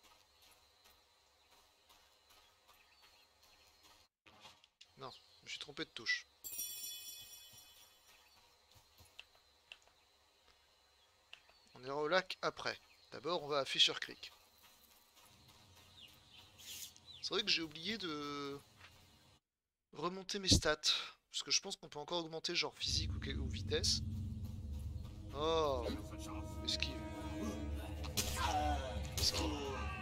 Non, je me suis trompé de touche. On ira au lac après. D'abord, on va à Fisher Creek. C'est vrai que j'ai oublié de remonter mes stats. Parce que je pense qu'on peut encore augmenter genre physique ou, ou vitesse. Oh, esquive. Esquive.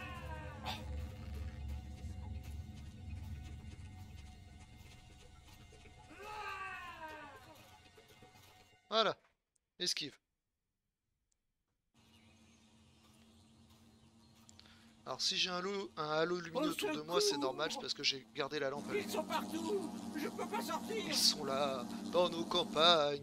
Voilà, esquive. Alors si j'ai un halo, un halo lumineux autour de moi, c'est normal, c'est parce que j'ai gardé la lampe allumée. Ils sont partout. Je peux pas sortir. Ils sont là, dans nos campagnes.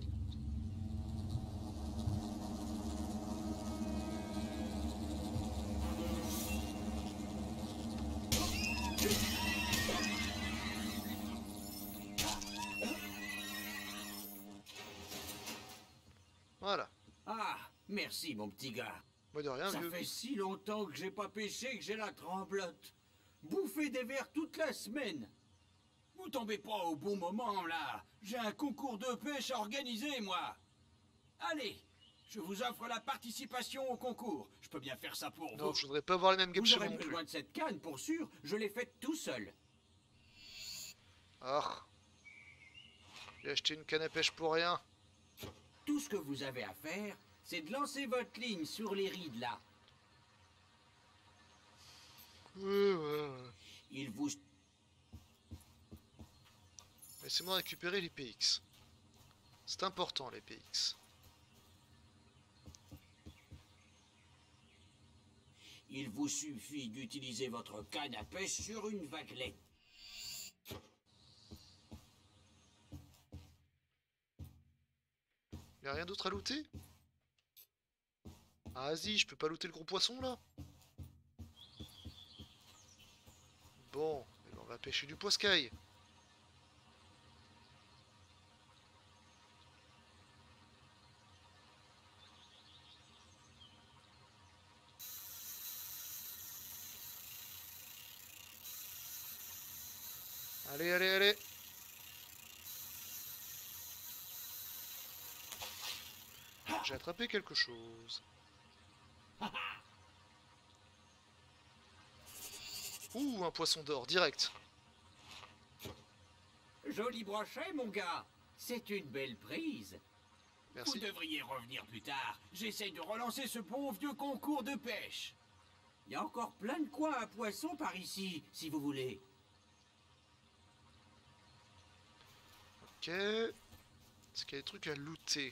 Voilà. Ah, merci mon petit gars. Moi de rien, Ça vieux. fait si longtemps que j'ai pas pêché que j'ai la tremblote. Bouffer des vers toute la semaine. Vous tombez pas au bon moment là. J'ai un concours de pêche à organiser moi. Allez, je vous offre la participation au concours. Je peux bien faire ça pour vous. Non, je voudrais pas avoir les mêmes games Vous chez aurez moi non plus. besoin de cette canne pour sûr. Je l'ai faite tout seul. Ah. J'ai acheté une canne à pêche pour rien. Tout ce que vous avez à faire, c'est de lancer votre ligne sur les rides là. Ouais, ouais, ouais. Il vous... Laissez-moi récupérer les P X. C'est important les P X. Il vous suffit d'utiliser votre canne à pêche sur une vaguelette. Y'a rien d'autre à looter? Ah vas-y, je peux pas looter le gros poisson là? Bon, eh ben, on va pêcher du poiscaille. Allez, allez, allez. J'ai attrapé quelque chose. Ouh, un poisson d'or, direct. Joli brochet, mon gars. C'est une belle prise. Merci. Vous devriez revenir plus tard. J'essaye de relancer ce bon vieux concours de pêche. Il y a encore plein de coins à poissons par ici, si vous voulez. Ok. Est-ce qu'il y a des trucs à looter?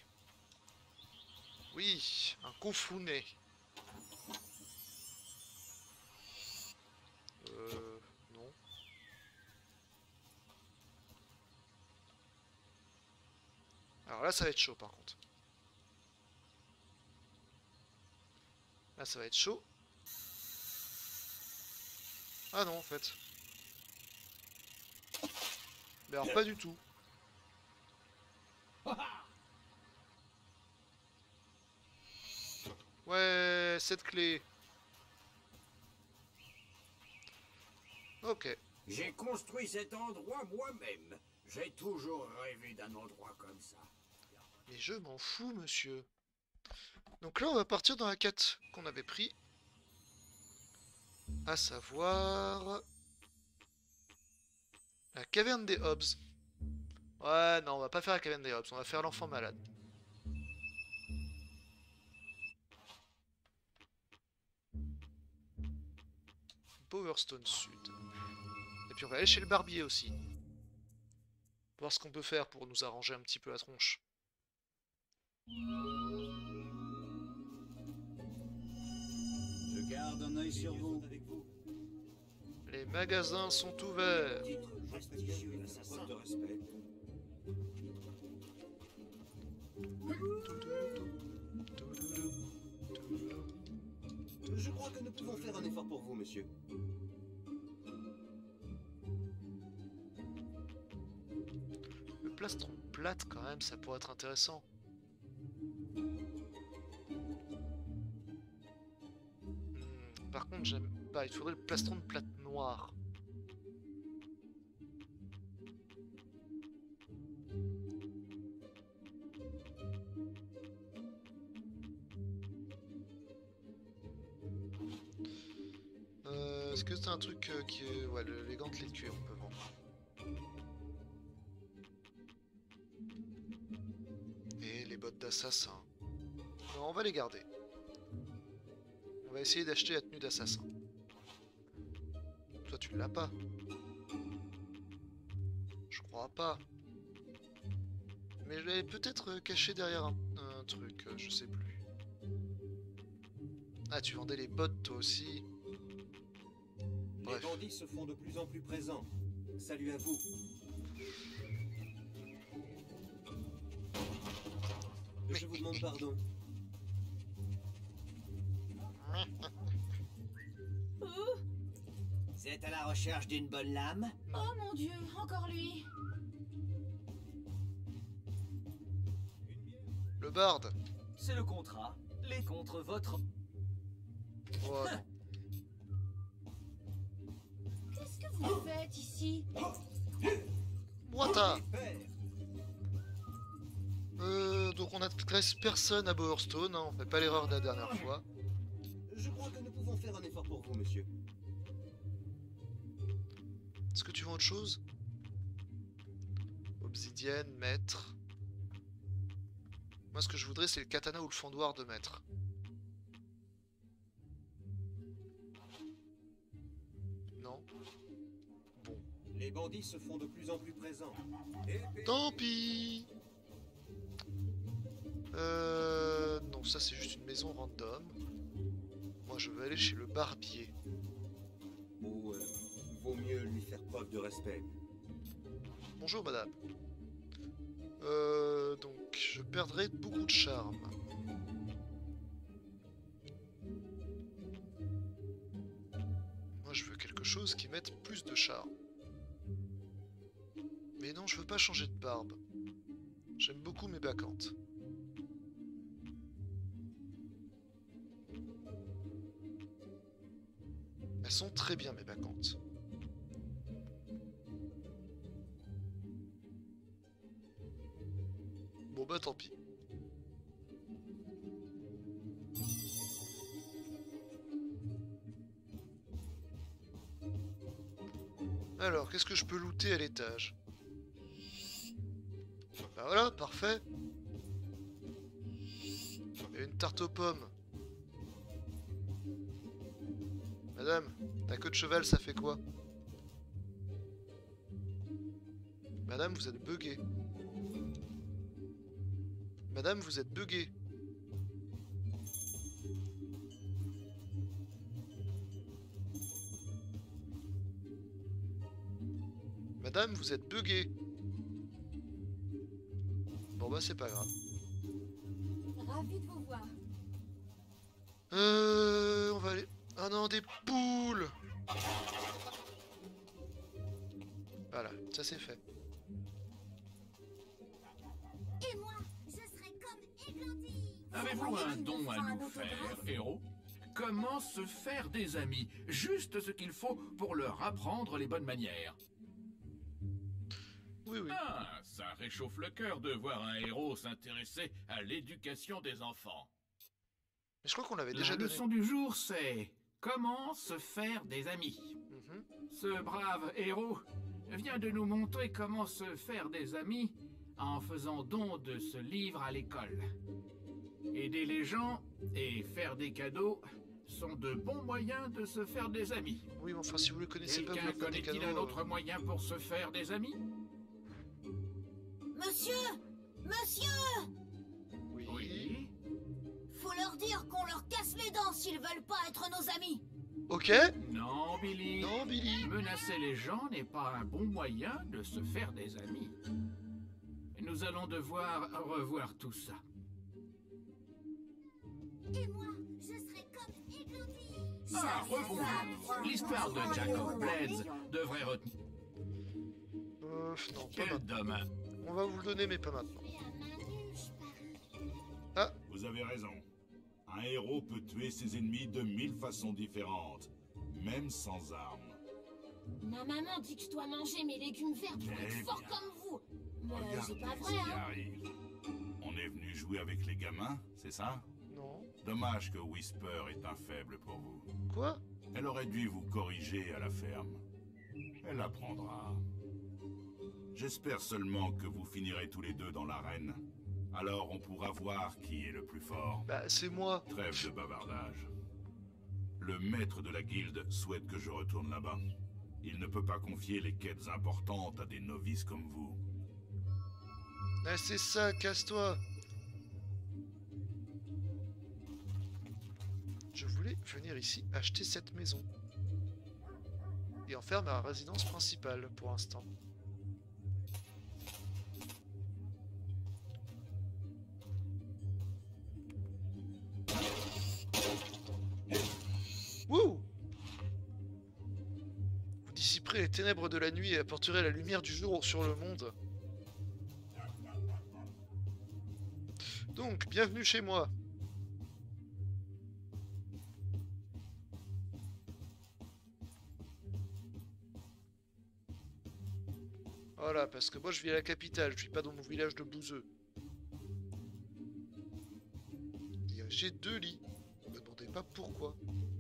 Oui, un confounet. Euh... Non. Alors là, ça va être chaud par contre. Là, ça va être chaud. Ah non, en fait. Mais alors, pas du tout. Ouais, cette clé. Ok. J'ai construit cet endroit moi-même. J'ai toujours rêvé d'un endroit comme ça. Mais je m'en fous, monsieur. Donc là, on va partir dans la quête qu'on avait pris. À savoir... la caverne des Hobbs. Ouais, non, on va pas faire la caverne des Hobbs, on va faire l'enfant malade. Powerstone Sud. Et puis on va aller chez le barbier aussi. Voir ce qu'on peut faire pour nous arranger un petit peu la tronche. Je garde un œil sur vous. Les magasins sont ouverts. Je crois que nous pouvons faire un effort pour vous, monsieur. Le plastron plate, quand même, ça pourrait être intéressant. Hmm, par contre, j'aime pas. Il faudrait le plastron de plate noir. Euh, Est-ce que c'est un truc euh, qui est... Ouais, le- les gantelets de cuir, on peut vendre. Et les bottes d'assassin. Non, on va les garder. On va essayer d'acheter la tenue d'assassin. Toi, tu l'as pas. Je crois pas. Mais je l'avais peut-être caché derrière un, un truc, euh, je sais plus. Ah, tu vendais les bottes toi aussi. Les bandits se font de plus en plus présents. Salut à vous. Je vous demande pardon. Oh. Vous êtes à la recherche d'une bonne lame? Oh mon Dieu, encore lui. Le barde. C'est le contrat. Les contre votre... Oh, Qu'est-ce que vous faites ici? Wata. Euh, donc on n'adresse personne à Bowerstone, hein, on fait pas l'erreur de la dernière fois. Je crois que nous pouvons faire un effort pour vous, monsieur. Est-ce que tu veux autre chose? Obsidienne, maître. Moi ce que je voudrais c'est le katana ou le fendoir de maître. Non. Bon. Les bandits se font de plus en plus présents. Tant pis. Euh... Non, ça c'est juste une maison random. Moi je veux aller chez le barbier. Ou euh, vaut mieux lui faire preuve de respect. Bonjour madame. Euh... Donc je perdrai beaucoup de charme. Moi je veux quelque chose qui mette plus de charme. Mais non, je veux pas changer de barbe. J'aime beaucoup mes bacchantes. Elles sont très bien mes bacchantes. Bon bah tant pis. Alors, qu'est-ce que je peux looter à l'étage? Bah voilà, parfait. Et une tarte aux pommes. Madame, ta queue de cheval, ça fait quoi? Madame, vous êtes buggée. Madame, vous êtes buggée. Madame, vous êtes buggée. Bon bah c'est pas grave. Ravi de vous voir. Euh... On va aller... Ah non, des poules. Voilà, ça c'est fait. Et moi, je serai comme Églantine. Avez-vous un don à nous faire, héros? Comment se faire des amis? Juste ce qu'il faut pour leur apprendre les bonnes manières. Oui, oui. Ah, ça réchauffe le cœur de voir un héros s'intéresser à l'éducation des enfants. Mais je crois qu'on l'avait déjà La donné. leçon du jour, c'est comment se faire des amis. Mm-hmm. Ce brave héros vient de nous montrer comment se faire des amis en faisant don de ce livre à l'école. Aider les gens et faire des cadeaux sont de bons moyens de se faire des amis. Oui, mais enfin, si vous le connaissez pas, vous Quelqu'un le connaissez connaît-il un autre moyen pour se faire des amis? Monsieur! Monsieur! Oui. Oui. Faut leur dire qu'on leur casse les dents s'ils veulent pas être nos amis. Ok. Non, Billy. Non, Billy. Menacer les gens n'est pas un bon moyen de se faire des amis. Nous allons devoir revoir tout ça. Et moi, je serai comme Églantine. Ah, rebonjour. L'histoire de Jacob Blades devrait retenir. Euh, non, pas Quel maintenant. dommage. On va vous le donner, mais pas maintenant. Ah. Vous avez raison. Un héros peut tuer ses ennemis de mille façons différentes, même sans armes. Ma maman dit que je dois manger mes légumes verts pour Eh être fort bien. comme vous. Mais Regardez c'est pas ce vrai, qui hein. arrive. On est venu jouer avec les gamins, c'est ça? Non. Dommage que Whisper est un faible pour vous. Quoi? Elle aurait dû vous corriger à la ferme. Elle apprendra. J'espère seulement que vous finirez tous les deux dans l'arène. Alors on pourra voir qui est le plus fort. Bah, c'est moi. Trêve de bavardage. Le maître de la guilde souhaite que je retourne là-bas. Il ne peut pas confier les quêtes importantes à des novices comme vous. Ah, c'est ça, casse-toi. Je voulais venir ici acheter cette maison. et en faire ma résidence principale pour l'instant. Wouh! Vous dissiperez les ténèbres de la nuit et apporterez la lumière du jour sur le monde. Donc, bienvenue chez moi. Voilà, parce que moi je vis à la capitale, je vis pas dans mon village de bouseux. J'ai deux lits. Ne me demandez pas pourquoi.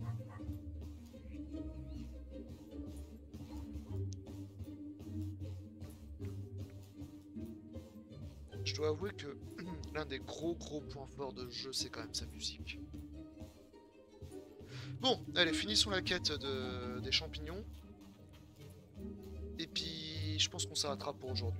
Je dois avouer que l'un des gros gros points forts de ce jeu, c'est quand même sa musique. Bon, allez, finissons la quête de... des champignons. Et puis, je pense qu'on s'arrêtera pour aujourd'hui.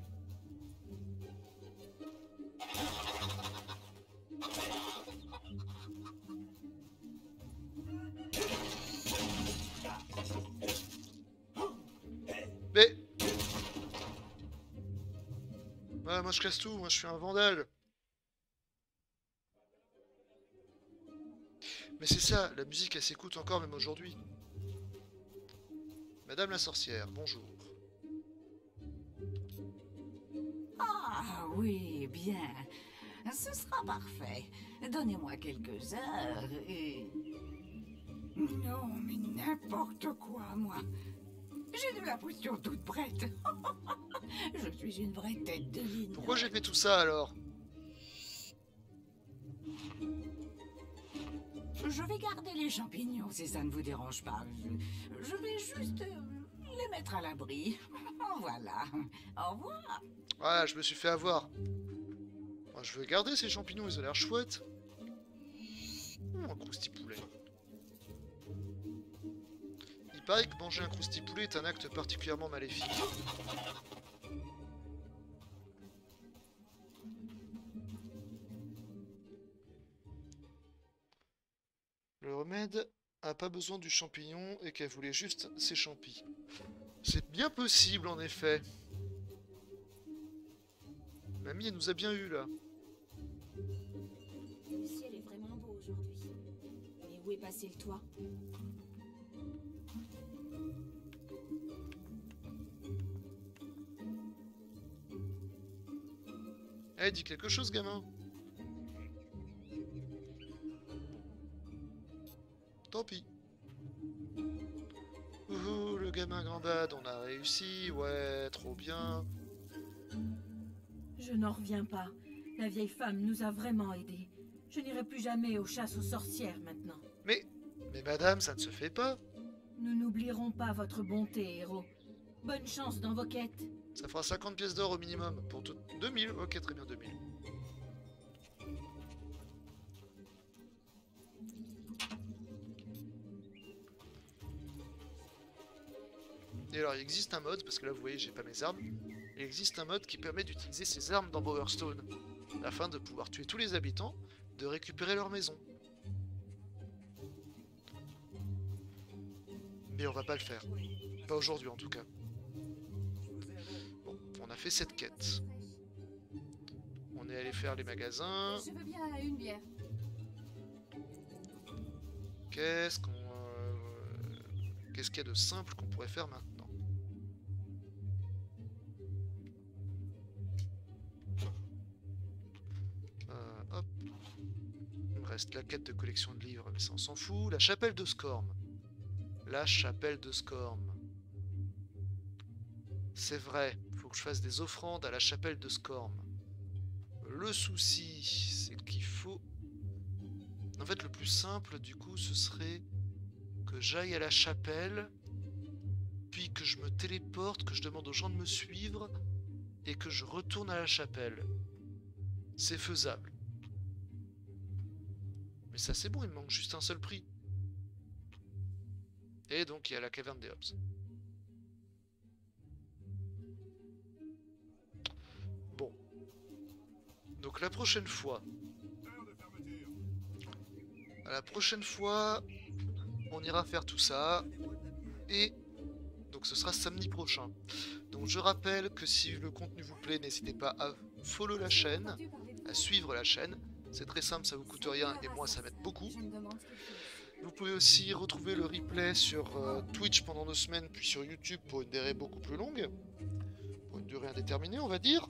Mais... ouais, moi je casse tout, moi je suis un vandale. Mais c'est ça, la musique elle s'écoute encore même aujourd'hui. Madame la sorcière, bonjour. Ah oui, bien. Ce sera parfait. Donnez-moi quelques heures et... Non, mais n'importe quoi, moi. J'ai de la potion toute prête. Je suis une vraie tête de ligne. Pourquoi j'ai fait tout ça alors? Je vais garder les champignons si ça ne vous dérange pas. Je, je vais juste les mettre à l'abri. Voilà. Au revoir. Voilà, je me suis fait avoir. Moi, je veux garder ces champignons, ils ont l'air chouettes. Mmh, un crousti-poulet. Il paraît que manger un crousti-poulet est un acte particulièrement maléfique. Le remède a pas besoin du champignon et qu'elle voulait juste ses champis. C'est bien possible en effet. Mamie, elle nous a bien eu là. Le ciel est vraiment beau aujourd'hui. Mais où est passé le toit? Eh, dis quelque chose, gamin. Tant pis. Ouhou, le gamin gambade, on a réussi, ouais, trop bien. Je n'en reviens pas. La vieille femme nous a vraiment aidés. Je n'irai plus jamais aux chasses aux sorcières maintenant. Mais, mais madame, ça ne se fait pas. Nous n'oublierons pas votre bonté, héros. Bonne chance dans vos quêtes. Ça fera cinquante pièces d'or au minimum. Pour tout... deux mille, ok, très bien, deux mille. Et alors, il existe un mode, parce que là, vous voyez, j'ai pas mes armes. Il existe un mode qui permet d'utiliser ses armes dans Bowerstone, afin de pouvoir tuer tous les habitants, de récupérer leur maison. Mais on va pas le faire. Pas aujourd'hui, en tout cas. Bon, on a fait cette quête. On est allé faire les magasins. Je veux bien une bière. Qu'est-ce qu'on... Euh... Qu'est-ce qu'il y a de simple qu'on pourrait faire maintenant? euh, Hop. Il me reste la quête de collection de livres, mais ça on s'en fout. La chapelle de Scorm. La chapelle de Scorm. C'est vrai, faut que je fasse des offrandes à la chapelle de Scorm. Le souci, c'est qu'il faut... En fait, le plus simple, du coup, ce serait que j'aille à la chapelle, puis que je me téléporte, que je demande aux gens de me suivre, et que je retourne à la chapelle. C'est faisable. Mais ça, c'est bon, il me manque juste un seul prix. Et donc, il y a la caverne des Hobbs. Bon. Donc, la prochaine fois... La prochaine fois, on ira faire tout ça. Et... Donc, donc ce sera samedi prochain. Donc je rappelle que si le contenu vous plaît, n'hésitez pas à follow la chaîne, à suivre la chaîne. C'est très simple, ça vous coûte rien et moi ça m'aide beaucoup. Vous pouvez aussi retrouver le replay sur euh, Twitch pendant deux semaines, puis sur YouTube pour une durée beaucoup plus longue. Pour une durée indéterminée, on va dire.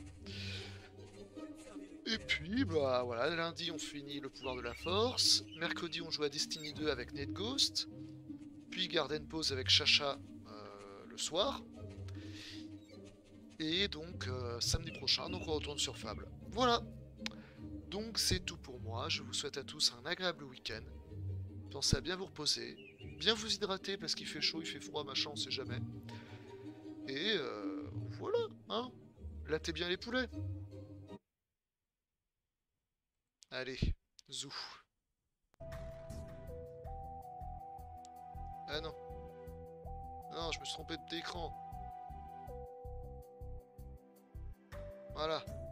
Et puis, bah voilà, lundi on finit le pouvoir de la force. Mercredi on joue à Destiny deux avec Nate Ghost. Puis Garden Pause avec Chacha euh, le soir. Et donc euh, samedi prochain, donc on retourne sur Fable. Voilà. Donc c'est tout pour moi. Je vous souhaite à tous un agréable week-end. Pensez à bien vous reposer, bien vous hydrater parce qu'il fait chaud, il fait froid, machin, on sait jamais. Et euh, voilà, hein. Lattez bien les poulets. Allez, zou. Ah non. Non, je me suis trompé d'écran. Voilà.